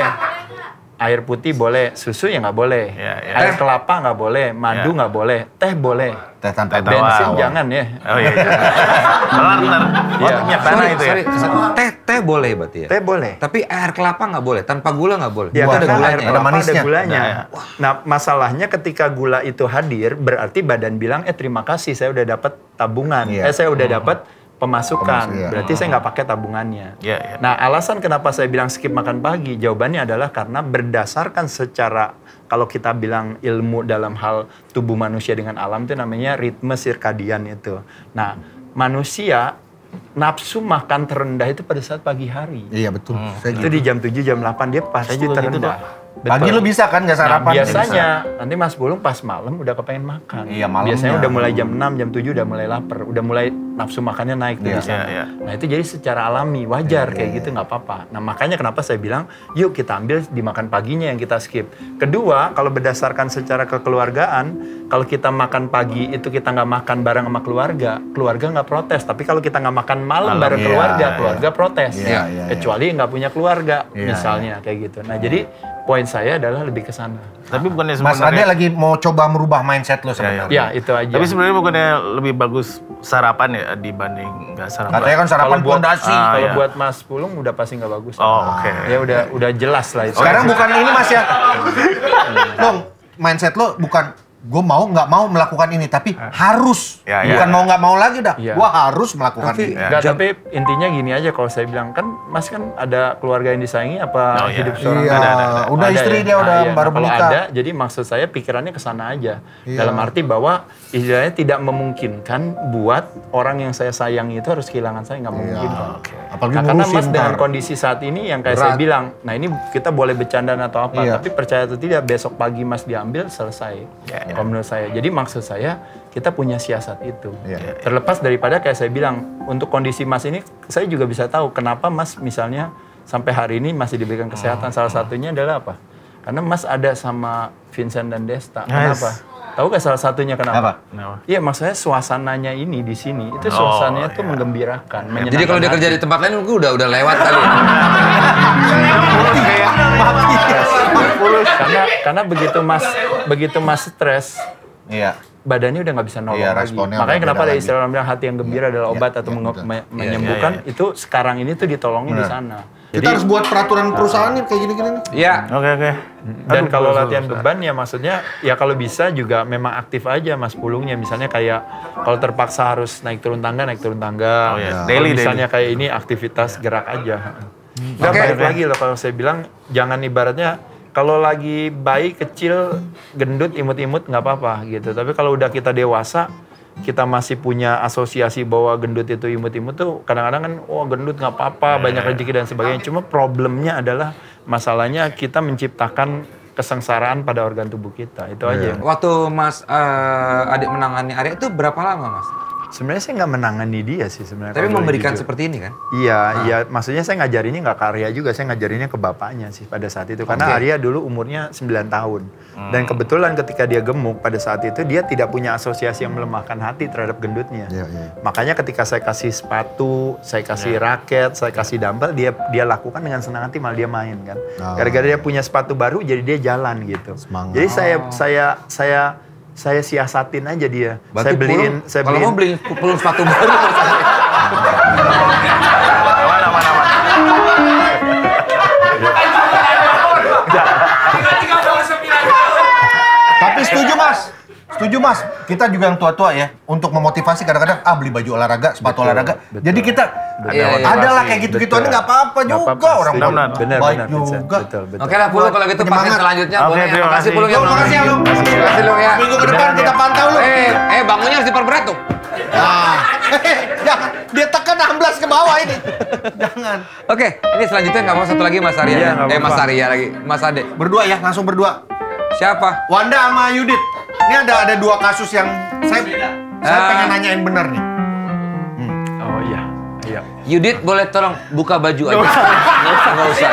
S1: air putih boleh, susu ya nggak boleh,
S5: Ya, ya.
S1: air kelapa nggak boleh, madu
S5: Ya.
S1: nggak boleh, teh boleh,
S2: Teh tanpa
S5: Teh
S2: gula.
S1: bensin
S5: Wow.
S1: jangan ya.
S5: Oh iya. Benar, benar. Oh,
S1: Iya.
S5: minyak tanah
S3: Sorry,
S5: itu ya.
S3: sorry. Teh, teh boleh berarti ya?
S1: Teh boleh.
S3: Tapi air kelapa nggak boleh, tanpa gula nggak boleh.
S1: Ya,
S3: Itu ada
S1: karena
S3: gulanya
S1: air
S3: ya?
S1: kelapa ada
S2: manisnya.
S1: gulanya.
S5: Nah, ya.
S1: Nah, masalahnya ketika gula itu hadir, berarti badan bilang, eh terima kasih, saya udah dapat tabungan.
S2: Iya.
S1: Eh, saya udah dapat pemasukan.
S2: Pemas- iya.
S1: Berarti saya nggak pakai tabungannya.
S5: Iya, iya.
S1: Nah, alasan kenapa saya bilang skip makan pagi, jawabannya adalah karena berdasarkan secara, kalau kita bilang ilmu dalam hal tubuh manusia dengan alam itu namanya ritme sirkadian itu. Nah, manusia nafsu makan terendah itu pada saat pagi hari.
S2: Iya betul. Saya
S1: Itu
S2: gitu.
S1: di jam tujuh, jam delapan dia pasti
S5: juga gitu,
S1: terendah.
S2: Pagi
S1: Betul.
S2: lu bisa kan nggak
S1: Nah,
S2: sarapan?
S1: biasanya nanti Mas Bulung pas malam udah kepengen makan.
S2: Iya, malamnya.
S1: Biasanya udah mulai jam enam, jam tujuh udah mulai lapar, udah mulai nafsu makannya naik tuh
S2: Iya.
S1: di sana.
S5: Iya, iya.
S1: Nah, itu jadi secara alami, wajar kayak gitu nggak apa-apa. Nah, makanya kenapa saya bilang, yuk kita ambil dimakan paginya yang kita skip. Kedua, kalau berdasarkan secara kekeluargaan, kalau kita makan pagi itu kita nggak makan bareng sama keluarga, keluarga nggak protes. Tapi kalau kita nggak makan malam,
S5: Malam,
S1: bareng
S2: iya,
S1: keluarga,
S2: iya.
S1: keluarga protes.
S2: Iya, iya, iya.
S1: Kecuali nggak punya keluarga,
S2: Iya,
S1: misalnya kayak gitu. Nah, jadi poin saya adalah lebih ke sana.
S5: Tapi bukannya
S2: Mas Ade
S5: sebenarnya.
S2: lagi mau coba merubah mindset lo sebenarnya.
S1: Ya, itu aja.
S5: Tapi sebenarnya bukannya lebih bagus sarapan ya dibanding nggak sarapan.
S2: Katanya kan sarapan
S1: Kalau buat-
S2: pondasi.
S5: Ah,
S1: Kalau
S5: iya.
S1: buat Mas Pulung udah pasti nggak bagus.
S5: Oh, oke.
S1: Ya udah udah jelas lah itu.
S2: Sekarang bukan ini Mas ya. Dong, mindset lo bukan gue mau nggak mau melakukan ini, tapi harus.
S5: Ya, ya,
S2: Bukan
S5: ya.
S2: mau nggak mau lagi dah.
S1: Ya.
S2: Gue harus melakukan
S3: Tapi-
S2: ini.
S1: Enggak, tapi intinya gini aja kalau saya bilang, kan Mas kan ada keluarga yang disayangi apa
S5: Oh, iya.
S1: hidup seorang
S2: Iya,
S5: Ada, ada, ada.
S2: udah istri
S1: ya?
S2: dia udah
S1: iya.
S2: baru
S1: Kalau
S2: menikah.
S1: ada, jadi maksud saya pikirannya ke sana aja.
S2: Iya.
S1: Dalam arti bahwa istilahnya tidak memungkinkan buat orang yang saya sayangi itu harus kehilangan saya, nggak mungkin.
S2: Apalagi
S1: Nah, karena
S2: ngurusin
S1: Mas dengan
S2: ntar.
S1: kondisi saat ini yang kayak
S3: Berat.
S1: saya bilang, nah ini kita boleh bercandaan atau apa,
S2: Iya.
S1: tapi percaya atau tidak besok pagi Mas diambil selesai. Kalau menurut saya. Jadi maksud saya kita punya siasat itu.
S2: Iya.
S1: Terlepas daripada kayak saya bilang, untuk kondisi Mas ini saya juga bisa tahu kenapa Mas misalnya sampai hari ini masih diberikan kesehatan. Salah satunya adalah apa? Karena Mas ada sama Vincent dan Desta.
S5: Yes.
S1: Kenapa? Tahu gak salah satunya kenapa?
S2: Apa?
S5: Kenapa?
S1: Iya, maksudnya suasananya ini di sini itu suasananya tuh menggembirakan, menyenangkan.
S3: Jadi kalau dia kerja
S1: hati.
S3: di tempat lain gue udah udah lewat kali.
S1: karena karena begitu Mas begitu Mas stres,
S2: Iya.
S1: badannya udah nggak bisa nolong
S2: Iya,
S1: lagi.
S2: responnya
S1: Makanya
S2: udah
S1: kenapa
S2: beda
S1: ada
S2: lagi.
S1: istilah orang bilang hati yang gembira adalah obat
S2: iya,
S1: atau
S2: iya,
S1: menge-
S2: betul.
S1: me-
S2: Iya,
S1: menyembuhkan.
S5: iya, iya.
S1: Itu sekarang ini tuh ditolongnya di
S2: Benar.
S1: sana.
S2: Kita harus buat peraturan perusahaan nih kayak gini-gini nih.
S3: Iya.
S5: Oke, oke.
S1: Dan
S5: Aduh,
S1: kalau
S5: susah,
S1: latihan
S5: susah.
S1: beban ya maksudnya ya kalau bisa juga memang aktif aja Mas pulungnya. Misalnya kayak kalau terpaksa harus naik turun tangga, naik turun tangga.
S5: Oh, iya.
S1: Kalau
S5: Daily,
S1: misalnya kayak ini aktivitas gerak aja. Nggak
S3: Oke,
S1: balik
S3: oke.
S1: lagi loh kalau saya bilang jangan ibaratnya kalau lagi bayi kecil gendut imut-imut nggak apa-apa gitu. Tapi kalau udah kita dewasa kita masih punya asosiasi bahwa gendut itu imut-imut tuh kadang-kadang kan wah gendut nggak apa-apa banyak rezeki dan sebagainya. Cuma problemnya adalah masalahnya kita menciptakan kesengsaraan pada organ tubuh kita. Itu aja. yang-
S3: Waktu Mas eh, adik menangani Arya itu berapa lama Mas?
S1: Sebenarnya saya nggak menangani dia sih sebenarnya.
S3: Tapi
S1: kalau boleh
S3: memberikan
S1: jujur.
S3: seperti ini kan?
S1: Iya, iya. Maksudnya saya ngajarinnya nggak ke Arya juga, saya ngajarinnya ke bapaknya sih pada saat itu. Karena
S3: Oke.
S1: Arya dulu umurnya sembilan tahun. Dan kebetulan ketika dia gemuk pada saat itu, dia tidak punya asosiasi yang melemahkan hati terhadap gendutnya.
S2: Iya, iya.
S1: Makanya ketika saya kasih sepatu, saya kasih raket, saya kasih dumbbell, dia dia lakukan dengan senang hati, malah dia main kan.
S2: Oh.
S1: Gara-gara dia punya sepatu baru, jadi dia jalan gitu.
S2: Semangat.
S1: Jadi saya saya saya saya siasatin aja dia.
S3: Berarti
S1: saya beliin,
S3: pulung,
S1: saya
S3: kalau
S1: beliin.
S3: mau beli pulung sepatu baru Mas Arya.
S5: Aman, aman, aman.
S2: Tapi setuju Mas. Setuju Mas. Kita juga yang tua-tua ya untuk memotivasi kadang-kadang ah beli baju olahraga, sepatu
S1: Betul,
S2: olahraga.
S1: betul.
S2: Jadi kita
S3: Iya, iya.
S2: ada lah kayak gitu-gitu
S1: Betul.
S2: ini nggak apa-apa
S1: Nggak
S2: juga
S1: apa-apa,
S2: orang
S1: setuju.
S2: baik
S1: Benar,
S2: baik
S1: benar, Vincent.
S2: juga.
S1: Betul, betul.
S3: Oke lah Pulung kalau gitu pasien
S2: Penyemangat.
S3: selanjutnya
S5: Oke,
S3: boleh.
S5: terima
S3: Makasih
S5: kasih.
S3: Pulung ya.
S2: Yo,
S3: Bang.
S2: makasih ya, Lu.
S3: Makasih Lu ya.
S2: Minggu ke depan kita pantau lu.
S3: Eh, eh bangunnya harus diperberat tuh.
S2: Nah, jangan dia tekan enam belas ke bawah ini. Jangan.
S3: Oke, ini selanjutnya nggak mau satu lagi Mas Arya.
S1: Iya, nggak
S3: eh Mas
S1: apa-apa.
S3: Arya lagi, Mas Ade.
S2: Berdua ya, langsung berdua.
S3: Siapa?
S2: Wanda sama Yudit. Ini ada ada dua kasus yang saya saya
S3: Ah.
S2: pengen nanyain bener nih.
S1: Oh iya, iya.
S3: Yudit boleh tolong buka baju aja. Nggak usah. Nggak usah.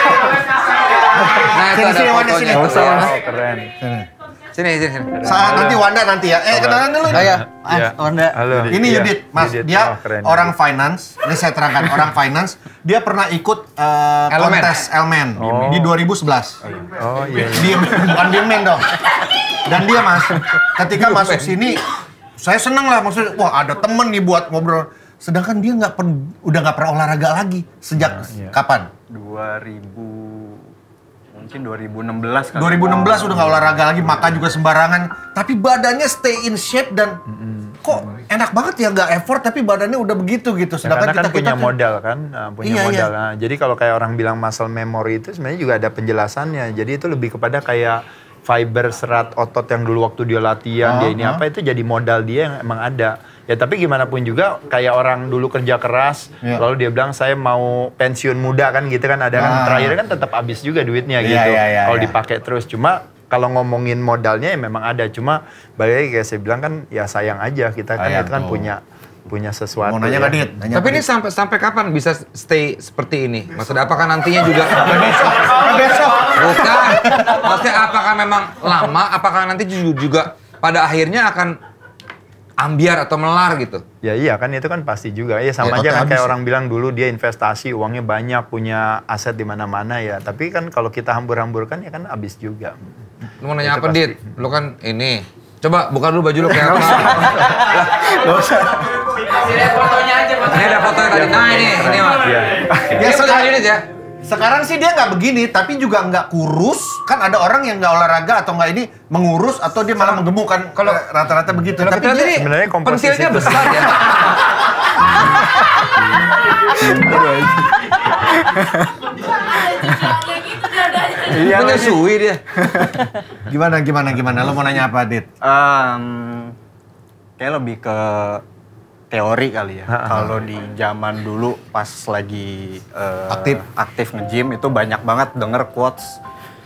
S3: Nah itu
S2: Sini,
S3: ada
S2: sini, Wanda,
S3: fotonya
S2: sini.
S3: tuh
S1: Nggak usah,
S3: ya.
S1: oh, keren.
S3: Sini, sini, sini.
S2: Saat nanti Wanda nanti ya. Eh, kenalan dulu. nih.
S1: Iya.
S2: Wanda.
S1: Halo.
S2: Ini
S1: Iya,
S2: Yudit, Mas.
S1: Yudit.
S2: Dia
S1: Oh, keren.
S2: orang finance. Ini saya terangkan, orang finance. Dia pernah ikut eh,
S3: Elemen.
S2: kontes Elmen
S1: Oh.
S2: di dua ribu sebelas.
S1: Oh iya. iya.
S2: Diem, bukan diemen dong. Dan dia Mas, ketika masuk sini, saya seneng lah maksudnya. Wah ada temen nih buat ngobrol. Sedangkan dia nggak pen- udah nggak pernah olahraga lagi sejak
S1: iya.
S2: kapan?
S6: dua ribu mungkin dua ribu enam belas kan.
S2: dua ribu enam belas udah nggak olahraga lagi, makan juga sembarangan. Tapi badannya stay in shape dan kok enak banget ya nggak effort tapi badannya udah begitu gitu.
S1: Ya,
S2: Sedangkan
S1: karena kan
S2: kita
S1: punya
S2: kita
S1: modal kan, nah, punya
S2: Iya,
S1: modal.
S2: iya.
S1: Nah, jadi kalau kayak orang bilang muscle memory itu sebenarnya juga ada penjelasannya. Jadi itu lebih kepada kayak fiber serat otot yang dulu waktu dia latihan,
S2: Ah,
S1: dia ini
S2: ah.
S1: apa itu jadi modal dia yang emang ada. Ya tapi gimana pun juga kayak orang dulu kerja keras,
S2: Iya.
S1: lalu dia bilang saya mau pensiun muda kan gitu kan ada kan
S2: Ah.
S1: terakhir kan tetap habis juga duitnya
S2: Iya,
S1: gitu.
S2: iya, iya,
S1: kalau
S2: iya.
S1: dipakai terus cuma kalau ngomongin modalnya ya memang ada. Cuma balik lagi kayak saya bilang kan ya sayang aja kita kan
S2: Sayang
S1: itu kan
S2: tuh.
S1: punya punya sesuatu.
S2: mau nanya
S1: ya.
S2: nggak Dit? Nanya
S3: Tapi
S2: apa,
S3: ini
S2: Dit?
S3: sampai sampai kapan bisa stay seperti ini? Maksudnya apakah nantinya juga
S2: besok.
S3: bukan? Maksudnya apakah memang lama? Apakah nanti juga, juga pada akhirnya akan ambiar atau melar gitu?
S1: Ya iya kan itu kan pasti juga. Ya sama
S2: Ya,
S1: aja
S2: otak
S1: kan kayak
S2: habis ya.
S1: orang bilang dulu dia investasi, uangnya banyak, punya aset di mana-mana ya. Tapi kan kalau kita hambur-hamburkan ya kan habis juga.
S3: Lu mau nanya
S1: Itu
S3: apa,
S1: pasti.
S3: Dit? Lu kan ini. Coba buka dulu baju lu kayak apa. Ini ada fotonya tadi. Nah ini, ini Mas.
S1: Iya.
S3: Ini foto Yudit ya?
S2: Sekarang sih dia nggak begini, tapi juga nggak kurus. Kan ada orang yang nggak olahraga atau nggak ini mengurus atau dia malah menggemuk kan. Kalau eh, rata-rata begitu.
S3: Kalau
S2: Tapi
S3: kita
S2: dia
S3: lihat
S1: sebenarnya komposisi
S3: pentilnya
S1: itu-
S3: besar ya.
S1: Iya,
S3: Menyusui dia.
S2: gimana gimana gimana? Lo mau nanya apa, Dit?
S6: Em, kayak lebih ke teori kali ya. Kalau di zaman dulu pas lagi eh,
S2: Aktif.
S6: aktif nge-gym itu banyak banget denger quotes.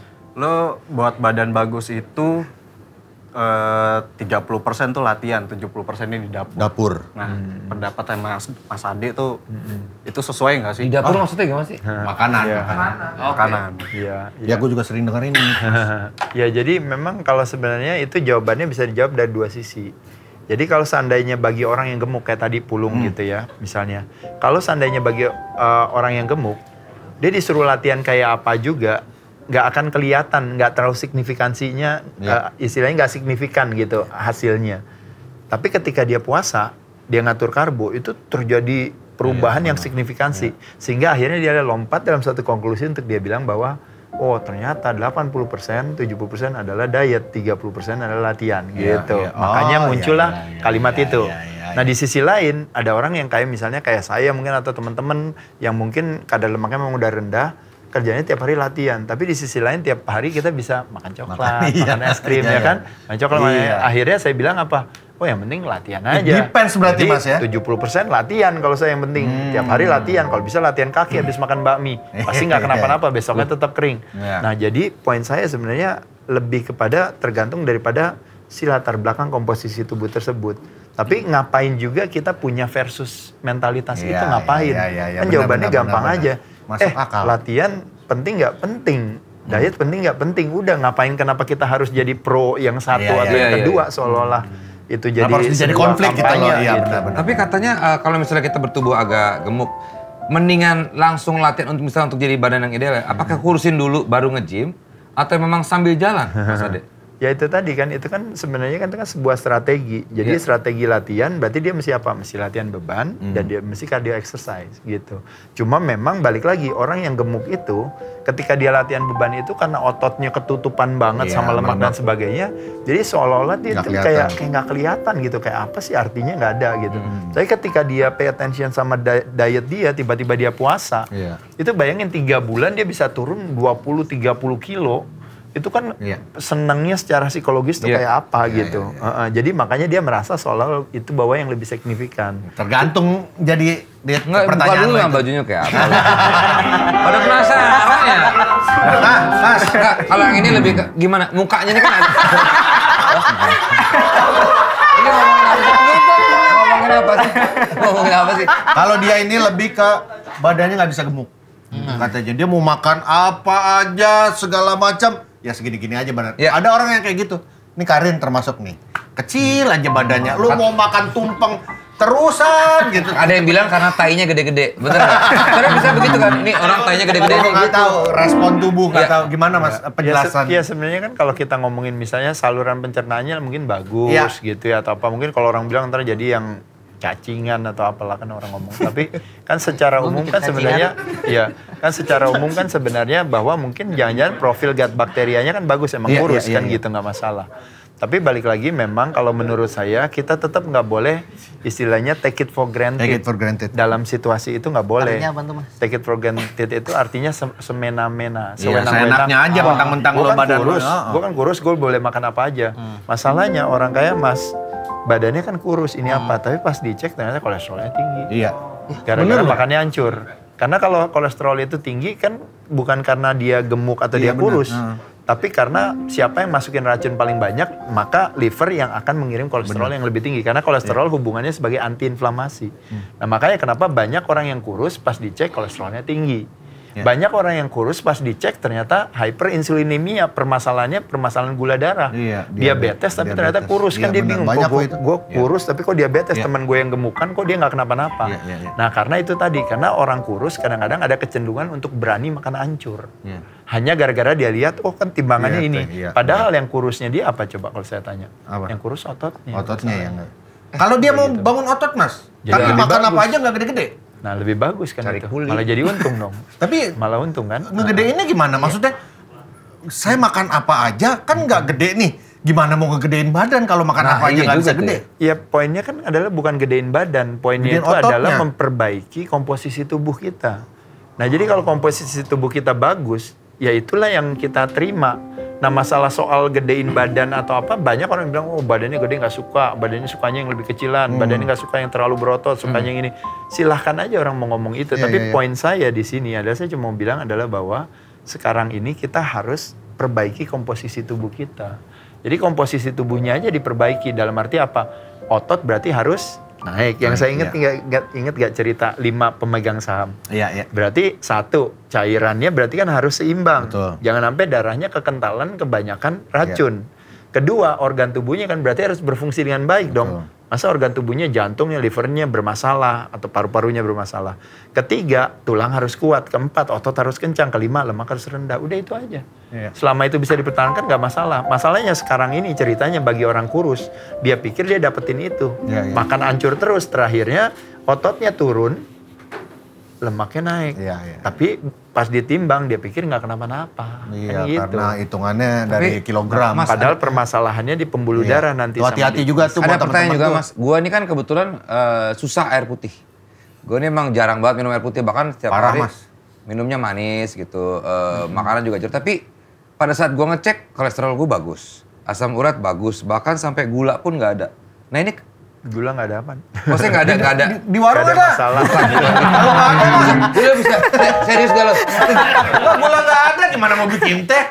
S6: Lo buat badan bagus itu eh, tiga puluh persen tuh latihan, tujuh puluh persen-nya di dapur.
S2: Dapur.
S6: Nah, pendapatnya Mas, Mas Ade tuh itu sesuai nggak sih?
S3: Di dapur maksudnya gimana sih?
S2: Makanan.
S1: Iya.
S2: makanan.
S6: Makanan.
S1: Iya.
S2: Ya gue juga sering denger ini.
S1: Ya jadi memang kalau sebenarnya itu jawabannya bisa dijawab dari dua sisi. Jadi kalau seandainya bagi orang yang gemuk kayak tadi pulung
S2: Hmm.
S1: gitu ya misalnya. Kalau seandainya bagi uh, orang yang gemuk, dia disuruh latihan kayak apa juga, nggak akan kelihatan, nggak terlalu signifikansinya,
S2: Ya.
S1: uh, istilahnya nggak signifikan gitu hasilnya. Tapi ketika dia puasa, dia ngatur karbo, itu terjadi perubahan yang signifikansi. Sehingga akhirnya dia lompat dalam satu konklusi untuk dia bilang bahwa oh ternyata delapan puluh persen, tujuh puluh persen adalah diet, tiga puluh persen adalah latihan
S2: Iya,
S1: gitu.
S2: iya. Oh,
S1: Makanya muncullah
S2: iya, iya, iya,
S1: kalimat
S2: iya,
S1: itu.
S2: iya, iya,
S1: Nah di sisi lain ada orang yang kayak misalnya kayak saya mungkin atau teman-teman yang mungkin kadar lemaknya memang udah rendah, kerjanya tiap hari latihan. Tapi di sisi lain tiap hari kita bisa makan coklat,
S2: Makan, iya.
S1: makan es krim
S2: Iya,
S1: ya kan.
S2: iya.
S1: Makan coklat.
S2: Iya.
S1: makanya Akhirnya saya bilang apa? Oh yang penting latihan aja.
S2: depends berarti, Mas, ya?
S1: tujuh puluh persen latihan kalau saya yang penting.
S2: Hmm.
S1: Tiap hari latihan. Kalau bisa latihan kaki habis makan bakmi. Pasti nggak kenapa-napa, besoknya tetap kering.
S2: Iya.
S1: Nah jadi poin saya sebenarnya lebih kepada tergantung daripada si latar belakang komposisi tubuh tersebut. Tapi ngapain juga kita punya versus mentalitas
S2: Iya,
S1: itu ngapain?
S2: iya, iya, iya.
S1: Kan
S2: Benar,
S1: jawabannya
S2: benar,
S1: gampang
S2: benar,
S1: aja.
S2: benar. Masuk
S1: eh
S2: akal.
S1: latihan penting nggak penting? Diet penting nggak penting? Udah ngapain kenapa kita harus jadi pro yang satu
S2: Iya,
S1: atau
S2: iya,
S1: yang
S3: iya,
S1: kedua
S3: iya.
S1: seolah-olah itu jadi
S2: Kenapa harus jadi
S1: sebuah
S2: konflik gitu
S1: kampanye
S2: loh? Iya
S1: gitu.
S2: benar-benar.
S3: Tapi katanya eh, kalau misalnya kita bertubuh agak gemuk, mendingan langsung latihan untuk misalnya untuk jadi badan yang ideal. ya? Apakah kurusin dulu baru nge-gym atau memang sambil jalan, Mas Ade?
S1: Ya itu tadi kan, itu kan sebenarnya kan itu kan sebuah strategi. Jadi
S3: Iya.
S1: strategi latihan berarti dia mesti apa? Mesti latihan beban dan dia mesti cardio exercise gitu. Cuma memang balik lagi orang yang gemuk itu ketika dia latihan beban itu karena ototnya ketutupan banget
S2: Iya,
S1: sama lemak dan
S2: lemak.
S1: sebagainya. Jadi seolah-olah dia
S2: Nggak
S1: tuh
S2: kelihatan.
S1: kayak kayak nggak kelihatan gitu. Kayak apa sih artinya nggak ada gitu. Tapi ketika dia pay attention sama di- diet dia, tiba-tiba dia puasa.
S2: Iya.
S1: Itu bayangin tiga bulan dia bisa turun dua puluh tiga puluh kilo. Itu kan
S2: Iya.
S1: senangnya secara psikologis tuh
S3: Iya.
S1: kayak apa
S2: Iya,
S1: gitu.
S2: iya, iya.
S1: Heeh, jadi makanya dia merasa seolah itu bahwa yang lebih signifikan.
S2: Tergantung jadi dia
S3: Enggak, buka
S2: pertanyaan
S3: dulu
S2: lo
S3: nggak
S2: itu.
S3: bajunya kayak apa. Pada penasaran ya?
S2: Nah, Mas.
S3: Enggak, kalau yang ini lebih ke, gimana? Mukanya ini kan ada. Ini ngomongin apa sih? Ngomongin apa sih? Ngomongin apa sih?
S2: Kalau dia ini lebih ke badannya nggak bisa gemuk. Katanya dia mau makan apa aja segala macam, ya segini-gini aja badan.
S3: Ya.
S2: Ada orang yang kayak gitu. Ini Karin termasuk nih. Kecil aja badannya. Lu mau makan tumpeng terusan gitu.
S3: Ada yang bilang karena tainya gede-gede, bener nggak? Karena bisa begitu kan? Ini orang tainya gede-gede
S2: Gua
S3: nih.
S2: nggak tahu respon tubuh, nggak
S3: Iya.
S2: tahu gimana Mas
S1: Ya, se-
S2: penjelasan.
S1: ya sebenarnya kan kalau kita ngomongin misalnya saluran pencernaannya mungkin bagus
S2: Iya.
S1: gitu ya atau apa. Mungkin kalau orang bilang ntar jadi yang cacingan atau apalah kan orang ngomong. Tapi kan secara umum kan sebenarnya ya kan secara umum kan sebenarnya bahwa mungkin jangan-jangan profil gut bakterianya kan bagus emang
S2: Iya,
S1: kurus
S2: iya,
S1: kan
S2: iya.
S1: gitu nggak masalah. Tapi balik lagi memang kalau menurut saya kita tetap nggak boleh istilahnya take it for granted.
S2: Take it for granted.
S1: Dalam situasi itu nggak boleh.
S7: Artinya apa tuh, Mas?
S1: Take it for granted itu artinya se- semena-mena,
S2: Iya,
S1: sewenang-wenang.
S2: seenaknya aja,
S1: Wah,
S2: mentang-mentang
S1: gua
S2: lo
S1: kan
S2: badan lo,
S1: kurus,
S2: ya, oh.
S1: gue kan kurus, gue boleh makan apa aja.
S2: Hmm.
S1: Masalahnya orang kaya mas, badannya kan kurus, ini apa? Tapi pas dicek ternyata kolesterolnya tinggi.
S2: Hmm. Iya.
S1: Gara-gara makannya hancur. Karena kalau kolesterol itu tinggi kan bukan karena dia gemuk atau
S2: Iya,
S1: dia
S2: benar.
S1: kurus.
S2: Hmm.
S1: Tapi karena siapa yang masukin racun paling banyak, maka liver yang akan mengirim kolesterol yang lebih tinggi. Karena kolesterol hubungannya sebagai antiinflamasi. Nah makanya kenapa banyak orang yang kurus pas dicek kolesterolnya tinggi.
S2: Ya.
S1: Banyak orang yang kurus pas dicek ternyata hyperinsulinemia, permasalahannya permasalahan gula darah.
S2: Iya,
S1: diabetes, tapi ternyata
S2: diabetes.
S1: kurus. Kan
S2: Iya,
S1: dia
S2: benar.
S1: bingung,
S2: Banyak
S1: kok
S2: kok itu.
S1: gue
S2: Iya.
S1: kurus tapi kok diabetes,
S2: Iya.
S1: teman gue yang gemukan kok dia nggak kenapa-napa.
S2: Iya, iya, iya.
S1: Nah karena itu tadi, karena orang kurus kadang-kadang ada kecenderungan untuk berani makan hancur.
S2: Iya.
S1: Hanya gara-gara dia lihat, oh kan timbangannya
S2: Iya,
S1: ini.
S2: iya,
S1: Padahal yang kurusnya dia apa coba kalau saya tanya?
S2: Apa?
S1: Yang kurus ototnya.
S2: Ototnya ya enggak. Kalau dia mau bangun otot Mas,
S1: Jadi
S2: tapi
S1: lebih
S2: makan apa
S1: bagus.
S2: aja nggak gede-gede.
S1: Nah lebih bagus kan
S3: Cari
S1: itu.
S3: kuli.
S1: Malah jadi untung dong.
S2: Tapi
S1: Malah untung kan.
S2: ngegedeinnya gimana? Maksudnya saya makan apa aja kan nggak gede nih. Gimana mau ngegedein badan kalau makan
S3: Nah,
S2: apa aja
S3: iya
S2: nggak
S3: juga
S2: bisa
S3: tuh
S2: gede?
S1: Ya poinnya kan adalah bukan gedein badan. Poinnya
S2: Gedein
S1: itu adalah
S2: ototnya.
S1: memperbaiki komposisi tubuh kita. Nah jadi kalau komposisi tubuh kita bagus, ya itulah yang kita terima. Nah masalah soal gedein badan atau apa, banyak orang bilang, oh badannya gede nggak suka, badannya sukanya yang lebih kecilan,
S2: Hmm.
S1: badannya nggak suka yang terlalu berotot, sukanya yang ini. Silahkan aja orang mau ngomong itu,
S2: Iya,
S1: tapi
S2: iya, iya.
S1: poin saya di sini adalah saya cuma mau bilang adalah bahwa sekarang ini kita harus perbaiki komposisi tubuh kita. Jadi komposisi tubuhnya aja diperbaiki, dalam arti apa? Otot berarti harus naik. Yang
S2: Naik,
S1: saya ingat
S2: iya.
S1: nggak ingat, ingat gak cerita lima pemegang saham?
S2: Iya, iya.
S1: Berarti satu, cairannya berarti kan harus seimbang.
S2: Betul.
S1: Jangan sampai darahnya kekentalan kebanyakan racun. Kedua, organ tubuhnya kan berarti harus berfungsi dengan baik dong. Masa organ tubuhnya, jantungnya, livernya bermasalah atau paru-parunya bermasalah. Ketiga, tulang harus kuat. Keempat, otot harus kencang. Kelima, lemak harus rendah. Udah itu aja.
S2: Iya.
S1: Selama itu bisa dipertahankan nggak masalah. Masalahnya sekarang ini ceritanya bagi orang kurus, dia pikir dia dapetin itu.
S2: Iya, iya.
S1: Makan hancur terus, terakhirnya ototnya turun, lemaknya naik.
S2: Iya, iya.
S1: Tapi pas ditimbang dia pikir nggak kenapa-napa.
S2: Iya,
S1: Kan gitu.
S2: karena hitungannya dari
S3: Tapi,
S2: kilogram.
S3: Mas,
S1: Padahal permasalahannya di pembuluh
S2: Iya.
S1: darah nanti.
S2: Tuh,
S1: sama
S2: hati-hati
S1: di-
S2: juga tuh
S3: Ada
S2: buat
S3: pertanyaan juga
S2: teman-teman tuh.
S3: Mas, gua ini kan kebetulan eh, susah air putih. Gua ini emang jarang banget minum air putih, bahkan setiap
S2: Parah,
S3: hari
S2: Mas.
S3: minumnya manis gitu, eh, makanan juga jarang. Tapi pada saat gua ngecek kolesterol gua bagus, asam urat bagus, bahkan sampai gula pun nggak ada. Nah ini
S1: Gula nggak ada apa?
S3: maksudnya nggak ada nggak ada.
S2: Di, di warung
S1: Nggak
S2: ada.
S1: ada masalah.
S2: Kalau nggak ada, Mas.
S3: Gula bisa se- serius gak lo?
S2: Lah, gula nggak ada, gimana mau bikin teh?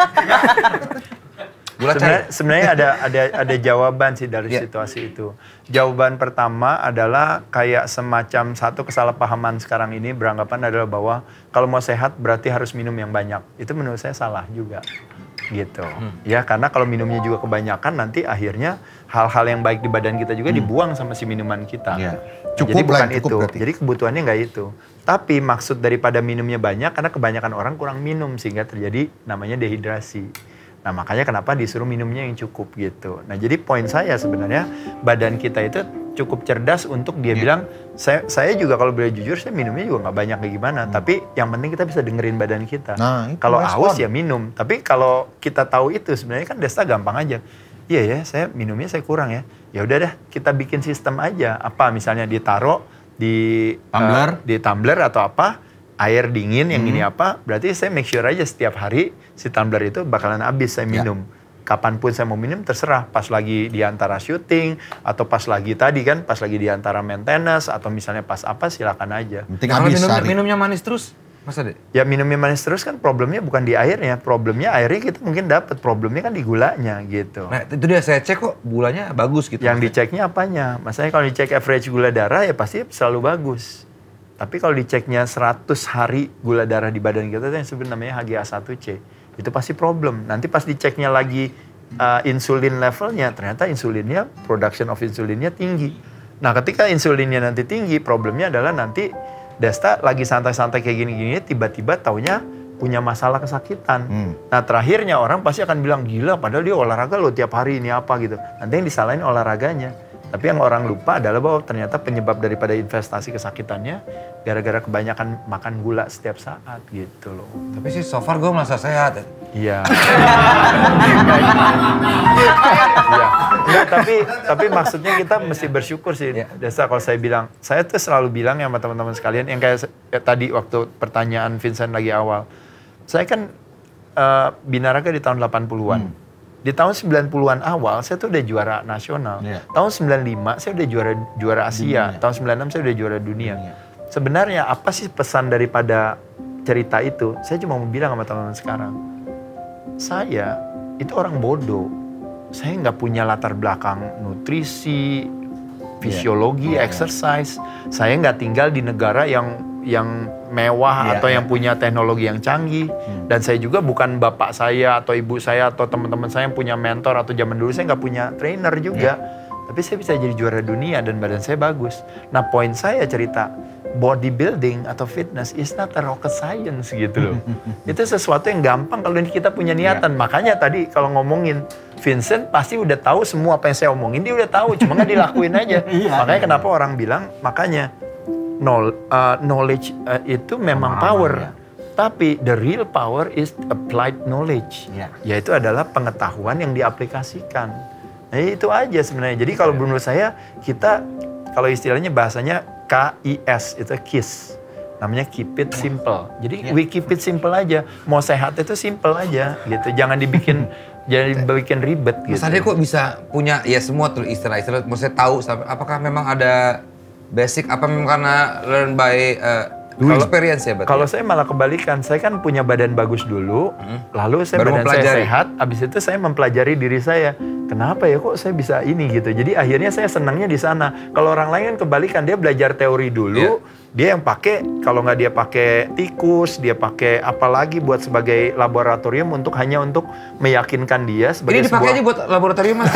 S3: Gula
S1: Sebenarnya,
S3: cari.
S1: sebenarnya ada ada ada jawaban sih dari
S3: Iya.
S1: situasi itu. Jawaban pertama adalah kayak semacam satu kesalahpahaman sekarang ini beranggapan adalah bahwa kalau mau sehat berarti harus minum yang banyak. Itu menurut saya salah juga. Gitu. Ya karena kalau minumnya juga kebanyakan nanti akhirnya hal-hal yang baik di badan kita juga dibuang sama si minuman kita.
S2: Iya.
S1: Nah,
S2: Cukup
S1: jadi
S2: lah,
S1: bukan
S2: cukup
S1: itu.
S2: berarti.
S1: Jadi kebutuhannya nggak itu. Tapi maksud daripada minumnya banyak karena kebanyakan orang kurang minum sehingga terjadi namanya dehidrasi. Nah makanya kenapa disuruh minumnya yang cukup gitu. Nah jadi poin saya sebenarnya badan kita itu cukup cerdas untuk dia bilang, saya saya juga kalau boleh jujur saya minumnya juga nggak banyak kayak gimana. Tapi yang penting kita bisa dengerin badan kita.
S2: Nah, itu
S1: Kalau
S2: respon.
S1: haus ya minum. Tapi kalau kita tahu itu sebenarnya kan Desta gampang aja. Iya ya, saya minumnya saya kurang ya. Ya udah dah, kita bikin sistem aja. Apa misalnya ditaruh di
S2: Tumbler.
S1: eh, di tumbler atau apa, air dingin yang ini apa, berarti saya make sure aja setiap hari si tumbler itu bakalan habis saya minum. Kapanpun saya mau minum terserah, pas lagi di antara syuting atau pas lagi tadi kan, pas lagi di antara maintenance atau misalnya pas apa silakan aja.
S2: Penting
S3: Kalau
S2: habis
S3: minum,
S2: sehari.
S3: minumnya manis terus, Mas Ade?
S1: Ya minumnya manis terus kan problemnya bukan di airnya, problemnya airnya kita mungkin dapat, problemnya kan di gulanya gitu.
S3: Nah itu dia saya cek kok gulanya bagus gitu.
S1: Yang
S3: Mas Ade.
S1: diceknya apanya? Maksudnya kalau dicek average gula darah ya pasti selalu bagus. Tapi kalau diceknya seratus hari gula darah di badan kita itu yang sebenarnya namanya H g A satu C. Itu pasti problem. Nanti pas diceknya lagi uh, insulin levelnya, ternyata insulinnya, production of insulinnya tinggi. Nah ketika insulinnya nanti tinggi, problemnya adalah nanti Desta lagi santai-santai kayak gini-gini, tiba-tiba taunya punya masalah kesakitan.
S2: Hmm.
S1: Nah terakhirnya orang pasti akan bilang, gila padahal dia olahraga loh tiap hari ini apa gitu. Nanti yang disalahin olahraganya. Tapi yang orang lupa adalah bahwa ternyata penyebab daripada investasi kesakitannya gara-gara kebanyakan makan gula setiap saat gitu loh.
S3: Tapi sih so far gue merasa sehat.
S1: Iya. Iya. Enggak, tapi tapi maksudnya kita mesti bersyukur sih.
S3: Iya.
S1: Desa kalau saya bilang, saya tuh selalu bilang ya sama teman-teman sekalian yang kayak se- ya, tadi waktu pertanyaan Vincent lagi awal. Saya kan eh, binaraga di tahun delapan puluhan. Di tahun sembilan puluhan awal saya tuh udah juara nasional.
S2: Iya.
S1: Tahun sembilan puluh lima saya udah juara juara Asia. Tahun sembilan puluh enam saya udah juara dunia. Sebenarnya apa sih pesan daripada cerita itu? Saya cuma mau bilang sama teman-teman sekarang. Saya itu orang bodoh. Saya nggak punya latar belakang nutrisi, fisiologi, exercise. Saya nggak tinggal di negara yang yang mewah
S2: Iya,
S1: atau
S2: iya.
S1: yang punya teknologi yang canggih. Dan saya juga bukan bapak saya atau ibu saya atau teman-teman saya yang punya mentor atau zaman dulu saya nggak punya trainer juga. Tapi saya bisa jadi juara dunia dan badan saya bagus. Nah poin saya cerita, bodybuilding atau fitness is not a rocket science gitu loh. Itu sesuatu yang gampang kalau kita punya niatan. Makanya tadi kalau ngomongin Vincent pasti udah tahu semua apa yang saya omongin, dia udah tahu, cuma nggak dilakuin aja. Makanya kenapa orang bilang, makanya knowledge uh, itu memang power. Ya. Tapi the real power is applied knowledge. Ya. Yaitu adalah pengetahuan yang diaplikasikan. Nah itu aja sebenarnya. Jadi kalau menurut saya kita, kalau istilahnya bahasanya K I S, itu KISS. Namanya keep it simple. Jadi we keep it simple aja. Mau sehat itu simple aja gitu. Jangan dibikin jangan dibikin ribet gitu.
S3: Mas Ade kok bisa punya ya semua tuh istilah-istilah. Maksudnya tahu apakah memang ada basic, apa memang karena learn by uh, Kalo, experience ya berarti?
S1: Kalau saya malah kebalikan, saya kan punya badan bagus dulu, hmm. lalu saya baru badan saya sehat, habis itu saya mempelajari diri saya. Kenapa ya kok saya bisa ini gitu. Jadi akhirnya saya senangnya di sana. Kalau orang lain kan kebalikan, dia belajar teori dulu, yeah. dia yang pakai, kalau nggak dia pakai tikus, dia pakai apa lagi buat sebagai laboratorium untuk hanya untuk meyakinkan dia sebagai
S3: ini dipakai
S1: sebuah...
S3: aja buat laboratorium Mas.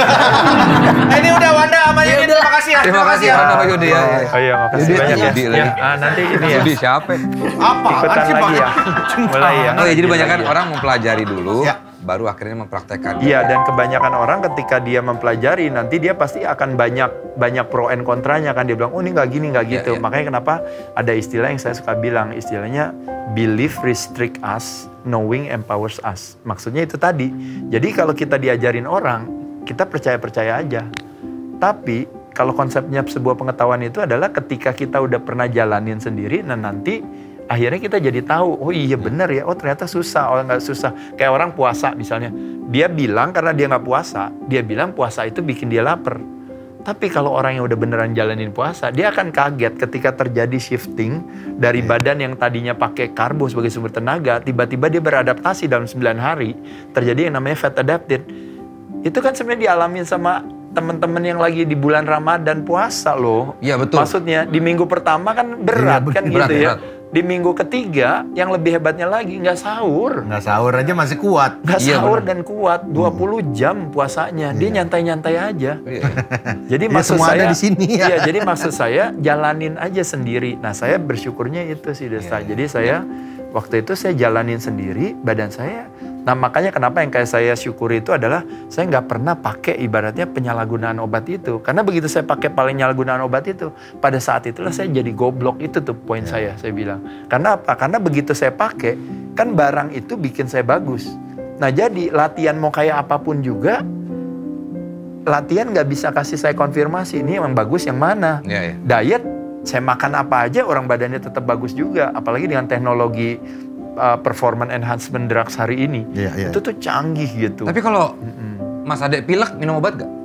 S2: Ini udah Wanda sama Yudi, terima kasih ya.
S3: Terima kasih ya Wanda sama Yudi ya.
S1: Oh iya, makasih banyak ya. ya. Ah, nanti ini ya.
S3: Yudi siapa?
S2: Apa?
S1: Ikutan lagi ya. Mulai ya.
S3: Oh ya, jadi banyak kan orang mempelajari dulu. Ya. Baru akhirnya mempraktekkan.
S1: Iya, dan kebanyakan orang ketika dia mempelajari nanti dia pasti akan banyak banyak pro and kontranya kan, dia bilang oh ini nggak gini nggak gitu. Ya, ya. Makanya kenapa ada istilah yang saya suka bilang, istilahnya belief restrict us, knowing empowers us. Maksudnya itu tadi. Jadi kalau kita diajarin orang, kita percaya-percaya aja. Tapi kalau konsepnya sebuah pengetahuan itu adalah ketika kita udah pernah jalanin sendiri, nah nanti akhirnya kita jadi tahu, oh iya bener ya, oh ternyata susah, oh nggak susah. Kayak orang puasa misalnya, dia bilang karena dia nggak puasa, dia bilang puasa itu bikin dia lapar. Tapi kalau orang yang udah beneran jalanin puasa, dia akan kaget ketika terjadi shifting dari badan yang tadinya pakai karbo sebagai sumber tenaga, tiba-tiba dia beradaptasi dalam sembilan hari, terjadi yang namanya fat adapted. Itu kan sebenarnya dialamin sama teman-teman yang lagi di bulan Ramadan puasa loh.
S3: Iya betul.
S1: Maksudnya di minggu pertama kan berat ya, kan berat, gitu ya. Berat. Di minggu ketiga, yang lebih hebatnya lagi, nggak sahur.
S2: Nggak sahur aja masih kuat.
S1: Nggak
S3: iya,
S1: sahur
S3: bener.
S1: dan kuat, dua puluh jam puasanya. Dia
S2: iya.
S1: nyantai-nyantai aja.
S3: Iya.
S1: Jadi
S2: ya,
S1: maksud
S2: semua
S1: saya,
S2: ada di sini ya.
S1: Iya, jadi maksud saya jalanin aja sendiri. Nah saya bersyukurnya itu sih Desta. Iya, jadi saya, iya. waktu itu saya jalanin sendiri, badan saya. Nah makanya kenapa yang kayak saya syukuri itu adalah saya nggak pernah pakai ibaratnya penyalahgunaan obat itu. Karena begitu saya pakai penyalahgunaan obat itu, pada saat itulah saya jadi goblok, itu tuh poin saya, saya bilang. Karena apa? Karena begitu saya pakai, kan barang itu bikin saya bagus. Nah jadi latihan mau kayak apapun juga, latihan nggak bisa kasih saya konfirmasi, ini yang bagus yang mana.
S3: Ya, ya.
S1: Diet, saya makan apa aja orang badannya tetap bagus juga. Apalagi dengan teknologi Uh, performance enhancement drugs hari ini, yeah, yeah. itu tuh canggih gitu.
S3: Tapi kalau mm-mm. Mas Ade pilek minum obat gak?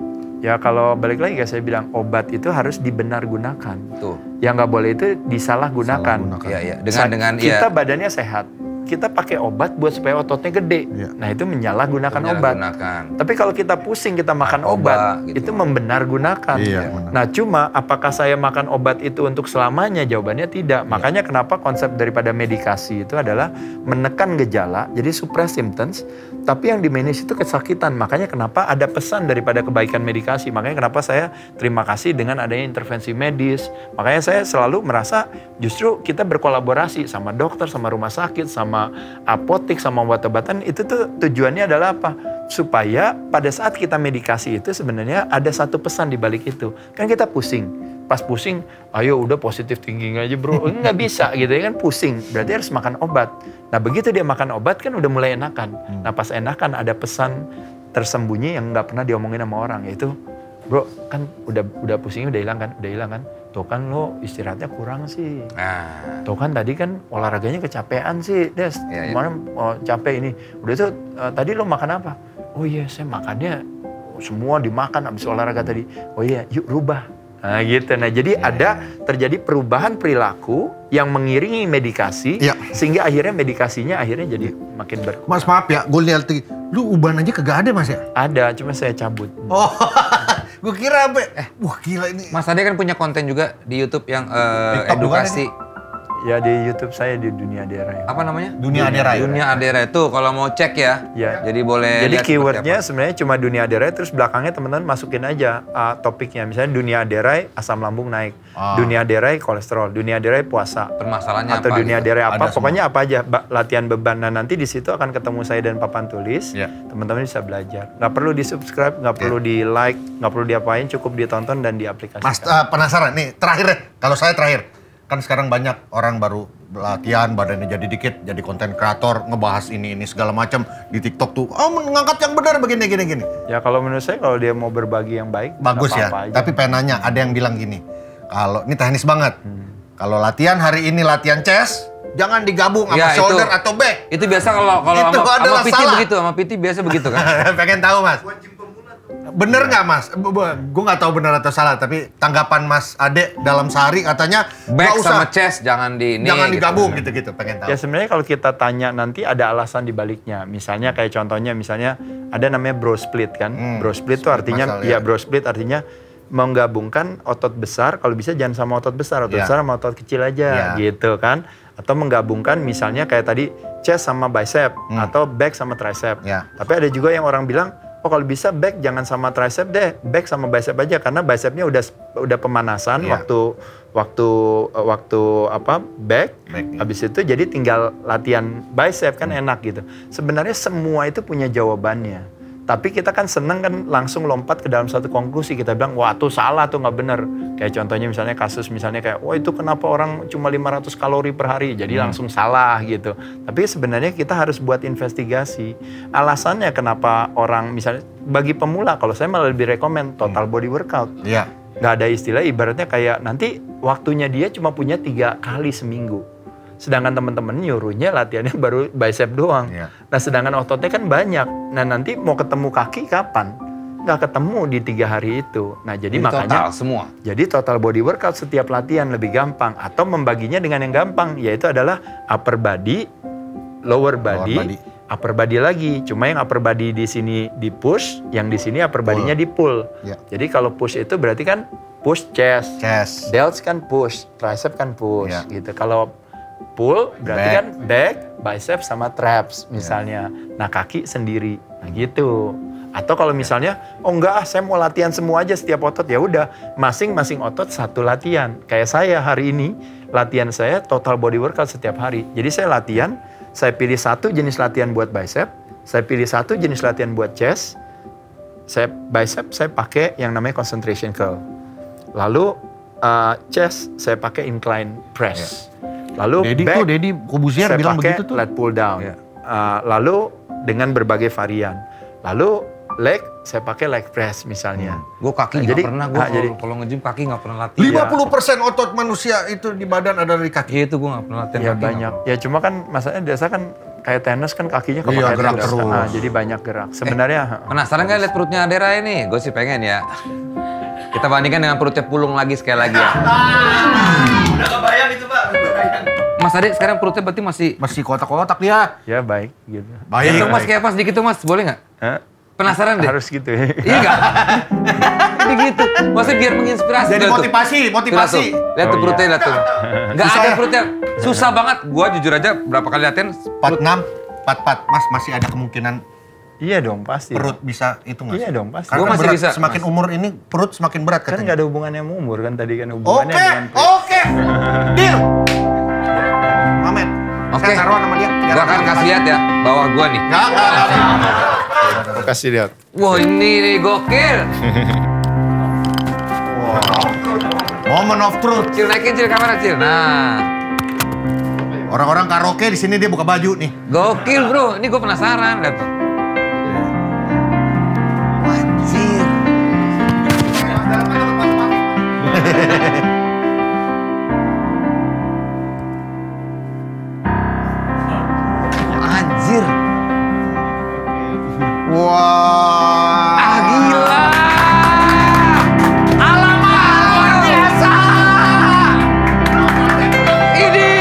S1: Ya kalau balik lagi saya bilang obat itu harus dibenar gunakan. Tuh. Yang nggak boleh itu disalah gunakan.
S3: Iya, iya. Dengan
S1: Sa-
S3: dengan
S1: kita
S3: ya.
S1: badannya sehat. Kita pakai obat buat supaya ototnya gede. Ya. Nah itu menyalahgunakan obat. Tapi kalau kita pusing kita makan Narkoba, obat, gitu. Itu membenar gunakan. Iya, nah cuma apakah saya makan obat itu untuk selamanya? Jawabannya tidak. Iya. Makanya kenapa konsep daripada medikasi itu adalah menekan gejala, jadi suppress symptoms. Tapi yang di-manage itu kesakitan. Makanya kenapa ada pesan daripada kebaikan medikasi. Makanya kenapa saya terima kasih dengan adanya intervensi medis. Makanya saya selalu merasa justru kita berkolaborasi sama dokter, sama rumah sakit, sama apotek, sama obat-obatan. Itu tuh tujuannya adalah apa? Supaya pada saat kita medikasi itu sebenarnya ada satu pesan di balik itu. Kan kita pusing. Pas pusing, ayo udah positive thinking aja bro. Nggak bisa gitu ya kan, pusing. Berarti harus makan obat. Nah begitu dia makan obat kan udah mulai enakan. Nah pas enakan ada pesan tersembunyi yang nggak pernah diomongin sama orang. Yaitu, bro kan udah udah pusingnya udah hilang kan? Udah hilang kan? Tuh kan lo istirahatnya kurang sih. Nah. Tuh kan tadi kan olahraganya kecapean sih, Des. Ya, ya. Kemarin oh, capek ini. Udah tuh uh, tadi lo makan apa? Oh iya saya makannya semua dimakan abis olahraga tadi. Oh iya yuk rubah. Nah gitu. Nah jadi ya, ada ya. terjadi perubahan perilaku yang mengiringi medikasi. Ya. Sehingga akhirnya medikasinya akhirnya jadi makin berkurang.
S2: Mas maaf ya, gue lihat lu uban aja kagak ada mas ya?
S1: Ada, cuma saya cabut.
S2: Oh. Gue kira apa? Eh, wah gila ini.
S3: Mas Ade kan punya konten juga di YouTube yang uh, edukasi.
S1: Ya di YouTube saya di Dunia Adera. Ya.
S3: Apa namanya?
S2: Dunia Adera.
S3: Dunia Adera itu kalau mau cek ya.
S1: Ya.
S3: Jadi boleh.
S1: Jadi keywordnya sebenarnya cuma Dunia Adera, terus belakangnya teman-teman masukin aja uh, topiknya. Misalnya Dunia Adera asam lambung naik, ah. Dunia Adera kolesterol, Dunia Adera puasa.
S3: Permasalahannya
S1: atau
S3: apa?
S1: Dunia
S3: gitu?
S1: Adera apa?
S2: Ada
S1: Pokoknya
S2: semua.
S1: apa aja ba- latihan beban. Nah nanti di situ akan ketemu saya dan papan tulis. Ya. Teman-teman bisa belajar. Nggak perlu di subscribe, nggak perlu ya. di like, nggak perlu diapain, cukup ditonton dan diaplikasikan.
S2: Mas uh, penasaran nih terakhir deh. Kalau saya terakhir. kan sekarang banyak orang baru latihan, badannya jadi dikit, jadi konten kreator, ngebahas ini ini segala macam di TikTok tuh. Oh, mengangkat yang benar begini gini gini.
S1: Ya kalau menurut saya kalau dia mau berbagi yang baik,
S2: bagus ya.
S1: apa-apa aja.
S2: Tapi pengen nanya, ada yang bilang gini. Kalau ini teknis banget. Hmm. Kalau latihan hari ini latihan chest, jangan digabung sama
S3: Ya,
S2: shoulder
S3: itu-
S2: atau back.
S3: Itu biasa kalau kalau
S2: Itu
S3: sama,
S2: adalah
S3: sama P T
S2: salah.
S3: begitu, sama P T biasa begitu kan.
S2: Pengen tahu, Mas. Bener nggak, Mas? Gue nggak tahu bener atau salah, tapi tanggapan Mas Ade dalam sehari katanya
S3: Back
S2: nggak usah,
S3: sama chest jangan di ini.
S2: jangan
S3: gitu.
S2: digabung gitu-gitu. Pengen tahu.
S1: Ya sebenarnya kalau kita tanya nanti ada alasan di baliknya. Misalnya kayak contohnya misalnya ada namanya bro split kan.
S2: Hmm,
S1: Bro split itu artinya
S2: muscle,
S1: ya
S2: ya.
S1: bro split artinya menggabungkan otot besar, kalau bisa jangan sama otot besar, otot
S2: Ya.
S1: besar sama otot kecil aja
S2: Ya.
S1: gitu kan. Atau menggabungkan misalnya kayak tadi chest sama bicep
S2: Hmm.
S1: atau back sama tricep.
S2: Ya.
S1: Tapi ada juga yang orang bilang, oh kalau bisa back jangan sama tricep deh, back sama bicep aja karena bicepnya udah udah pemanasan
S2: Iya.
S1: waktu waktu waktu apa back,
S2: Back, iya.
S1: habis itu jadi tinggal latihan bicep kan enak gitu. Sebenarnya semua itu punya jawabannya. Tapi kita kan seneng kan langsung lompat ke dalam satu konklusi. Kita bilang, wah tuh salah tuh nggak bener. Kayak contohnya misalnya kasus misalnya kayak, wah itu kenapa orang cuma lima ratus kalori per hari. Jadi langsung salah gitu. Tapi sebenarnya kita harus buat investigasi. Alasannya kenapa orang misalnya, bagi pemula kalau saya malah lebih rekomen total body workout.
S2: Iya.
S1: Nggak ada istilah ibaratnya kayak nanti waktunya dia cuma punya tiga kali seminggu. Sedangkan teman-teman nyuruhnya latihannya baru bicep doang.
S2: Iya.
S1: Nah sedangkan ototnya kan banyak. Nah nanti mau ketemu kaki kapan? Nggak ketemu di tiga hari itu. Nah jadi,
S3: Jadi
S1: makanya
S3: total semua.
S1: jadi total body workout setiap latihan lebih gampang. Atau membaginya dengan yang gampang. Yaitu adalah upper body, lower body,
S2: body.
S1: upper body lagi. Cuma yang upper body di sini di push, yang di sini upper body-nya di pull.
S2: Iya.
S1: Jadi kalau push itu berarti kan push chest.
S2: Chest.
S1: Delts kan push, tricep kan push
S2: Ya.
S1: gitu. Kalau pull berarti
S2: Back.
S1: kan back, bicep sama traps misalnya. Nah kaki sendiri, nah gitu. Atau kalau misalnya, oh enggak ah saya mau latihan semua aja setiap otot, ya udah masing-masing otot satu latihan. Kayak saya hari ini latihan saya total body workout setiap hari. Jadi saya latihan, saya pilih satu jenis latihan buat bicep, saya pilih satu jenis latihan buat chest, saya bicep saya pakai yang namanya concentration curl. Lalu uh, chest saya pakai incline press. Lalu
S2: Dedi
S1: back
S2: tuh, Dedi Kobuzier
S1: saya
S2: bilang
S1: pakai
S2: begitu tuh.
S1: lat pull down.
S3: Iya.
S1: Uh, lalu dengan berbagai varian. Lalu leg saya pakai leg press misalnya.
S3: Gue kaki
S1: Nah,
S3: nggak
S1: jadi-
S3: pernah, gue
S1: ah,
S3: kalau
S1: jadi-
S3: kalau nge-gym kaki nggak pernah latihan.
S2: lima puluh persen otot manusia itu di badan ada di kaki.
S3: Iya itu gue nggak pernah latihan
S1: Ya
S3: kaki.
S1: banyak. Ya cuma kan masalahnya biasa kan kayak tenis kan kakinya kepakai
S2: Iya, gerak terus.
S1: Nah, jadi banyak gerak. Sebenarnya
S3: Penasaran nggak lihat perutnya Adera ini? Gue sih pengen ya. Kita bandingkan dengan perutnya Pulung lagi sekali lagi ya.
S4: Udah kebayang itu Pak, udah kebayang.
S3: Mas Ade sekarang perutnya berarti masih...
S2: Masih kotak-kotak dia.
S1: ya baik gitu.
S2: Baik.
S3: Gendong mas kayak pas dikit tuh mas, boleh nggak?
S1: Hah?
S3: Penasaran deh.
S1: Harus gitu ya.
S3: Iya nggak? Ini gitu. Maksudnya biar menginspirasi.
S2: Jadi
S3: Lihat tuh.
S2: motivasi,
S3: Tuh, lihat
S2: motivasi.
S3: tuh. Lihat tuh
S1: Oh,
S3: perutnya,
S1: iya.
S3: lihat tuh. Nggak
S2: Susah
S3: ada
S2: ya?
S3: perutnya. Susah banget. Gua jujur aja berapa kali latihan.
S2: empat puluh enam, empat puluh empat. Mas masih ada kemungkinan
S1: Iya dong pasti.
S2: perut bisa itu nggak?
S1: Iya
S2: sih?
S1: dong pasti.
S2: Karena
S3: Gua
S2: kan
S3: masih
S2: berat,
S3: bisa,
S2: semakin
S3: Mas.
S2: umur ini perut semakin berat
S1: Kan nggak
S2: katanya.
S1: ada hubungannya sama umur kan tadi kan hubungannya
S2: Oke,
S1: dengan perut.
S2: oke. Deal. Mamet.
S3: Oke.
S2: Saya taruhan sama dia.
S3: Gua akan kasih lihat ya bawah gua nih.
S2: Enggak, enggak, enggak.
S1: Aku kasih lihat.
S3: Wah ini nih gokil.
S2: Moment of truth.
S3: Cil naikin cil kamera cil. Nah,
S2: Orang-orang karaoke di sini dia buka baju nih.
S3: gokil bro. Ini gua penasaran. Lihat tuh. Anjir. Anjir.
S2: Wah.
S3: Ah gila. Alamak luar biasa. Ini.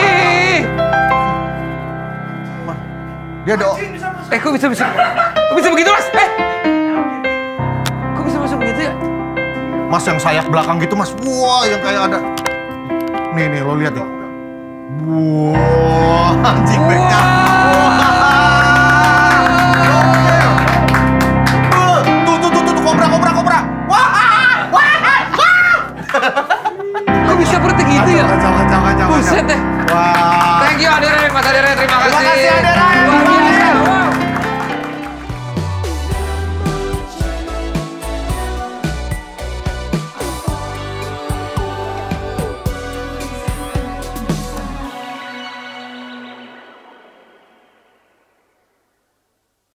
S2: Dia do.
S3: Eh kok bisa bisa? Kok bisa begitu mas? Eh. Kok bisa masuk begitu ya?
S2: Mas yang sayap belakang gitu mas. Wah yang kayak ada. Nih nih lo lihat nih. Wah anjing backnya.
S3: Wah.